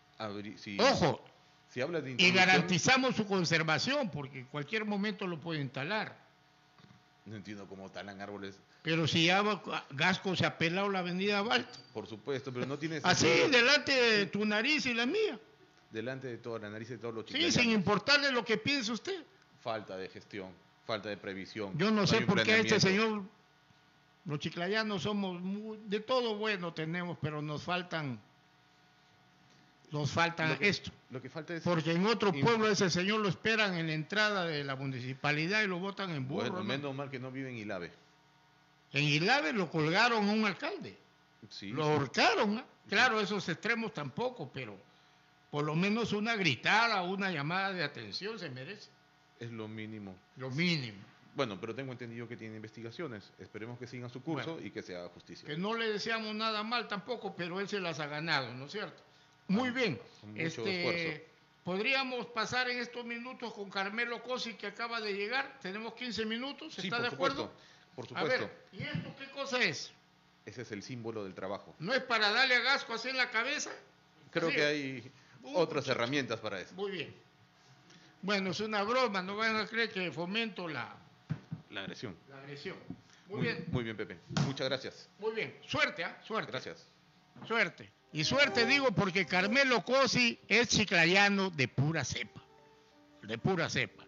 Ojo, si hablas de y garantizamos su conservación, porque en cualquier momento lo puede instalar. No entiendo cómo talan árboles. Pero si ya Gasco se ha pelado la avenida Balto. Por supuesto, pero no tiene Así, sentido. delante de tu nariz y la mía. Delante de toda la nariz de todos los Sí, chiclayanos. sin importarle lo que piense usted. Falta de gestión, falta de previsión. Yo no sé hay un por qué a este planeamiento. señor, los chiclayanos somos de todo bueno tenemos, pero nos faltan esto. Lo que falta es... Porque en otro pueblo ese señor lo esperan en la entrada de la municipalidad y lo botan en burro. Bueno, ¿no? menos mal que no vive en Ilave. En Ilave lo colgaron a un alcalde. Sí, Lo ahorcaron. ¿eh? Claro, esos extremos tampoco, pero por lo menos una gritada, una llamada de atención se merece. es lo mínimo. Lo mínimo. Bueno, pero tengo entendido que tiene investigaciones. Esperemos que sigan su curso Bueno, y que se haga justicia. Que no le deseamos nada mal tampoco, pero él se las ha ganado, ¿no es cierto? Muy bien. Con mucho esfuerzo. Podríamos pasar en estos minutos con Carmelo Cosi, que acaba de llegar. Tenemos 15 minutos. Sí, ¿Está por de acuerdo? supuesto, por A supuesto. ver, ¿y esto qué cosa es? Ese es el símbolo del trabajo. ¿No es para darle a Gasco así en la cabeza? Creo Así que es. hay otras herramientas para eso. Muy bien. Bueno, es una broma, no van a creer que fomento la agresión. agresión. Muy bien, Muy bien, Pepe. Muchas gracias. muy bien. Suerte, ¿ah? Suerte. Gracias. Suerte. Y suerte digo porque Carmelo Cosi es chiclayano de pura cepa. De pura cepa.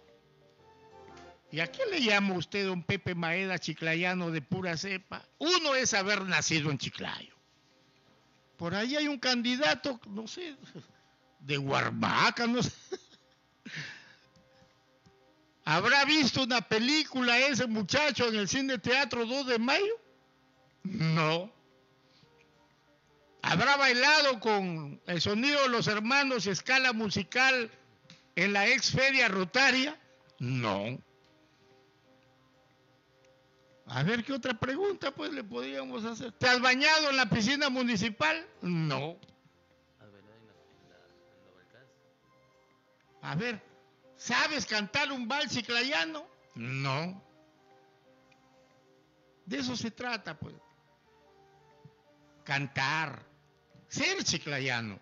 ¿Y a qué le llama usted, don Pepe Maeda, chiclayano de pura cepa? Uno es haber nacido en Chiclayo. Por ahí hay un candidato, no sé, de Huarmaca, no sé. ¿Habrá visto una película ese muchacho en el Cine Teatro 2 de Mayo? No. ¿Habrá bailado con el sonido de los hermanos y escala musical en la ex feria Rotaria? No. A ver, ¿qué otra pregunta pues le podríamos hacer? ¿Te has bañado en la piscina municipal? No. A ver, ¿sabes cantar un vals chiclayano? No. De eso se trata, pues. Cantar, ser chiclayano.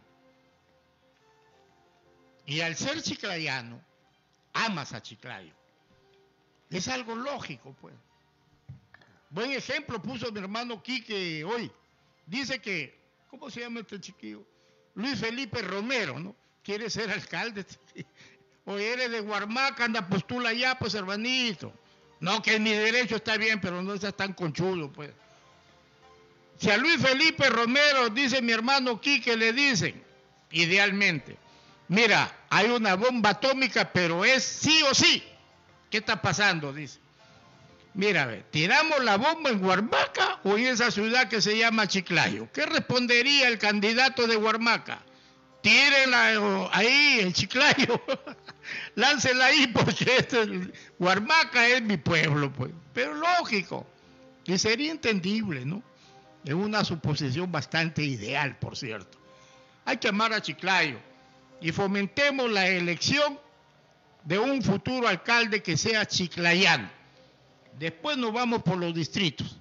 Y al ser chiclayano, amas a Chiclayo. Es algo lógico, pues. Buen ejemplo puso mi hermano Quique hoy. Dice que, ¿cómo se llama este chiquillo? Luis Felipe Romero, ¿no? Quiere ser alcalde. O eres de Huarmaca, anda, postula ya, pues, hermanito. No, que en mi derecho está bien, pero no estás tan conchudo, pues. Si a Luis Felipe Romero, dice mi hermano Quique, le dicen, idealmente, mira, hay una bomba atómica, pero es sí o sí. ¿Qué está pasando? Dice. Mira, a ver, ¿tiramos la bomba en Huarmaca o en esa ciudad que se llama Chiclayo? ¿Qué respondería el candidato de Huarmaca? Tírenla ahí, en Chiclayo. Láncela ahí porque Huarmaca es mi pueblo, pues. Pero lógico. Y sería entendible, ¿no? Es una suposición bastante ideal, por cierto. Hay que amar a Chiclayo y fomentemos la elección de un futuro alcalde que sea chiclayano. Después nos vamos por los distritos.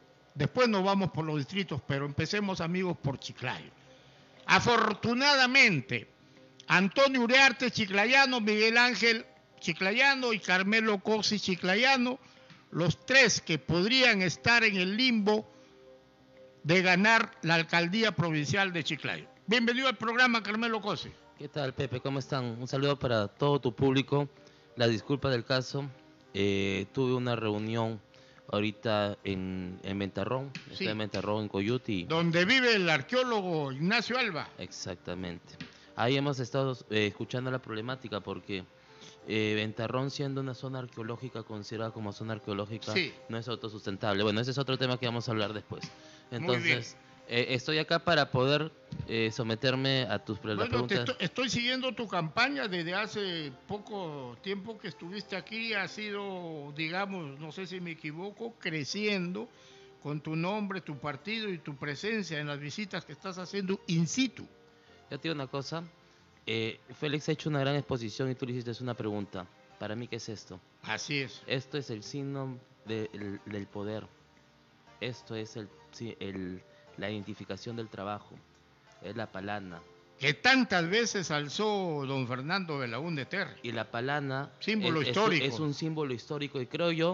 Pero empecemos, amigos, por Chiclayo. Afortunadamente, Antonio Uriarte chiclayano, Miguel Ángel chiclayano y Carmelo Cosi chiclayano, los tres que podrían estar en el limbo de ganar la alcaldía provincial de Chiclayo. Bienvenido al programa, Carmelo Cosi. ¿Qué tal, Pepe? ¿Cómo están? Un saludo para todo tu público. La disculpa del caso. Tuve una reunión ahorita en Ventarrón, Sí. en Ventarrón, en Coyuti. Donde vive el arqueólogo Ignacio Alba. Exactamente. Ahí hemos estado escuchando la problemática porque Ventarrón, siendo una zona arqueológica, considerada como zona arqueológica, Sí. no es autosustentable. Bueno, ese es otro tema que vamos a hablar después. Muy Entonces, estoy acá para poder someterme a tus Bueno, preguntas. estoy siguiendo tu campaña desde hace poco tiempo que estuviste aquí. Ha sido, digamos, no sé si me equivoco, creciendo con tu nombre, tu partido y tu presencia en las visitas que estás haciendo in situ. Yo te digo una cosa, Félix ha hecho una gran exposición y tú le hiciste una pregunta. Para mí, ¿qué es esto? Así es. Esto es el signo del poder. Esto es la identificación del trabajo. Es la palana. Que tantas veces alzó don Fernando Belaúnde Terry. Y la palana Símbolo es histórico. un símbolo histórico y creo yo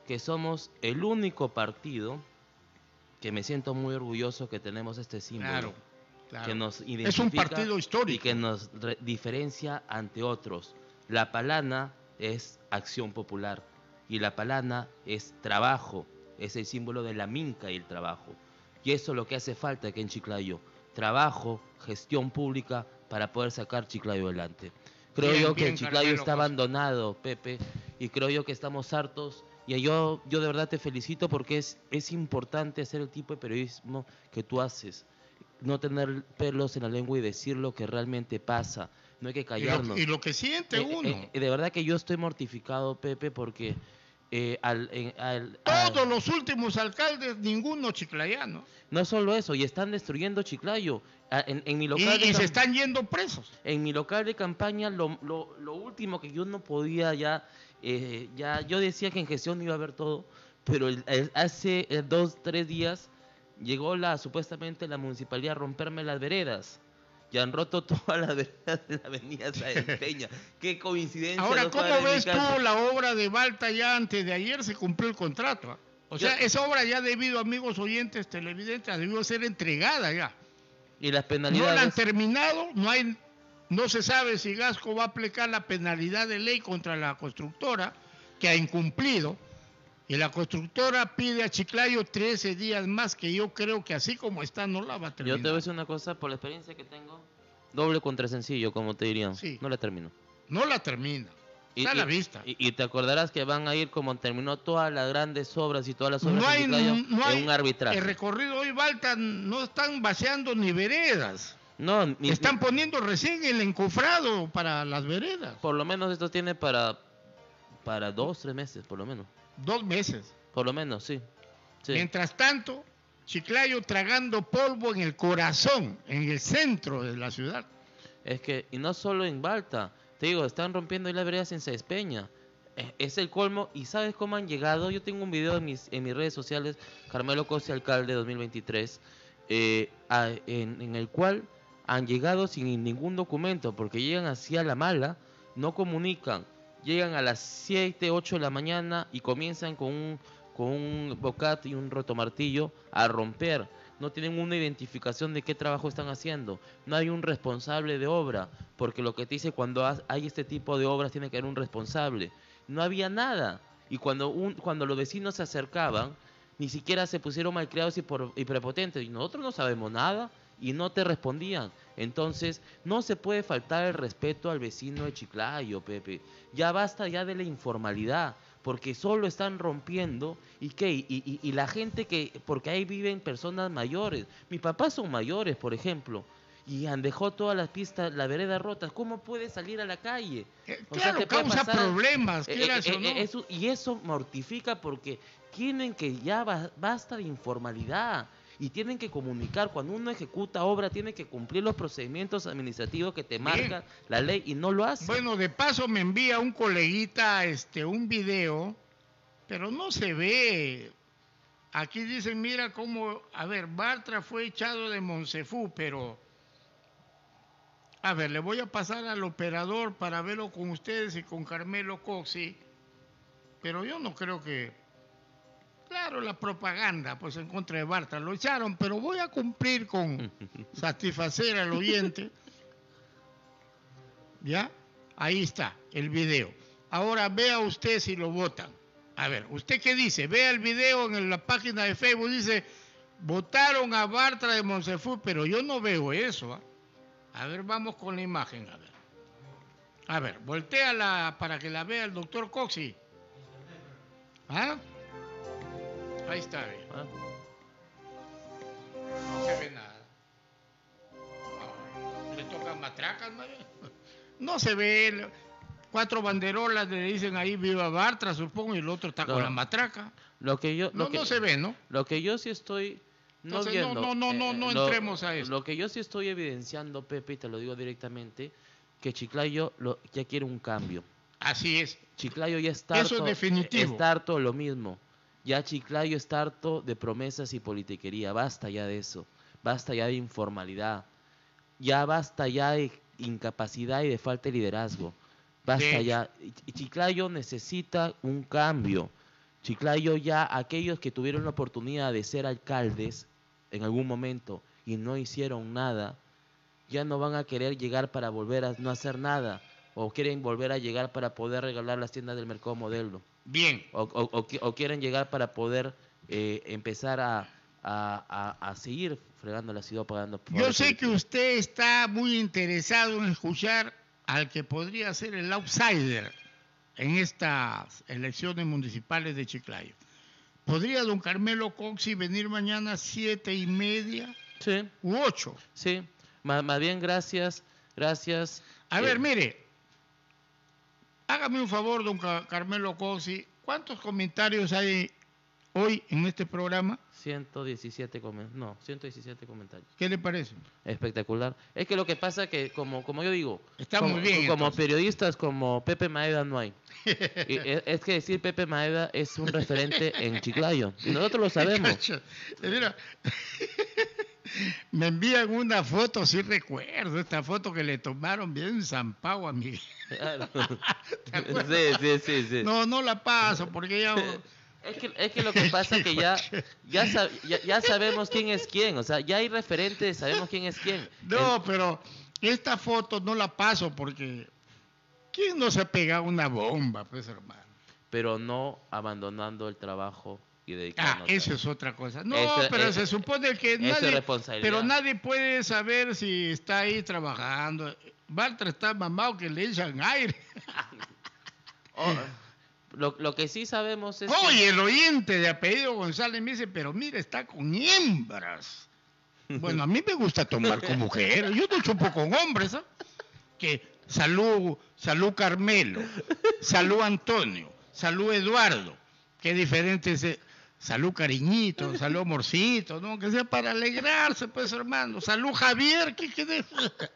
que somos el único partido que me siento muy orgulloso que tenemos este símbolo. Claro. Que nos identifica Es un partido histórico. y que nos diferencia ante otros. La palana es acción popular y la palana es trabajo, es el símbolo de la minca y el trabajo. Y eso es lo que hace falta aquí en Chiclayo, trabajo, gestión pública para poder sacar Chiclayo adelante. Creo yo que Chiclayo está abandonado, Pepe, y creo yo que estamos hartos. Y yo de verdad te felicito porque es importante hacer el tipo de periodismo que tú haces. No tener pelos en la lengua y decir lo que realmente pasa. No hay que callarnos. Y lo que siente uno. De verdad que yo estoy mortificado, Pepe, porque todos los últimos alcaldes, ninguno chiclayano. No solo eso, y están destruyendo Chiclayo. En mi local y se están yendo presos. En mi local de campaña, lo último que yo no podía ya yo decía que en gestión iba a haber todo, pero hace 2-3 días llegó supuestamente la municipalidad a romperme las veredas. Ya han roto todas las veredas de la avenida Sáenz Peña. Qué coincidencia. Ahora, ¿cómo ves tú la obra de Balta? Ya antes de ayer se cumplió el contrato, ¿eh? O sea, esa obra ya debido, amigos oyentes televidentes, debió ser entregada ya. Y las penalidades. No la han terminado, no se sabe si Gasco va a aplicar la penalidad de ley contra la constructora que ha incumplido. Y la constructora pide a Chiclayo 13 días más, que yo creo que así como está no la va a terminar. Yo te voy a decir una cosa, por la experiencia que tengo, doble contra sencillo, como te dirían. Sí. No la termino. No la termina. Está a la vista. Y te acordarás que van a ir como terminó todas las grandes obras y todas las obras de Chiclayo en un arbitraje. El recorrido hoy, Balta, no están vaciando ni veredas. No, están poniendo recién el encofrado para las veredas. Por lo menos esto tiene para 2-3 meses, por lo menos. 2 meses. Por lo menos, sí. Mientras tanto, Chiclayo tragando polvo en el corazón, en el centro de la ciudad. Es que, y no solo en Balta, te digo, están rompiendo las veredas en Sáenz Peña. Es el colmo. ¿Y sabes cómo han llegado? Yo tengo un video en mis redes sociales, Carmelo Cosi, alcalde 2023, en el cual han llegado sin ningún documento, porque llegan así a la mala, no comunican. Llegan a las 7, 8 de la mañana y comienzan con un bocat y un rotomartillo a romper. No tienen una identificación de qué trabajo están haciendo. No hay un responsable de obra, porque lo que te dice cuando hay este tipo de obras tiene que haber un responsable. No había nada. Y cuando los vecinos se acercaban, ni siquiera se pusieron malcriados y prepotentes. Y nosotros no sabemos nada y no te respondían. Entonces, no se puede faltar el respeto al vecino de Chiclayo, Pepe. Ya basta ya de la informalidad, porque solo están rompiendo. ¿Y qué? Y la gente porque ahí viven personas mayores. Mis papás son mayores, por ejemplo, y han dejado todas las pistas, las veredas rotas. ¿Cómo puede salir a la calle? Claro, causa problemas. Y eso mortifica porque tienen que ya basta de informalidad. Y tienen que comunicar. Cuando uno ejecuta obra, tiene que cumplir los procedimientos administrativos que te marca la ley y no lo hace. Bueno, de paso me envía un coleguita un video, pero no se ve. Aquí dicen, mira cómo, a ver, Bartra fue echado de Monsefú, pero a ver, le voy a pasar al operador para verlo con ustedes y con Carmelo Cosi, pero yo no creo que... Claro, la propaganda, pues en contra de Bartra, lo echaron, pero voy a cumplir con satisfacer al oyente. ¿Ya? Ahí está, el video. Ahora vea usted si lo votan. A ver, ¿usted qué dice? Vea el video en la página de Facebook, dice, votaron a Bartra de Monsefú, pero yo no veo eso. ¿Eh? A ver, vamos con la imagen, a ver. A ver, voltéala para que la vea el doctor Coxi. ¿Ah? Ahí está, ¿eh? No se ve nada. Le tocan matracas, madre. No se ve. 4 banderolas le dicen ahí viva Bartra, supongo, y el otro está con la matraca. No se ve, ¿no? Lo que yo sí estoy no entremos a eso. Lo que yo sí estoy evidenciando, Pepe, y te lo digo directamente, que Chiclayo ya quiere un cambio. Así es. Chiclayo ya está Eso es definitivo. Está harto de lo mismo. Ya Chiclayo está harto de promesas y politiquería. Basta ya de eso. Basta ya de informalidad. Ya basta ya de incapacidad y de falta de liderazgo. Basta ya. Y Chiclayo necesita un cambio. Chiclayo ya, aquellos que tuvieron la oportunidad de ser alcaldes en algún momento y no hicieron nada, ya no van a querer llegar para volver a no hacer nada, o quieren volver a llegar para poder regalar las tiendas del mercado modelo. Bien. O quieren llegar para poder empezar a seguir fregando la ciudad pagando. Yo sé que usted está muy interesado en escuchar al que podría ser el outsider en estas elecciones municipales de Chiclayo. ¿Podría don Carmelo Coxi venir mañana a 7:30? Sí. ¿U 8? Sí, más bien gracias. A ver, mire, hágame un favor, don Carmelo Coxi, ¿cuántos comentarios hay hoy en este programa? 117 comentarios. ¿Qué le parece? Espectacular. Es que lo que pasa que, como yo digo, está muy bien, como entonces. Periodistas como Pepe Maeda no hay. Y es que decir Pepe Maeda es un referente en Chiclayo. Y nosotros lo sabemos. Mira, me envían una foto, sí recuerdo, esta foto que le tomaron bien zampado a Miguel. Claro. Sí. No la paso porque ya... Es que lo que pasa es que ya sabemos quién es quién, o sea, ya hay referentes, sabemos quién es quién. No, pero esta foto no la paso porque ¿quién no se ha pegado una bomba, pues, hermano? Pero no abandonando el trabajo y dedicándose. Eso es otra cosa. No, pero se supone que nadie puede saber si está ahí trabajando. Walter está mamado que le echan aire. Lo que sí sabemos es Oye, el oyente de apellido González me dice, pero mira, está con hembras. Bueno, a mí me gusta tomar con mujeres. Yo no chupo con hombres, ¿no? Que salud Carmelo, salud Antonio, salud Eduardo. Qué diferente es. Salud cariñito, salud amorcito, ¿no? Que sea para alegrarse, pues, hermano. Salud Javier, ¿qué?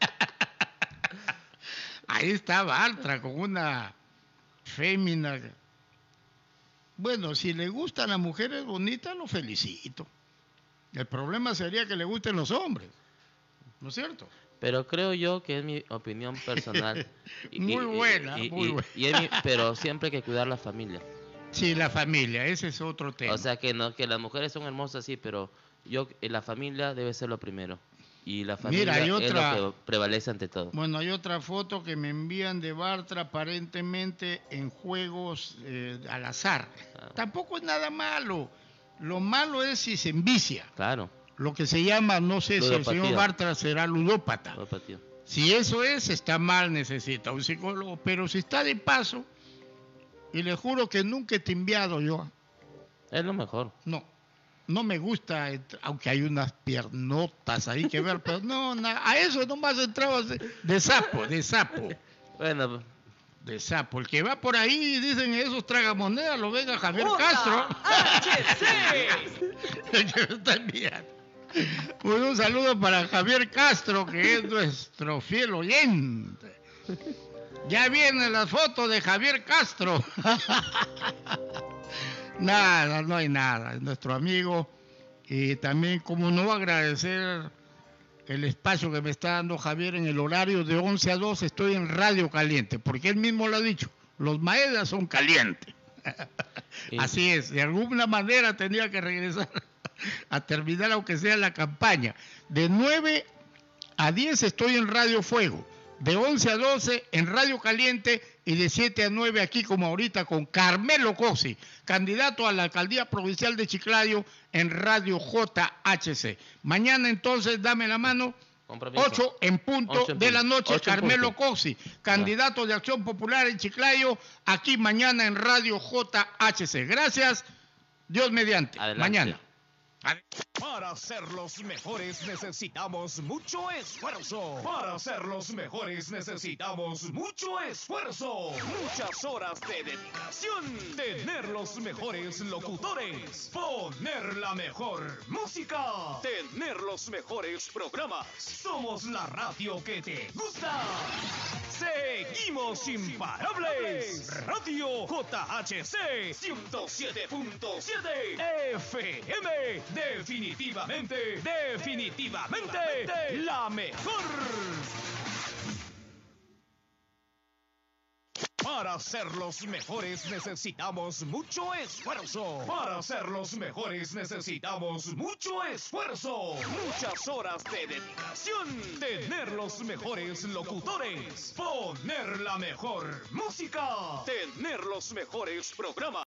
Ahí está Bartra con una fémina. Bueno, si le gustan las mujeres bonitas, lo felicito. El problema sería que le gusten los hombres, ¿no es cierto? Pero creo yo que es mi opinión personal. Muy buena. Pero siempre hay que cuidar la familia. Sí, la familia, ese es otro tema. O sea, que las mujeres son hermosas, sí, pero la familia debe ser lo primero. Y la familia es lo que prevalece ante todo. Bueno, hay otra foto que me envían de Bartra, aparentemente en juegos al azar. Tampoco es nada malo. Lo malo es si se envicia. Claro. Lo que se llama, no sé si el señor Bartra será ludópata. Ludopatía. Si eso es, está mal, necesita un psicólogo. Pero si está de paso, y le juro que nunca he timbiado yo. Es lo mejor. No me gusta, aunque hay unas piernotas ahí que ver, pero no, a eso nomás entraba de sapo. Bueno, de sapo. El que va por ahí, dicen esos tragamonedas, lo venga Javier Castro. El que me está enviando. Pues un saludo para Javier Castro, que es nuestro fiel oyente. Ya vienen las fotos de Javier Castro. Nada, no hay nada. Es nuestro amigo. Y también, como no, agradecer el espacio que me está dando Javier en el horario de 11 a 2. Estoy en Radio Caliente, porque él mismo lo ha dicho. Los Maedas son calientes. Así es. De alguna manera tenía que regresar a terminar, aunque sea la campaña. De 9 a 10 estoy en Radio Fuego. De 11 a 12 en Radio Caliente y de 7 a 9 aquí como ahorita con Carmelo Coxi, candidato a la alcaldía provincial de Chiclayo en Radio JHC. Mañana entonces, dame la mano, 8 en punto de la noche, Carmelo Coxi, candidato de Acción Popular en Chiclayo, aquí mañana en Radio JHC. Gracias, Dios mediante. Adelante. Mañana. Para ser los mejores necesitamos mucho esfuerzo. Para ser los mejores necesitamos mucho esfuerzo. Muchas horas de dedicación. Tener los mejores locutores. Poner la mejor música. Tener los mejores programas. Somos la radio que te gusta. Seguimos imparables. Radio JHC 107.7 FM. Definitivamente la mejor. Para ser los mejores necesitamos mucho esfuerzo. Para ser los mejores necesitamos mucho esfuerzo. Muchas horas de dedicación. Tener los mejores locutores. Poner la mejor música. Tener los mejores programas.